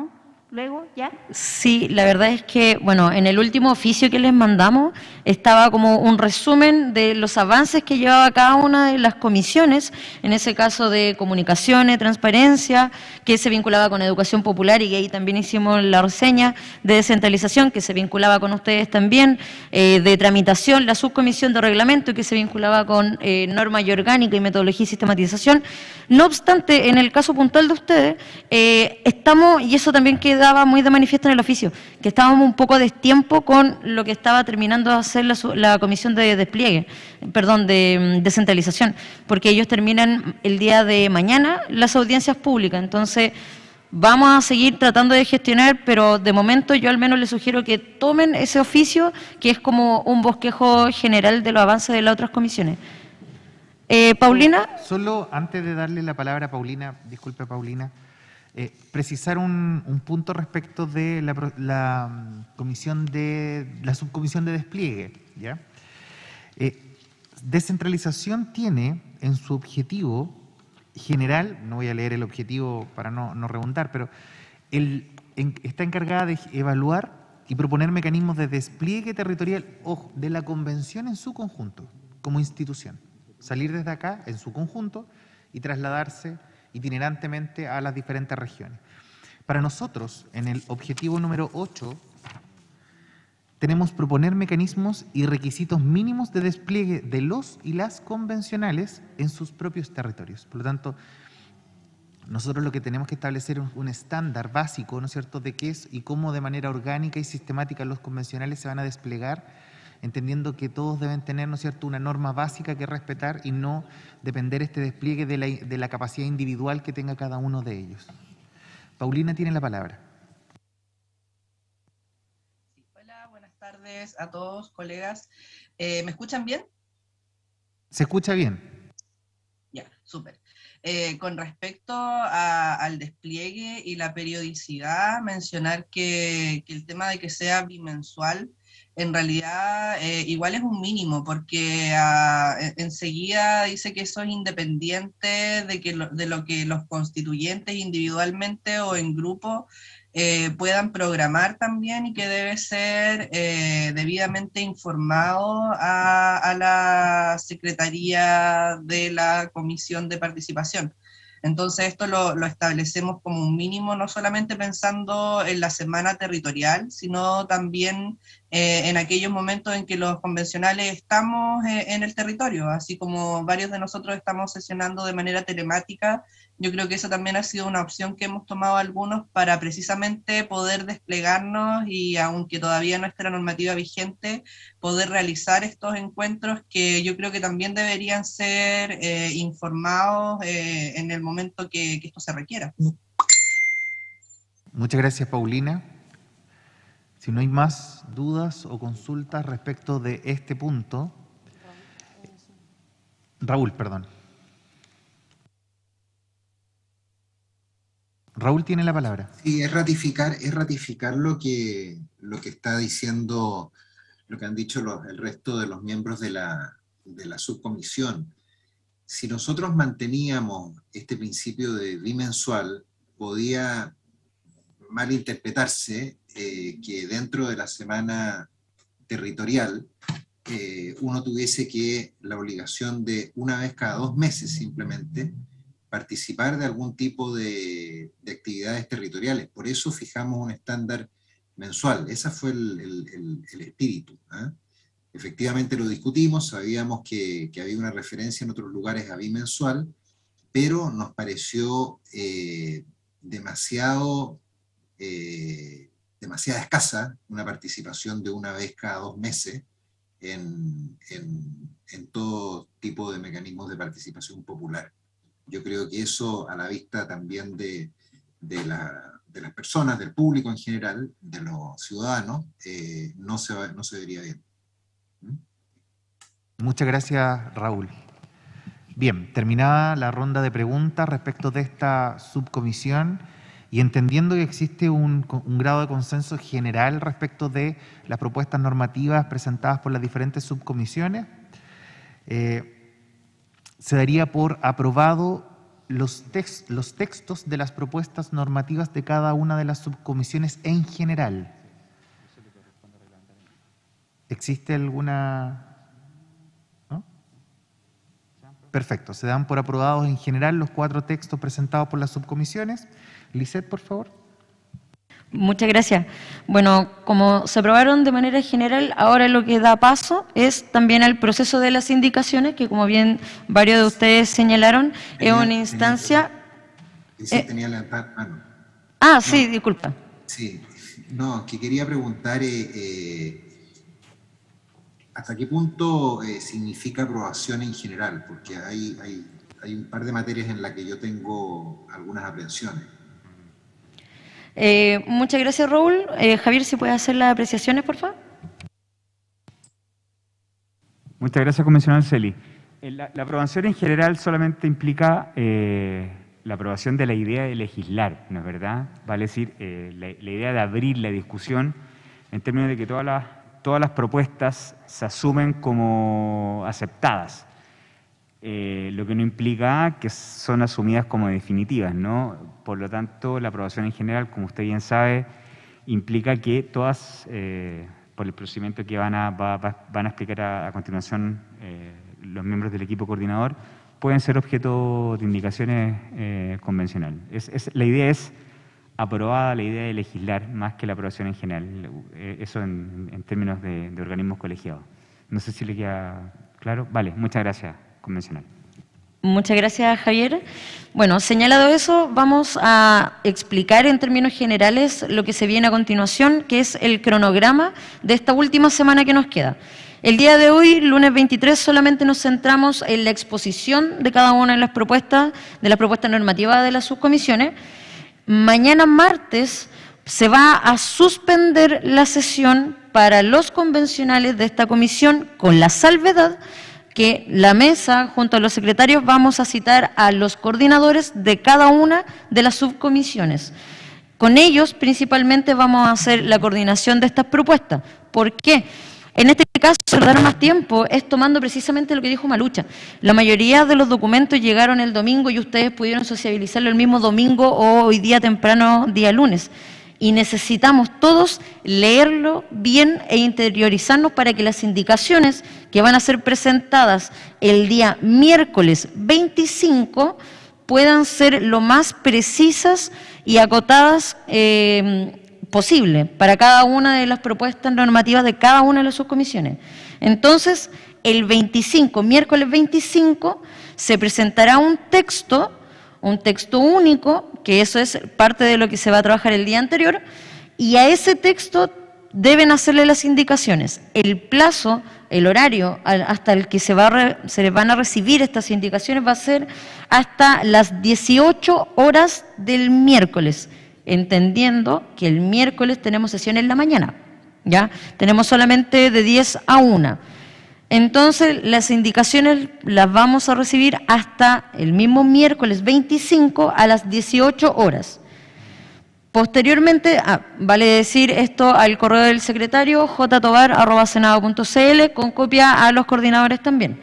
luego, ¿ya? Sí, la verdad es que, bueno, en el último oficio que les mandamos estaba como un resumen de los avances que llevaba cada una de las comisiones, en ese caso de comunicaciones, transparencia, que se vinculaba con educación popular y que ahí también hicimos la reseña, de descentralización, que se vinculaba con ustedes también, eh, de tramitación, la subcomisión de reglamento, que se vinculaba con eh, norma y orgánica y metodología y sistematización. No obstante, en el caso puntual de ustedes, eh, estamos, y eso también quedaba muy de manifiesto en el oficio, que estábamos un poco a destiempo con lo que estaba terminando de hacer la, la comisión de despliegue, perdón, de descentralización, porque ellos terminan el día de mañana las audiencias públicas. Entonces, vamos a seguir tratando de gestionar, pero de momento yo al menos les sugiero que tomen ese oficio, que es como un bosquejo general de los avances de las otras comisiones. Eh, Paulina. Solo antes de darle la palabra a Paulina, disculpe Paulina, eh, precisar un, un punto respecto de la, la um, comisión de la subcomisión de despliegue, ¿ya? Eh, descentralización tiene en su objetivo general, no voy a leer el objetivo para no, no redundar, pero el, en, está encargada de evaluar y proponer mecanismos de despliegue territorial, ojo, de la convención en su conjunto, como institución. Salir desde acá en su conjunto y trasladarse itinerantemente a las diferentes regiones. Para nosotros, en el objetivo número ocho, tenemos proponer mecanismos y requisitos mínimos de despliegue de los y las convencionales en sus propios territorios. Por lo tanto, nosotros lo que tenemos que establecer es un estándar básico, ¿no es cierto?, de qué es y cómo de manera orgánica y sistemática los convencionales se van a desplegar, entendiendo que todos deben tener, ¿no es cierto?, una norma básica que respetar y no depender este despliegue de la, de la capacidad individual que tenga cada uno de ellos. Paulina tiene la palabra. Hola, buenas tardes a todos, colegas. Eh, ¿Me escuchan bien? ¿Se escucha bien? Ya, súper. Eh, con respecto a, al despliegue y la periodicidad, mencionar que, que el tema de que sea bimensual, en realidad eh, igual es un mínimo, porque uh, enseguida dice que eso es independiente de, que lo, de lo que los constituyentes individualmente o en grupo eh, puedan programar también, y que debe ser eh, debidamente informado a, a la Secretaría de la Comisión de Participación. Entonces esto lo, lo establecemos como un mínimo, no solamente pensando en la semana territorial, sino también eh, en aquellos momentos en que los convencionales estamos eh, en el territorio, así como varios de nosotros estamos sesionando de manera telemática. Yo creo que eso también ha sido una opción que hemos tomado algunos para precisamente poder desplegarnos y, aunque todavía no esté la normativa vigente, poder realizar estos encuentros que yo creo que también deberían ser eh, informados eh, en el momento que, que esto se requiera. Muchas gracias, Paulina. Si no hay más dudas o consultas respecto de este punto, Raúl, perdón. Raúl tiene la palabra. Sí, es ratificar, es ratificar lo que, lo que está diciendo, lo que han dicho los, el resto de los miembros de la, de la subcomisión. Si nosotros manteníamos este principio de bimensual, podía malinterpretarse eh, que dentro de la semana territorial eh, uno tuviese que la obligación de una vez cada dos meses simplemente participar de algún tipo de, de actividades territoriales. Por eso fijamos un estándar mensual. Ese fue el, el, el, el espíritu, ¿eh? Efectivamente lo discutimos, sabíamos que, que había una referencia en otros lugares a bimensual, pero nos pareció eh, demasiado, eh, demasiado escasa una participación de una vez cada dos meses en, en, en todo tipo de mecanismos de participación popular. Yo creo que eso, a la vista también de, de, la, de las personas, del público en general, de los ciudadanos, eh, no, se va, no se vería bien. ¿Mm? Muchas gracias, Raúl. Bien, terminada la ronda de preguntas respecto de esta subcomisión y entendiendo que existe un, un grado de consenso general respecto de las propuestas normativas presentadas por las diferentes subcomisiones, eh, se daría por aprobado los, tex- los textos de las propuestas normativas de cada una de las subcomisiones en general. ¿Existe alguna...? ¿No? Perfecto, se dan por aprobados en general los cuatro textos presentados por las subcomisiones. Lisette, por favor. Muchas gracias. Bueno, como se aprobaron de manera general, ahora lo que da paso es también al proceso de las indicaciones, que como bien varios de ustedes señalaron, Tenía, es una instancia... Tenía, eh, tenía levantar mano. Ah, No, sí, disculpa. Sí, no, que quería preguntar eh, eh, hasta qué punto eh, significa aprobación en general, porque hay, hay, hay un par de materias en las que yo tengo algunas aprensiones. Eh, muchas gracias, Raúl. Eh, Javier, si puedes hacer las apreciaciones, por favor. Muchas gracias, comisionado Celi. Eh, La, la aprobación en general solamente implica eh, la aprobación de la idea de legislar, ¿no es verdad? Vale decir, eh, la, la idea de abrir la discusión en términos de que todas las, todas las propuestas se asumen como aceptadas. Eh, lo que no implica que son asumidas como definitivas, ¿no? Por lo tanto, la aprobación en general, como usted bien sabe, implica que todas, eh, por el procedimiento que van a, va, va, van a explicar a, a continuación eh, los miembros del equipo coordinador, pueden ser objeto de indicaciones eh, convencionales. Es, es, la idea es aprobada, la idea de legislar, más que la aprobación en general, eh, eso en, en términos de, de organismos colegiados. No sé si le queda claro. Vale, muchas gracias. Convencional. Muchas gracias, Javier. Bueno, señalado eso, vamos a explicar en términos generales lo que se viene a continuación, que es el cronograma de esta última semana que nos queda. El día de hoy, lunes veintitrés, solamente nos centramos en la exposición de cada una de las propuestas, de las propuestas normativas de las subcomisiones. Mañana martes se va a suspender la sesión para los convencionales de esta comisión con la salvedad que la mesa, junto a los secretarios, vamos a citar a los coordinadores de cada una de las subcomisiones. Con ellos, principalmente, vamos a hacer la coordinación de estas propuestas. ¿Por qué? En este caso, se dar más tiempo es tomando precisamente lo que dijo Malucha. La mayoría de los documentos llegaron el domingo y ustedes pudieron sociabilizarlo el mismo domingo o hoy día temprano, día lunes. Y necesitamos todos leerlo bien e interiorizarnos para que las indicaciones que van a ser presentadas el día miércoles veinticinco puedan ser lo más precisas y acotadas eh, posible para cada una de las propuestas normativas de cada una de las subcomisiones. Entonces, el veinticinco, miércoles veinticinco, se presentará un texto un texto único, que eso es parte de lo que se va a trabajar el día anterior, y a ese texto deben hacerle las indicaciones. El plazo, el horario hasta el que se, va a re, se les van a recibir estas indicaciones va a ser hasta las dieciocho horas del miércoles, entendiendo que el miércoles tenemos sesión en la mañana, ¿ya? Tenemos solamente de diez a una. Entonces, las indicaciones las vamos a recibir hasta el mismo miércoles veinticinco a las dieciocho horas. Posteriormente, ah, vale decir esto al correo del secretario, j tobar arroba senado punto c l, con copia a los coordinadores también.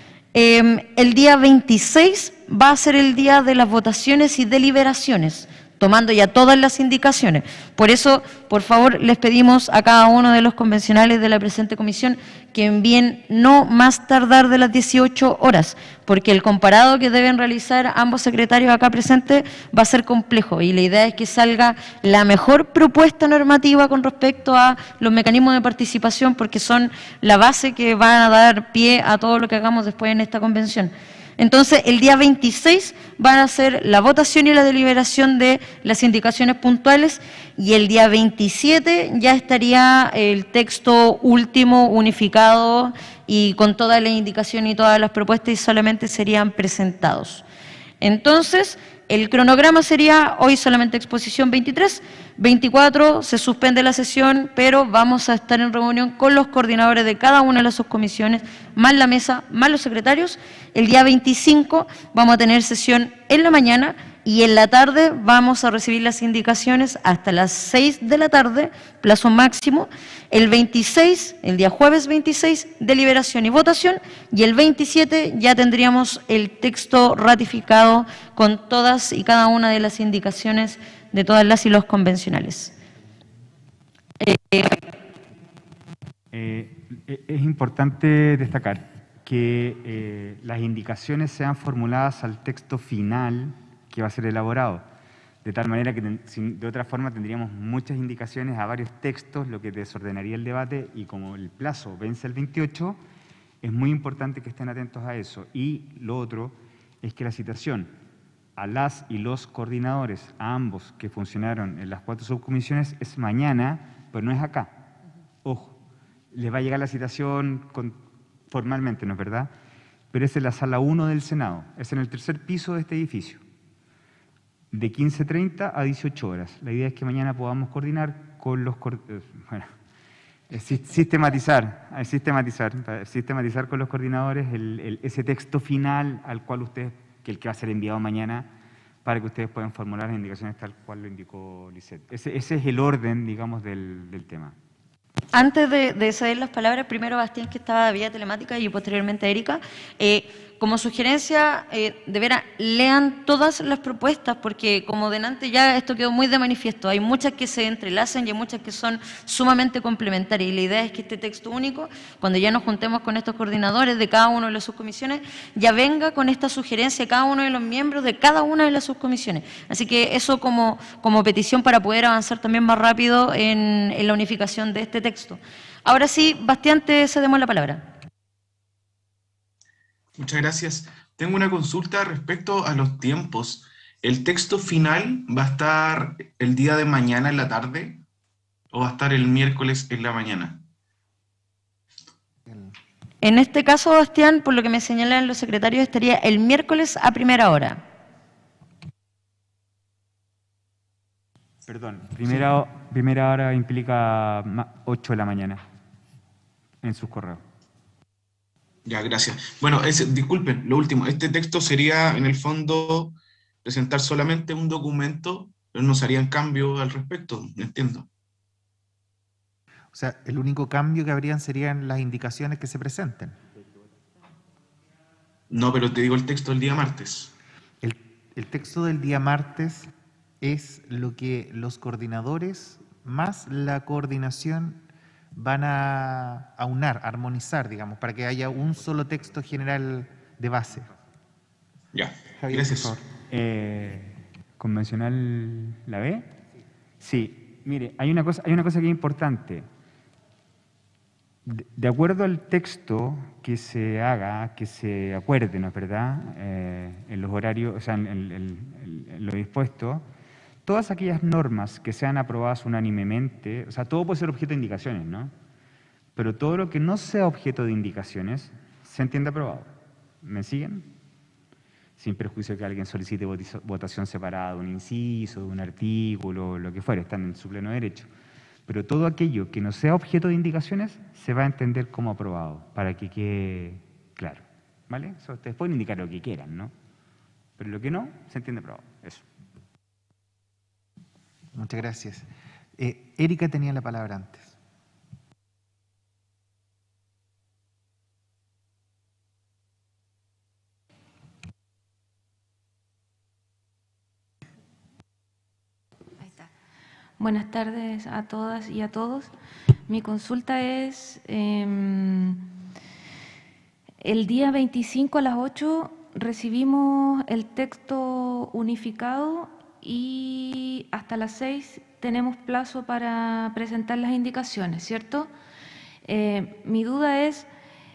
Eh, el día veintiséis va a ser el día de las votaciones y deliberaciones, tomando ya todas las indicaciones. Por eso, por favor, les pedimos a cada uno de los convencionales de la presente comisión que envíen no más tardar de las dieciocho horas, porque el comparado que deben realizar ambos secretarios acá presentes va a ser complejo y la idea es que salga la mejor propuesta normativa con respecto a los mecanismos de participación, porque son la base que van a dar pie a todo lo que hagamos después en esta convención. Entonces, el día veintiséis van a ser la votación y la deliberación de las indicaciones puntuales y el día veintisiete ya estaría el texto último unificado y con toda la indicación y todas las propuestas y solamente serían presentados. Entonces, el cronograma sería hoy solamente exposición veintitrés, veinticuatro se suspende la sesión, pero vamos a estar en reunión con los coordinadores de cada una de las subcomisiones, más la mesa, más los secretarios. El día veinticinco vamos a tener sesión en la mañana Y en la tarde vamos a recibir las indicaciones hasta las seis de la tarde, plazo máximo. El veintiséis, el día jueves veintiséis, deliberación y votación. Y el veintisiete ya tendríamos el texto ratificado con todas y cada una de las indicaciones de todas las y los convencionales. Eh, eh, es importante destacar que eh, las indicaciones sean formuladas al texto final que va a ser elaborado, de tal manera que de otra forma tendríamos muchas indicaciones a varios textos, lo que desordenaría el debate, y como el plazo vence el veintiocho, es muy importante que estén atentos a eso. Y lo otro es que la citación a las y los coordinadores, a ambos que funcionaron en las cuatro subcomisiones, es mañana, pero no es acá. Ojo, les va a llegar la citación con, formalmente, ¿no es verdad? Pero es en la sala uno del Senado, es en el tercer piso de este edificio, de quince treinta a dieciocho horas. La idea es que mañana podamos coordinar con los... Bueno, sistematizar, sistematizar, sistematizar con los coordinadores el, el, ese texto final al cual ustedes, que el que va a ser enviado mañana, para que ustedes puedan formular las indicaciones tal cual lo indicó Lisette. Ese, ese es el orden, digamos, del, del tema. Antes de, de ceder las palabras, primero Bastián, que estaba vía telemática, y posteriormente Erika, eh, como sugerencia, eh, de veras, lean todas las propuestas, porque como delante ya esto quedó muy de manifiesto, hay muchas que se entrelazan y hay muchas que son sumamente complementarias, y la idea es que este texto único, cuando ya nos juntemos con estos coordinadores de cada una de las subcomisiones, ya venga con esta sugerencia de cada uno de los miembros de cada una de las subcomisiones. Así que eso como, como petición para poder avanzar también más rápido en, en la unificación de este texto. Ahora sí, Bastián, te cedemos la palabra. Muchas gracias. Tengo una consulta respecto a los tiempos. ¿El texto final va a estar el día de mañana en la tarde o va a estar el miércoles en la mañana? En este caso, Bastián, por lo que me señalan los secretarios, estaría el miércoles a primera hora. Perdón, primera, sí. primera hora implica ocho de la mañana en sus correos. Ya, gracias. Bueno, es, disculpen, lo último, este texto sería en el fondo presentar solamente un documento, pero no se harían cambios al respecto, ¿me entiendo? O sea, el único cambio que habrían serían las indicaciones que se presenten. No, pero te digo el texto del día martes. El, el texto del día martes es lo que los coordinadores más la coordinación van a aunar, armonizar, digamos, para que haya un solo texto general de base. Ya, Javier, gracias. Por favor. Eh, ¿Convencional la B? Sí, mire, hay una cosa, hay una cosa que es importante. De, de acuerdo al texto que se haga, que se acuerde, ¿no es verdad?, eh, en los horarios, o sea, en, en, en, en lo dispuesto, todas aquellas normas que sean aprobadas unánimemente, o sea, todo puede ser objeto de indicaciones, ¿no? Pero todo lo que no sea objeto de indicaciones se entiende aprobado. ¿Me siguen? Sin perjuicio que alguien solicite votación separada de un inciso, de un artículo, lo que fuera, están en su pleno derecho. Pero todo aquello que no sea objeto de indicaciones se va a entender como aprobado, para que quede claro, ¿vale? Eso, ustedes pueden indicar lo que quieran, ¿no? Pero lo que no, se entiende aprobado. Eso. Muchas gracias. Eh, Erika tenía la palabra antes. Ahí está. Buenas tardes a todas y a todos. Mi consulta es, eh, el día veinticinco a las ocho recibimos el texto unificado y hasta las seis tenemos plazo para presentar las indicaciones, ¿cierto? Eh, mi duda es,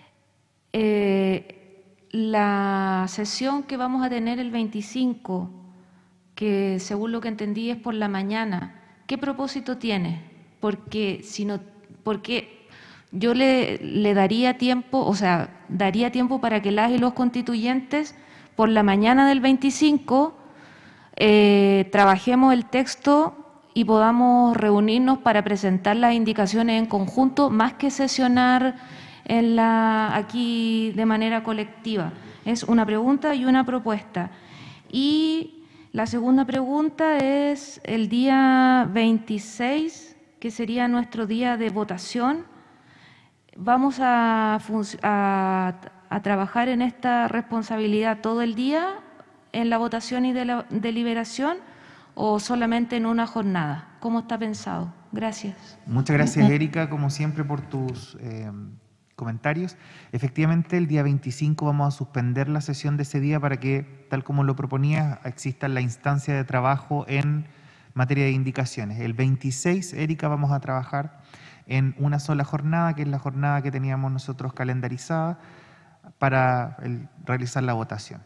eh, la sesión que vamos a tener el veinticinco, que según lo que entendí es por la mañana, ¿qué propósito tiene? Porque, si no, porque yo le, le daría tiempo, o sea, daría tiempo para que las y los constituyentes por la mañana del veinticinco Eh, trabajemos el texto y podamos reunirnos para presentar las indicaciones en conjunto, más que sesionar en la, aquí de manera colectiva. Es una pregunta y una propuesta. Y La segunda pregunta es el día veintiséis, que sería nuestro día de votación. ¿Vamos a, a, a trabajar en esta responsabilidad todo el día en la votación y de la deliberación o solamente en una jornada? ¿Cómo está pensado? Gracias. Muchas gracias, Erika, como siempre, por tus eh, comentarios. Efectivamente, el día veinticinco vamos a suspender la sesión de ese día para que, tal como lo proponía, exista la instancia de trabajo en materia de indicaciones. El veintiséis, Erika, vamos a trabajar en una sola jornada, que es la jornada que teníamos nosotros calendarizada para el, realizar la votación.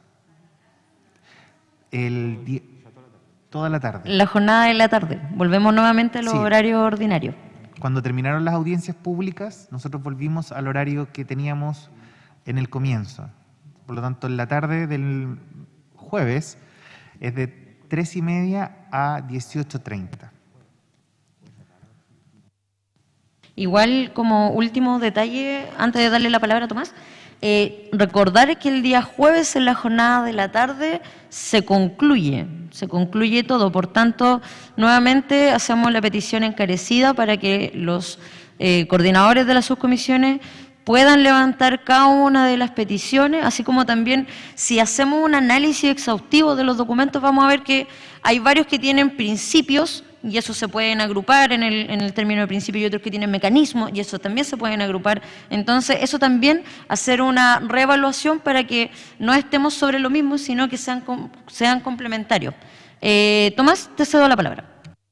El día, toda la tarde. La jornada de la tarde. Volvemos nuevamente a los Sí. horarios ordinarios. Cuando terminaron las audiencias públicas, nosotros volvimos al horario que teníamos en el comienzo. Por lo tanto, en la tarde del jueves es de tres y media a dieciocho treinta. Igual, como último detalle, antes de darle la palabra a Tomás, eh, recordar que el día jueves en la jornada de la tarde se concluye, se concluye todo. Por tanto, nuevamente hacemos la petición encarecida para que los eh, coordinadores de las subcomisiones puedan levantar cada una de las peticiones, así como también si hacemos un análisis exhaustivo de los documentos, vamos a ver que hay varios que tienen principios y eso se pueden agrupar en el, en el término de principio, y otros que tienen mecanismos y eso también se pueden agrupar. Entonces, eso también, hacer una reevaluación para que no estemos sobre lo mismo, sino que sean, sean complementarios. Eh, Tomás, te cedo la palabra.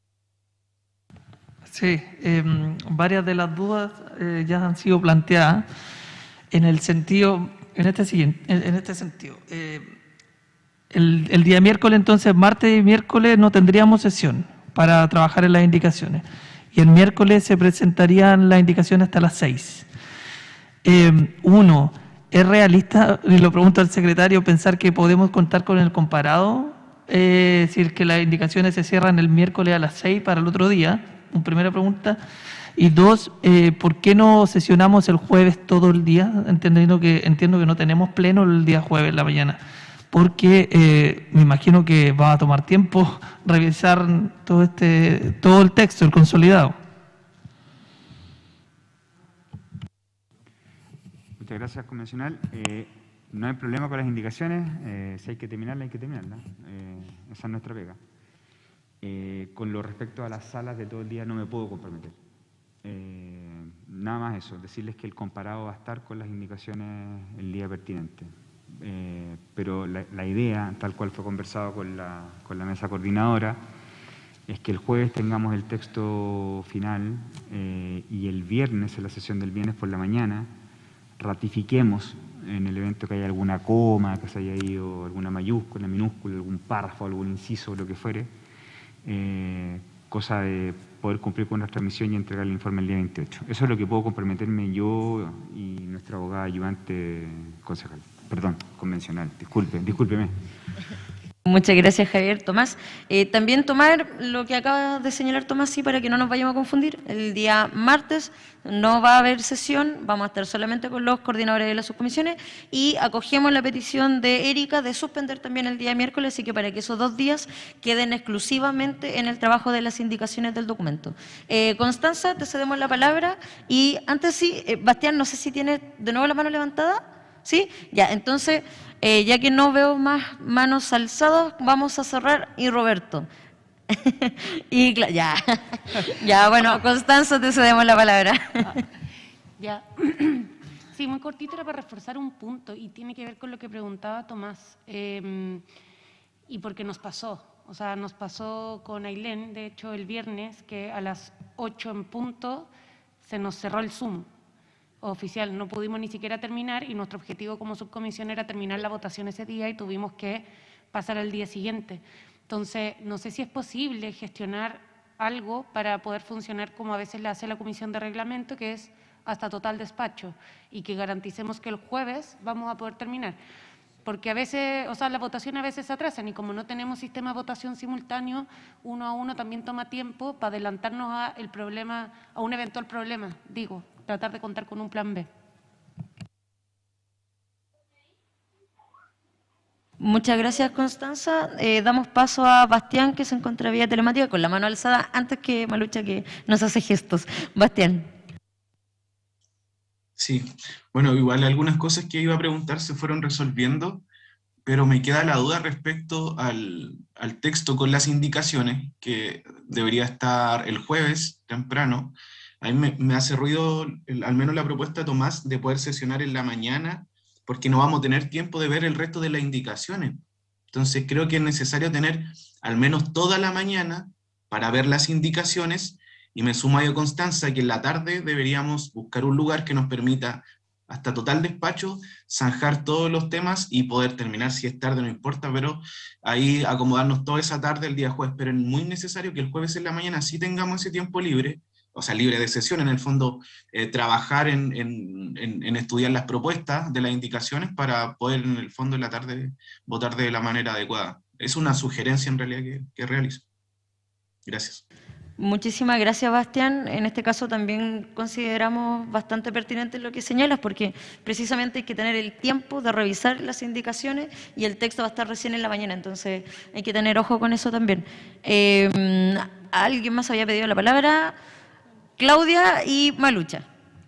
Sí, eh, varias de las dudas eh, ya han sido planteadas en el sentido, en este siguiente, en, en este sentido. Eh, el, el día miércoles, entonces, martes y miércoles no tendríamos sesión para trabajar en las indicaciones. Y el miércoles se presentarían las indicaciones hasta las seis. Eh, uno, ¿es realista, y lo pregunto al secretario, pensar que podemos contar con el comparado? Eh, es decir, que las indicaciones se cierran el miércoles a las seis para el otro día. Una primera pregunta. Y dos, eh, ¿por qué no sesionamos el jueves todo el día? Entendiendo que, entiendo que no tenemos pleno el día jueves en la mañana. Porque eh, me imagino que va a tomar tiempo revisar todo, este, todo el texto, el consolidado. Muchas gracias, convencional. Eh, no hay problema con las indicaciones. Eh, si hay que terminarla, hay que terminarla. Eh, esa es nuestra pega. Eh, con lo respecto a las salas de todo el día no me puedo comprometer. Eh, nada más eso, decirles que el comparado va a estar con las indicaciones el día pertinente. Eh, pero la, la idea, tal cual fue conversado con la, con la mesa coordinadora, es que el jueves tengamos el texto final eh, y el viernes, en la sesión del viernes por la mañana, ratifiquemos en el evento que haya alguna coma, que se haya ido alguna mayúscula, minúscula, algún párrafo, algún inciso, lo que fuere, eh, cosa de poder cumplir con nuestra misión y entregar el informe el día veintiocho. Eso es lo que puedo comprometerme yo y nuestra abogada ayudante concejal. Perdón, convencional, disculpe, discúlpeme. Muchas gracias, Javier. Tomás, eh, también tomar lo que acaba de señalar Tomás, sí, para que no nos vayamos a confundir. El día martes no va a haber sesión, vamos a estar solamente con los coordinadores de las subcomisiones y acogemos la petición de Erika de suspender también el día miércoles, así que para que esos dos días queden exclusivamente en el trabajo de las indicaciones del documento. Eh, Constanza, te cedemos la palabra y antes sí, eh, Bastián, no sé si tienes de nuevo la mano levantada. ¿Sí? Ya, entonces, eh, ya que no veo más manos alzadas, vamos a cerrar. Y Roberto. y ya, ya, bueno, Constanza, te cedemos la palabra. Ya. Sí, muy cortito, era para reforzar un punto y tiene que ver con lo que preguntaba Tomás. Eh, y porque nos pasó, o sea, nos pasó con Ailén, de hecho, el viernes, que a las ocho en punto se nos cerró el Zoom oficial, no pudimos ni siquiera terminar y nuestro objetivo como subcomisión era terminar la votación ese día y tuvimos que pasar al día siguiente. Entonces, no sé si es posible gestionar algo para poder funcionar como a veces le hace la Comisión de Reglamento, que es hasta total despacho, y que garanticemos que el jueves vamos a poder terminar. Porque a veces, o sea, las votaciones a veces se atrasan y como no tenemos sistema de votación simultáneo, uno a uno también toma tiempo para adelantarnos a el problema, a un eventual problema, digo, tratar de contar con un plan B. Muchas gracias, Constanza. Eh, damos paso a Bastián, que se encuentra vía telemática con la mano alzada, antes que Malucha, que nos hace gestos. Bastián. Sí, bueno, igual algunas cosas que iba a preguntar se fueron resolviendo, pero me queda la duda respecto al, al texto con las indicaciones, que debería estar el jueves temprano. A mí me, me hace ruido, el, al menos la propuesta de Tomás, de poder sesionar en la mañana, porque no vamos a tener tiempo de ver el resto de las indicaciones. Entonces creo que es necesario tener al menos toda la mañana para ver las indicaciones, y me sumo a Constanza que en la tarde deberíamos buscar un lugar que nos permita, hasta total despacho, zanjar todos los temas y poder terminar, si es tarde no importa, pero ahí acomodarnos toda esa tarde el día jueves. Pero es muy necesario que el jueves en la mañana sí tengamos ese tiempo libre, o sea, libre de sesión, en el fondo, eh, trabajar en, en, en, en estudiar las propuestas de las indicaciones para poder, en el fondo, en la tarde votar de la manera adecuada. Es una sugerencia, en realidad, que, que realizo. Gracias. Muchísimas gracias, Bastián. En este caso también consideramos bastante pertinente lo que señalas, porque precisamente hay que tener el tiempo de revisar las indicaciones y el texto va a estar recién en la mañana, entonces hay que tener ojo con eso también. Eh, ¿Alguien más había pedido la palabra? Claudia y Malucha.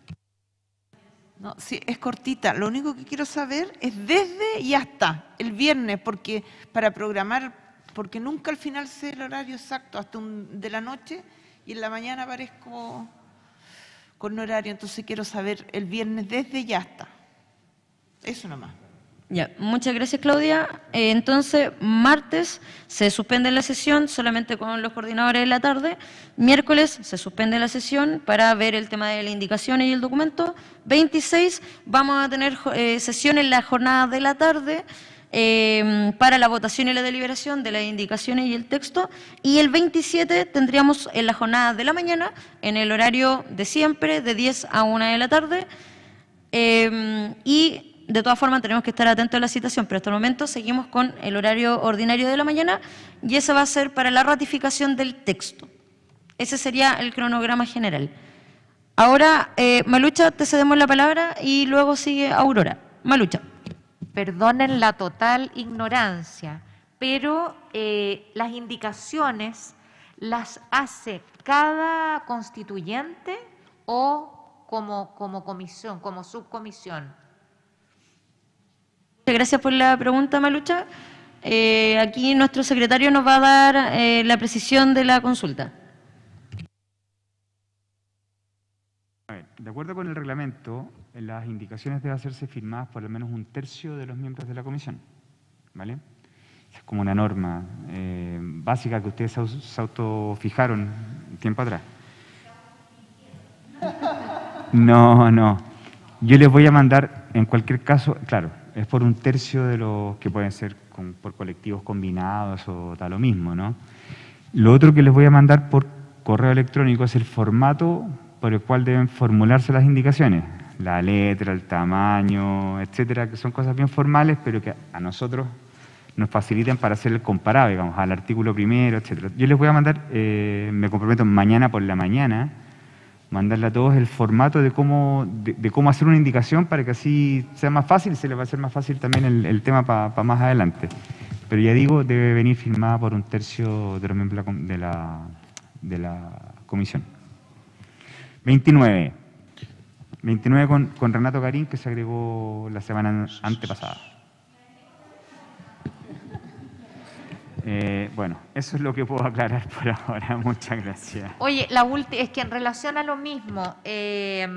No, sí, es cortita. Lo único que quiero saber es desde y hasta el viernes, porque para programar, porque nunca al final sé el horario exacto, hasta un, de la noche, y en la mañana aparezco con horario, entonces quiero saber el viernes desde y hasta. Eso nomás. Ya, muchas gracias, Claudia. Eh, entonces, martes se suspende la sesión solamente con los coordinadores de la tarde. Miércoles se suspende la sesión para ver el tema de las indicaciones y el documento. veintiséis vamos a tener eh, sesión en la jornada de la tarde eh, para la votación y la deliberación de las indicaciones y el texto. Y el veintisiete tendríamos en la jornada de la mañana, en el horario de siempre, de diez a una de la tarde. Eh, y de todas formas tenemos que estar atentos a la citación, pero hasta el momento seguimos con el horario ordinario de la mañana y ese va a ser para la ratificación del texto. Ese sería el cronograma general. Ahora, eh, Malucha, te cedemos la palabra y luego sigue Aurora. Malucha. Perdonen la total ignorancia, pero eh, las indicaciones las hace cada constituyente o como, como comisión, como subcomisión. Gracias por la pregunta, Malucha. Eh, aquí nuestro secretario nos va a dar eh, la precisión de la consulta. A ver, de acuerdo con el reglamento, las indicaciones deben hacerse firmadas por al menos un tercio de los miembros de la comisión, ¿vale? Es como una norma eh, básica que ustedes se autofijaron tiempo atrás. No, no. Yo les voy a mandar, en cualquier caso, claro, es por un tercio de los que pueden ser con, por colectivos combinados o tal lo mismo, ¿no? Lo otro que les voy a mandar por correo electrónico es el formato por el cual deben formularse las indicaciones. La letra, el tamaño, etcétera, que son cosas bien formales, pero que a nosotros nos facilitan para hacer el comparado, digamos, al artículo primero, etcétera. Yo les voy a mandar, eh, me comprometo mañana por la mañana, mandarle a todos el formato de cómo, de, de cómo hacer una indicación para que así sea más fácil, se les va a hacer más fácil también el, el tema para pa más adelante. Pero ya digo, debe venir firmada por un tercio de los miembros de la, de la comisión. veintinueve. veintinueve con, con Renato Garín, que se agregó la semana antepasada. Eh, bueno, eso es lo que puedo aclarar por ahora. Muchas gracias. Oye, la última, es que en relación a lo mismo, eh,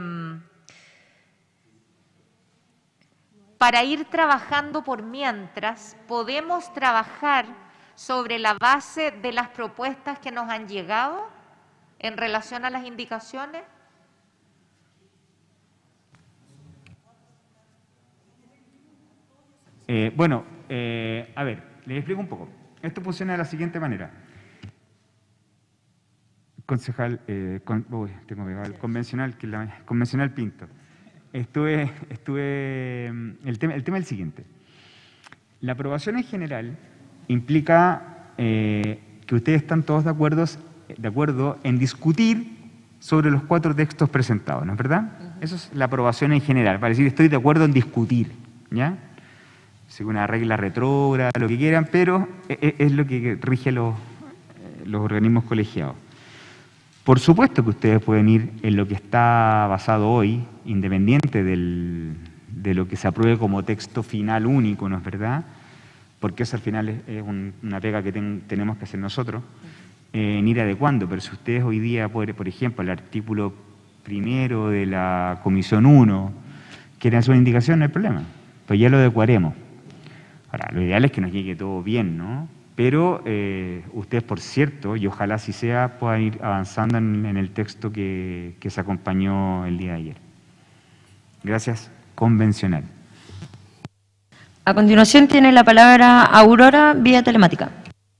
para ir trabajando por mientras, ¿podemos trabajar sobre la base de las propuestas que nos han llegado en relación a las indicaciones? Eh, bueno, eh, a ver, les explico un poco. Esto funciona de la siguiente manera. Concejal, eh, con, uy, tengo pegado el convencional, que la, convencional Pinto. Estuve, estuve, el tema, el tema es el siguiente. La aprobación en general implica eh, que ustedes están todos de acuerdo, de acuerdo en discutir sobre los cuatro textos presentados, ¿no es verdad? Uh-huh. Eso es la aprobación en general, para decir estoy de acuerdo en discutir, ¿ya? según una regla retrógrada, lo que quieran, pero es, es lo que rige los, los organismos colegiados. Por supuesto que ustedes pueden ir en lo que está basado hoy, independiente del, de lo que se apruebe como texto final único, ¿no es verdad? Porque eso al final es, es un, una pega que ten, tenemos que hacer nosotros, eh, en ir adecuando. Pero si ustedes hoy día, por, por ejemplo, el artículo primero de la Comisión uno, quieren hacer una indicación, no hay problema, pues ya lo adecuaremos. Ahora, lo ideal es que nos llegue todo bien, ¿no? Pero eh, ustedes, por cierto, y ojalá así sea, puedan ir avanzando en, en el texto que, que se acompañó el día de ayer. Gracias. Convencional. A continuación tiene la palabra Aurora, vía telemática.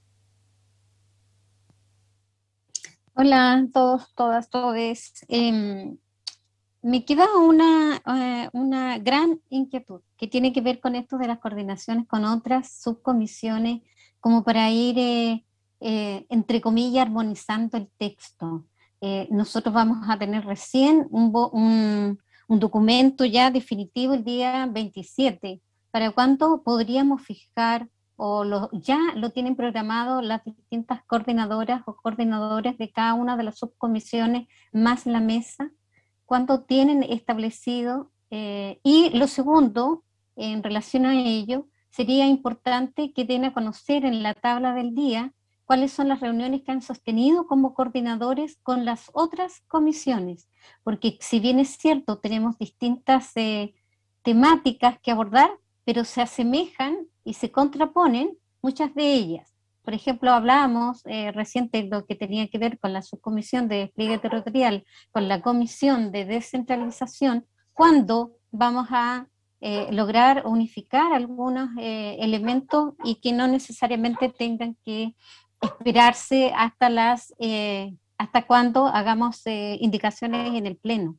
Hola a todos, todas, todes. Eh, me queda una, eh, una gran inquietud que tiene que ver con esto de las coordinaciones con otras subcomisiones, como para ir, eh, eh, entre comillas, armonizando el texto. Eh, nosotros vamos a tener recién un, un, un documento ya definitivo el día veintisiete. ¿Para cuándo podríamos fijar, o lo, ya lo tienen programado las distintas coordinadoras o coordinadores de cada una de las subcomisiones, más la mesa? ¿Cuándo tienen establecido? Eh, y lo segundo, en relación a ello, sería importante que den a conocer en la tabla del día cuáles son las reuniones que han sostenido como coordinadores con las otras comisiones, porque si bien es cierto, tenemos distintas eh, temáticas que abordar, pero se asemejan y se contraponen muchas de ellas. Por ejemplo, hablábamos eh, reciente de lo que tenía que ver con la subcomisión de despliegue territorial, con la comisión de descentralización, cuando vamos a eh, lograr unificar algunos eh, elementos y que no necesariamente tengan que esperarse hasta las eh, hasta cuando hagamos eh, indicaciones en el Pleno.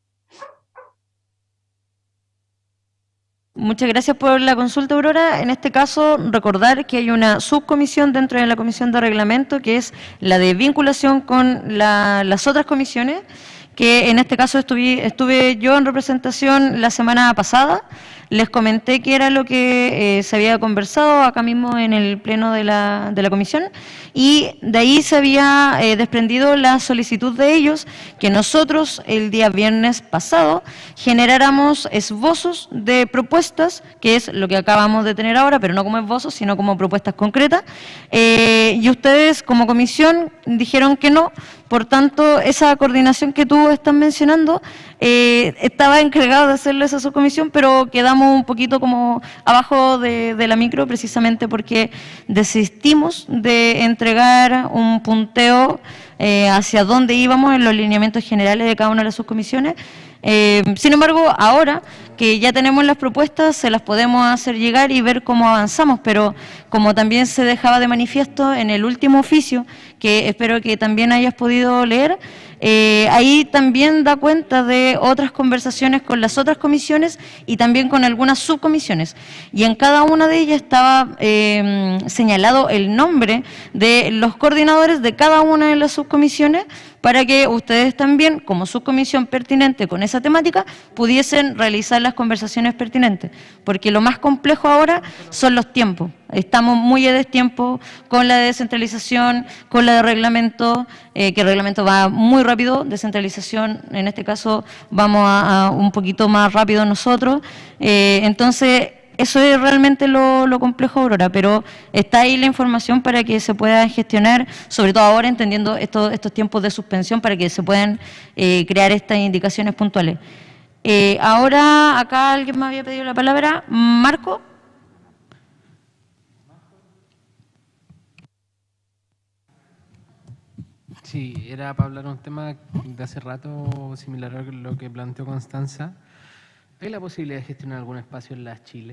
Muchas gracias por la consulta, Aurora. En este caso, recordar que hay una subcomisión dentro de la Comisión de Reglamento, que es la de vinculación con la, las otras comisiones, que en este caso estuve, estuve yo en representación la semana pasada. Les comenté que era lo que eh, se había conversado acá mismo en el pleno de la, de la comisión, y de ahí se había eh, desprendido la solicitud de ellos que nosotros el día viernes pasado generáramos esbozos de propuestas, que es lo que acabamos de tener ahora, pero no como esbozos, sino como propuestas concretas, eh, y ustedes como comisión dijeron que no. Por tanto, esa coordinación que tú estás mencionando, eh, estaba encargado de hacerlo esa subcomisión, pero quedamos un poquito como abajo de, de la micro, precisamente porque desistimos de entregar un punteo eh, hacia dónde íbamos en los lineamientos generales de cada una de las subcomisiones. Eh, sin embargo, ahora que ya tenemos las propuestas, se las podemos hacer llegar y ver cómo avanzamos, pero como también se dejaba de manifiesto en el último oficio, que espero que también hayas podido leer, eh, ahí también da cuenta de otras conversaciones con las otras comisiones y también con algunas subcomisiones. Y en cada una de ellas estaba eh, señalado el nombre de los coordinadores de cada una de las subcomisiones, para que ustedes también, como subcomisión pertinente con esa temática, pudiesen realizar las conversaciones pertinentes. Porque lo más complejo ahora son los tiempos. Estamos muy a destiempo con la descentralización, con la de reglamento, eh, que el reglamento va muy rápido, descentralización, en este caso, vamos a, a un poquito más rápido nosotros. Eh, entonces, eso es realmente lo, lo complejo, Aurora, pero está ahí la información para que se pueda gestionar, sobre todo ahora entendiendo estos, estos tiempos de suspensión, para que se puedan eh, crear estas indicaciones puntuales. Eh, ahora, acá alguien me había pedido la palabra. Marco. Sí, era para hablar un tema de hace rato similar a lo que planteó Constanza. ¿Hay la posibilidad de gestionar algún espacio en las Chile?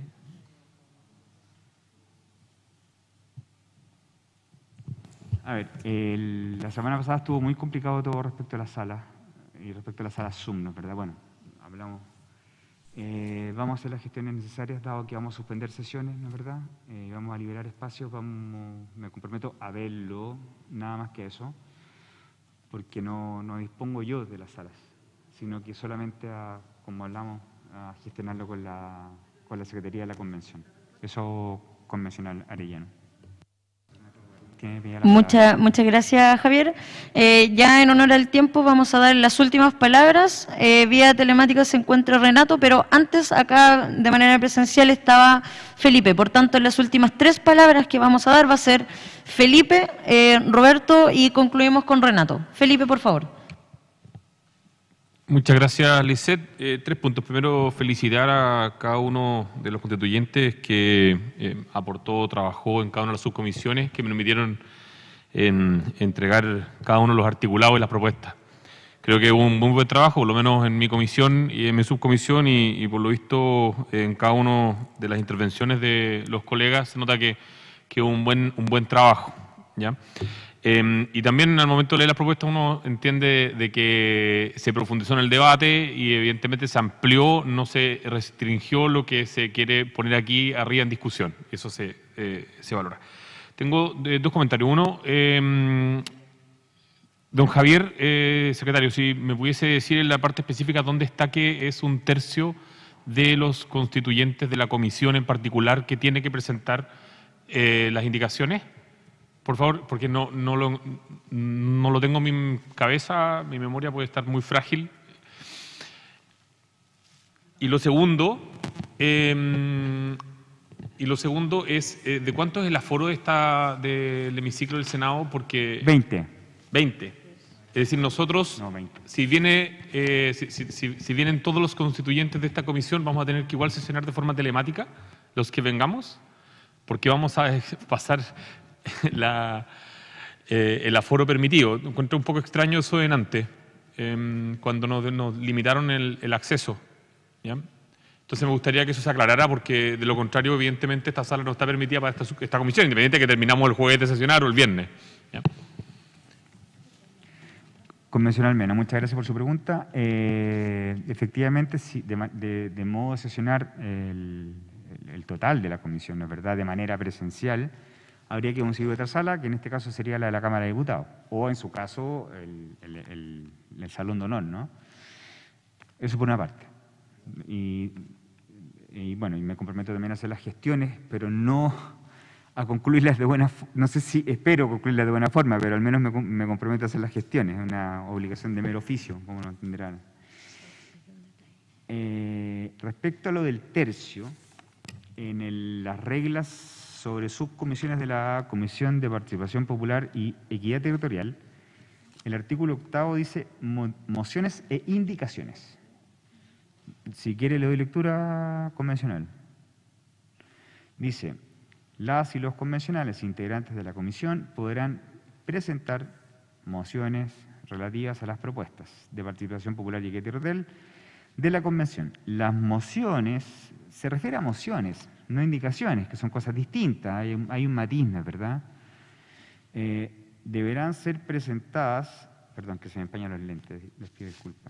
A ver, el, la semana pasada estuvo muy complicado todo respecto a las salas y respecto a las salas Zoom, ¿no es verdad? Bueno, hablamos. Eh, vamos a hacer las gestiones necesarias, dado que vamos a suspender sesiones, ¿no es verdad? Eh, vamos a liberar espacios, vamos, me comprometo a verlo, nada más que eso, porque no, no dispongo yo de las salas, sino que solamente, a, como hablamos, a gestionarlo con la, con la Secretaría de la Convención. Eso, convencional Arellano. Mucha, muchas gracias, Javier. Eh, ya en honor al tiempo vamos a dar las últimas palabras. Eh, vía telemática se encuentra Renato, pero antes acá de manera presencial estaba Felipe. Por tanto, las últimas tres palabras que vamos a dar va a ser Felipe, eh, Roberto y concluimos con Renato. Felipe, por favor. Muchas gracias, Lisette. Eh, tres puntos. Primero, felicitar a cada uno de los constituyentes que eh, aportó, trabajó en cada una de las subcomisiones que me permitieron en, entregar cada uno de los articulados y las propuestas. Creo que hubo un muy buen trabajo, por lo menos en mi comisión y en mi subcomisión, y, y por lo visto en cada una de las intervenciones de los colegas se nota que, que hubo un buen, un buen trabajo, ¿ya? Eh, y también al momento de leer las propuestas uno entiende de que se profundizó en el debate y evidentemente se amplió, no se restringió lo que se quiere poner aquí arriba en discusión. Eso se, eh, se valora. Tengo eh, dos comentarios. Uno, eh, don Javier, eh, secretario, si me pudiese decir en la parte específica dónde está que es un tercio de los constituyentes de la comisión en particular que tiene que presentar eh, las indicaciones. Por favor, porque no, no, lo, no lo tengo en mi cabeza, mi memoria puede estar muy frágil. Y lo segundo, eh, y lo segundo es, eh, ¿de cuánto es el aforo de esta, del hemiciclo del Senado? Porque veinte. veinte. Es decir, nosotros, no, veinte. Si, viene, eh, si, si, si, si vienen todos los constituyentes de esta comisión, vamos a tener que igual sesionar de forma telemática los que vengamos, porque vamos a pasar... La, eh, el aforo permitido. Encontré un poco extraño eso en antes, eh, cuando nos, nos limitaron el, el acceso, ¿ya? Entonces me gustaría que eso se aclarara, porque de lo contrario, evidentemente, esta sala no está permitida para esta, esta comisión, independiente de que terminamos el jueves de sesionar o el viernes, ¿ya? Convencional Mena, muchas gracias por su pregunta. Eh, efectivamente, sí, de, de, de modo de sesionar el, el, el total de la comisión, ¿no es verdad?, de manera presencial, habría que conseguir otra sala, que en este caso sería la de la Cámara de Diputados, o en su caso el, el, el, el Salón de Honor, ¿no? Eso por una parte. Y, y bueno, y me comprometo también a hacer las gestiones, pero no a concluirlas de buena forma, no sé si espero concluirlas de buena forma, pero al menos me, me comprometo a hacer las gestiones, es una obligación de mero oficio, como lo entenderán. Eh, respecto a lo del tercio, en el, las reglas sobre subcomisiones de la Comisión de Participación Popular y Equidad Territorial, el artículo octavo dice mo mociones e indicaciones. Si quiere le doy lectura convencional. Dice, las y los convencionales integrantes de la comisión podrán presentar mociones relativas a las propuestas de participación popular y equidad territorial de la convención. Las mociones, se refiere a mociones, no indicaciones, que son cosas distintas, hay un, hay un matiz, ¿verdad? Eh, deberán ser presentadas, perdón que se me empañan los lentes, les pido disculpas.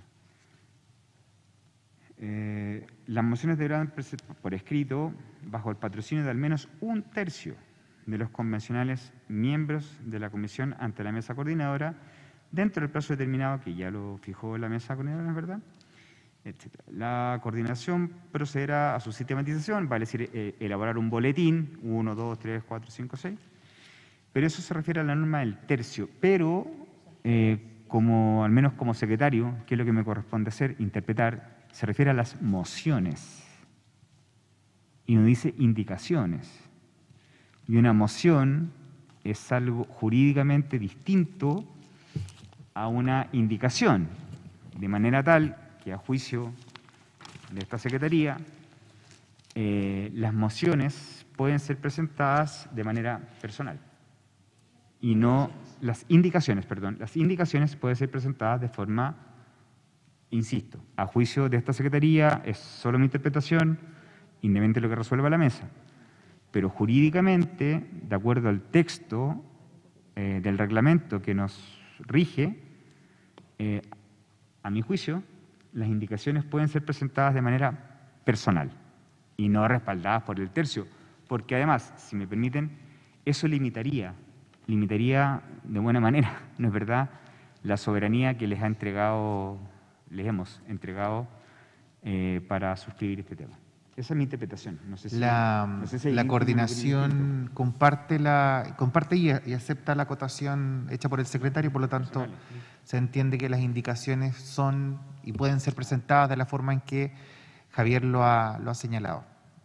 Eh, las mociones deberán presentar por escrito bajo el patrocinio de al menos un tercio de los convencionales miembros de la comisión ante la mesa coordinadora dentro del plazo determinado que ya lo fijó la mesa coordinadora, ¿verdad? Etcétera. La coordinación procederá a su sistematización, vale decir, eh, elaborar un boletín, uno, dos, tres, cuatro, cinco, seis, pero eso se refiere a la norma del tercio, pero eh, como, al menos como secretario, ¿qué es lo que me corresponde hacer? Interpretar, se refiere a las mociones y no dice indicaciones. Y una moción es algo jurídicamente distinto a una indicación, de manera tal que a juicio de esta Secretaría, eh, las mociones pueden ser presentadas de manera personal y no las indicaciones, perdón, las indicaciones pueden ser presentadas de forma, insisto, a juicio de esta Secretaría, es solo mi interpretación, independientemente de lo que resuelva la mesa, pero jurídicamente, de acuerdo al texto eh, del reglamento que nos rige, eh, a mi juicio, las indicaciones pueden ser presentadas de manera personal y no respaldadas por el tercio, porque además, si me permiten, eso limitaría, limitaría de buena manera, ¿no es verdad?, la soberanía que les ha entregado, les hemos entregado eh, para suscribir este tema. Esa es mi interpretación. No sé si, la no sé si la hay coordinación comparte, la, comparte y, y acepta la acotación hecha por el secretario, por lo tanto se entiende que las indicaciones son y pueden ser presentadas de la forma en que Javier lo ha, lo ha señalado.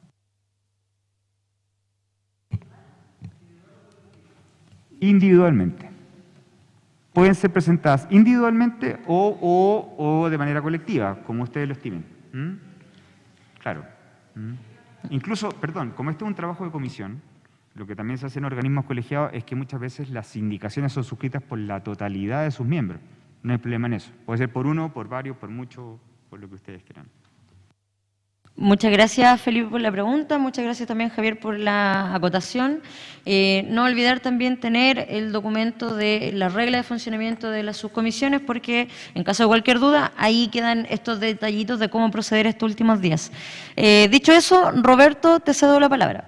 Individualmente. Pueden ser presentadas individualmente o, o, o de manera colectiva, como ustedes lo estimen. ¿Mm? Claro. ¿Mm? Incluso, perdón, como este es un trabajo de comisión, lo que también se hace en organismos colegiados es que muchas veces las indicaciones son suscritas por la totalidad de sus miembros. No hay problema en eso. Puede ser por uno, por varios, por mucho, por lo que ustedes quieran. Muchas gracias, Felipe, por la pregunta. Muchas gracias también, Javier, por la acotación. Eh, no olvidar también tener el documento de la regla de funcionamiento de las subcomisiones, porque en caso de cualquier duda, ahí quedan estos detallitos de cómo proceder estos últimos días. Eh, dicho eso, Roberto, te cedo la palabra.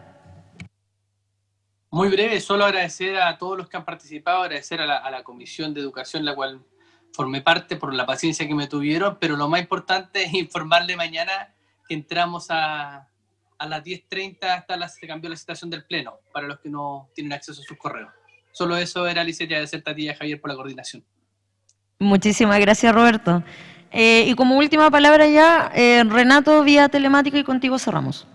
Muy breve, solo agradecer a todos los que han participado, agradecer a la, a la Comisión de Educación, la cual formé parte, por la paciencia que me tuvieron, pero lo más importante es informarle mañana que entramos a, a las diez treinta, hasta la, se cambió la situación del Pleno, para los que no tienen acceso a sus correos. Solo eso era, Alicia, y agradecerte a ti y a Javier por la coordinación. Muchísimas gracias, Roberto. Eh, y como última palabra ya, eh, Renato, vía telemática, y contigo cerramos.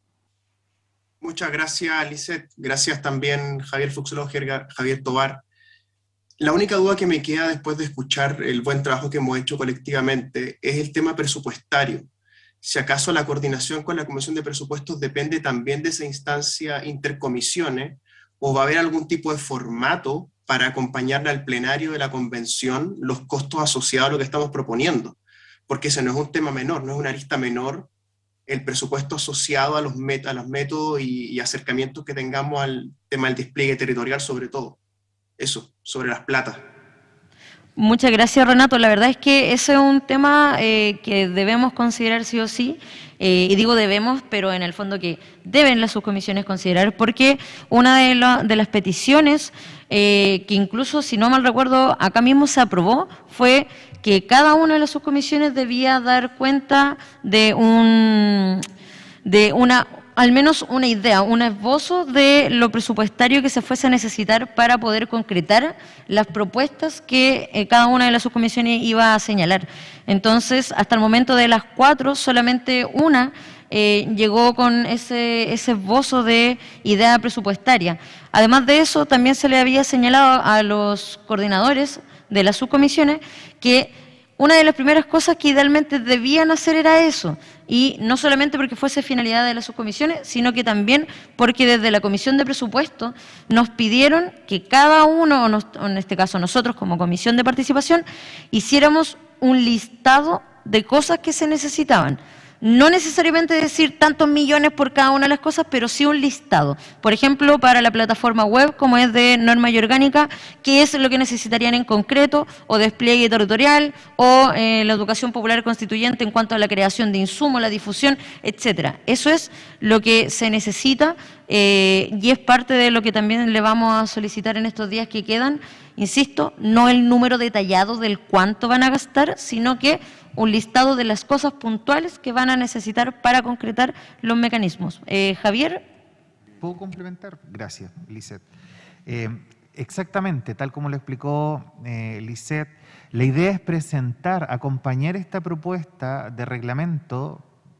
Muchas gracias, Lisset. Gracias también, Javier Fuchsloger, Javier Tobar. La única duda que me queda después de escuchar el buen trabajo que hemos hecho colectivamente es el tema presupuestario. Si acaso la coordinación con la Comisión de Presupuestos depende también de esa instancia intercomisiones, o va a haber algún tipo de formato para acompañarle al plenario de la convención los costos asociados a lo que estamos proponiendo. Porque ese no es un tema menor, no es una arista menor el presupuesto asociado a los, met a los métodos y, y acercamientos que tengamos al tema del despliegue territorial, sobre todo. Eso, sobre las platas. Muchas gracias, Renato. La verdad es que ese es un tema eh, que debemos considerar sí o sí, eh, y digo debemos, pero en el fondo que deben las subcomisiones considerar, porque una de, la, de las peticiones, eh, que incluso, si no mal recuerdo, acá mismo se aprobó, fue que cada una de las subcomisiones debía dar cuenta de un de una al menos una idea, un esbozo de lo presupuestario que se fuese a necesitar para poder concretar las propuestas que eh, cada una de las subcomisiones iba a señalar. Entonces, hasta el momento de las cuatro, solamente una eh, llegó con ese, ese esbozo de idea presupuestaria. Además de eso, también se le había señalado a los coordinadores de las subcomisiones que una de las primeras cosas que idealmente debían hacer era eso, y no solamente porque fuese finalidad de las subcomisiones, sino que también porque desde la Comisión de Presupuesto nos pidieron que cada uno, o en este caso nosotros como Comisión de Participación, hiciéramos un listado de cosas que se necesitaban. No necesariamente decir tantos millones por cada una de las cosas, pero sí un listado. Por ejemplo, para la plataforma web, como es de norma y orgánica, qué es lo que necesitarían en concreto, o despliegue territorial, o eh, la educación popular constituyente en cuanto a la creación de insumos, la difusión, etcétera. Eso es lo que se necesita eh, y es parte de lo que también le vamos a solicitar en estos días que quedan. Insisto, no el número detallado del cuánto van a gastar, sino que un listado de las cosas puntuales que van a necesitar para concretar los mecanismos. Eh, Javier. ¿Puedo complementar? Gracias, Lisset. Eh, exactamente, tal como lo explicó eh, Lisset, la idea es presentar, acompañar esta propuesta de reglamento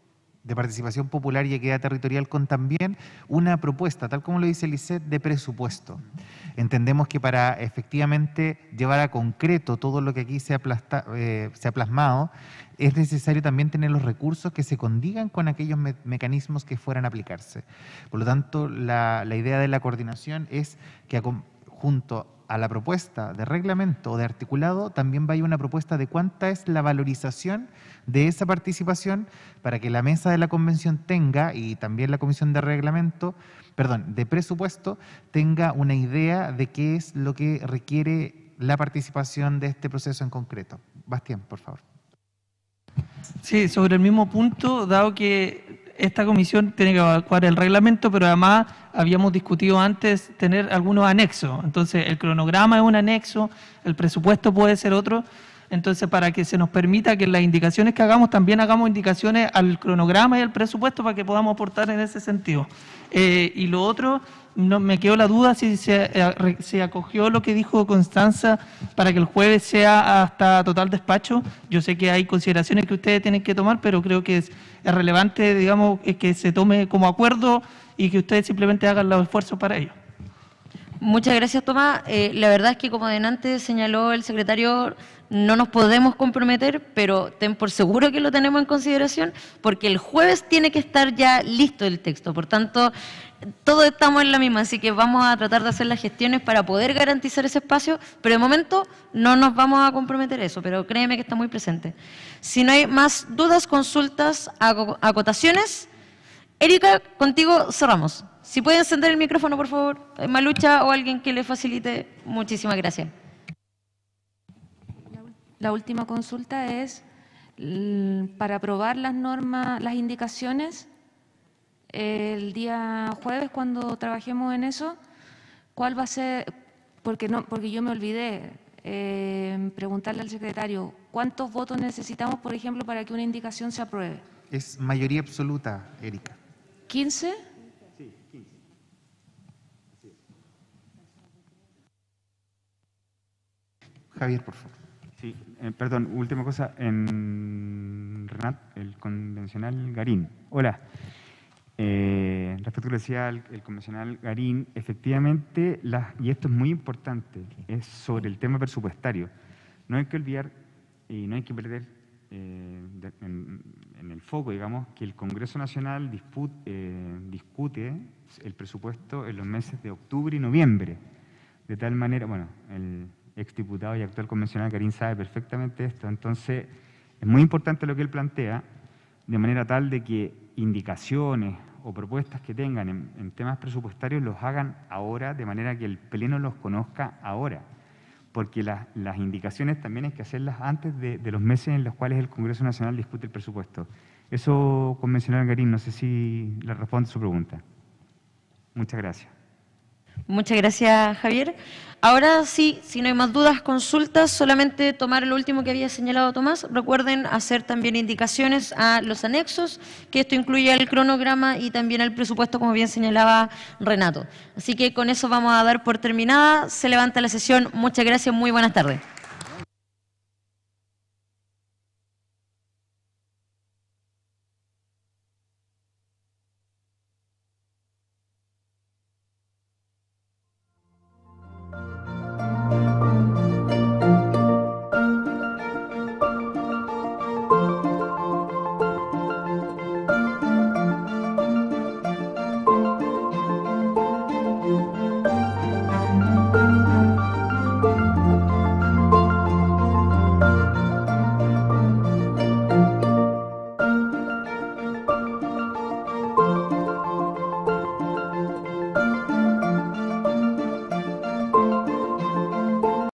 de participación popular y equidad territorial con también una propuesta, tal como lo dice Lisset, de presupuesto. Entendemos que para efectivamente llevar a concreto todo lo que aquí se ha, plasta, eh, se ha plasmado, es necesario también tener los recursos que se condigan con aquellos me mecanismos que fueran a aplicarse. Por lo tanto, la, la idea de la coordinación es que junto a la propuesta de reglamento o de articulado también vaya una propuesta de cuánta es la valorización de esa participación para que la mesa de la convención tenga, y también la comisión de reglamento, perdón, de presupuesto, tenga una idea de qué es lo que requiere la participación de este proceso en concreto. Bastián, por favor. Sí, sobre el mismo punto, dado que esta comisión tiene que evaluar el reglamento, pero además habíamos discutido antes tener algunos anexos. Entonces, el cronograma es un anexo, el presupuesto puede ser otro. Entonces, para que se nos permita que las indicaciones que hagamos, también hagamos indicaciones al cronograma y al presupuesto para que podamos aportar en ese sentido. Eh, y lo otro, no, me quedó la duda si se, eh, se acogió lo que dijo Constanza para que el jueves sea hasta total despacho. Yo sé que hay consideraciones que ustedes tienen que tomar, pero creo que es, es relevante, digamos, que se tome como acuerdo y que ustedes simplemente hagan los esfuerzos para ello. Muchas gracias, Tomás. Eh, la verdad es que, como adelante señaló el secretario, no nos podemos comprometer, pero ten por seguro que lo tenemos en consideración, porque el jueves tiene que estar ya listo el texto. Por tanto, todos estamos en la misma, así que vamos a tratar de hacer las gestiones para poder garantizar ese espacio, pero de momento no nos vamos a comprometer a eso, pero créeme que está muy presente. Si no hay más dudas, consultas, acotaciones, Erika, contigo cerramos. Si puede encender el micrófono, por favor, Malucha o alguien que le facilite, muchísimas gracias. La última consulta es, para aprobar las normas, las indicaciones, el día jueves cuando trabajemos en eso, ¿cuál va a ser? Porque, no, porque yo me olvidé eh, preguntarle al secretario, ¿cuántos votos necesitamos, por ejemplo, para que una indicación se apruebe? Es mayoría absoluta, Erika. ¿quince? Javier, por favor. Sí, eh, perdón, última cosa. En Renat, el convencional Garín. Hola. Eh, respecto a lo que decía el, el convencional Garín, efectivamente, las, y esto es muy importante, es sobre el tema presupuestario. No hay que olvidar y no hay que perder eh, de, en, en el foco, digamos, que el Congreso Nacional disput, eh, discute el presupuesto en los meses de octubre y noviembre. De tal manera, bueno, el exdiputado y actual convencional Garín sabe perfectamente esto, entonces es muy importante lo que él plantea, de manera tal de que indicaciones o propuestas que tengan en, en temas presupuestarios los hagan ahora, de manera que el Pleno los conozca ahora, porque la, las indicaciones también hay que hacerlas antes de, de los meses en los cuales el Congreso Nacional discute el presupuesto. Eso, convencional Garín, no sé si le responde su pregunta. Muchas gracias. Muchas gracias, Javier. Ahora sí, si no hay más dudas, consultas, solamente tomar lo último que había señalado Tomás. Recuerden hacer también indicaciones a los anexos, que esto incluye el cronograma y también el presupuesto, como bien señalaba Renato. Así que con eso vamos a dar por terminada. Se levanta la sesión. Muchas gracias, muy buenas tardes.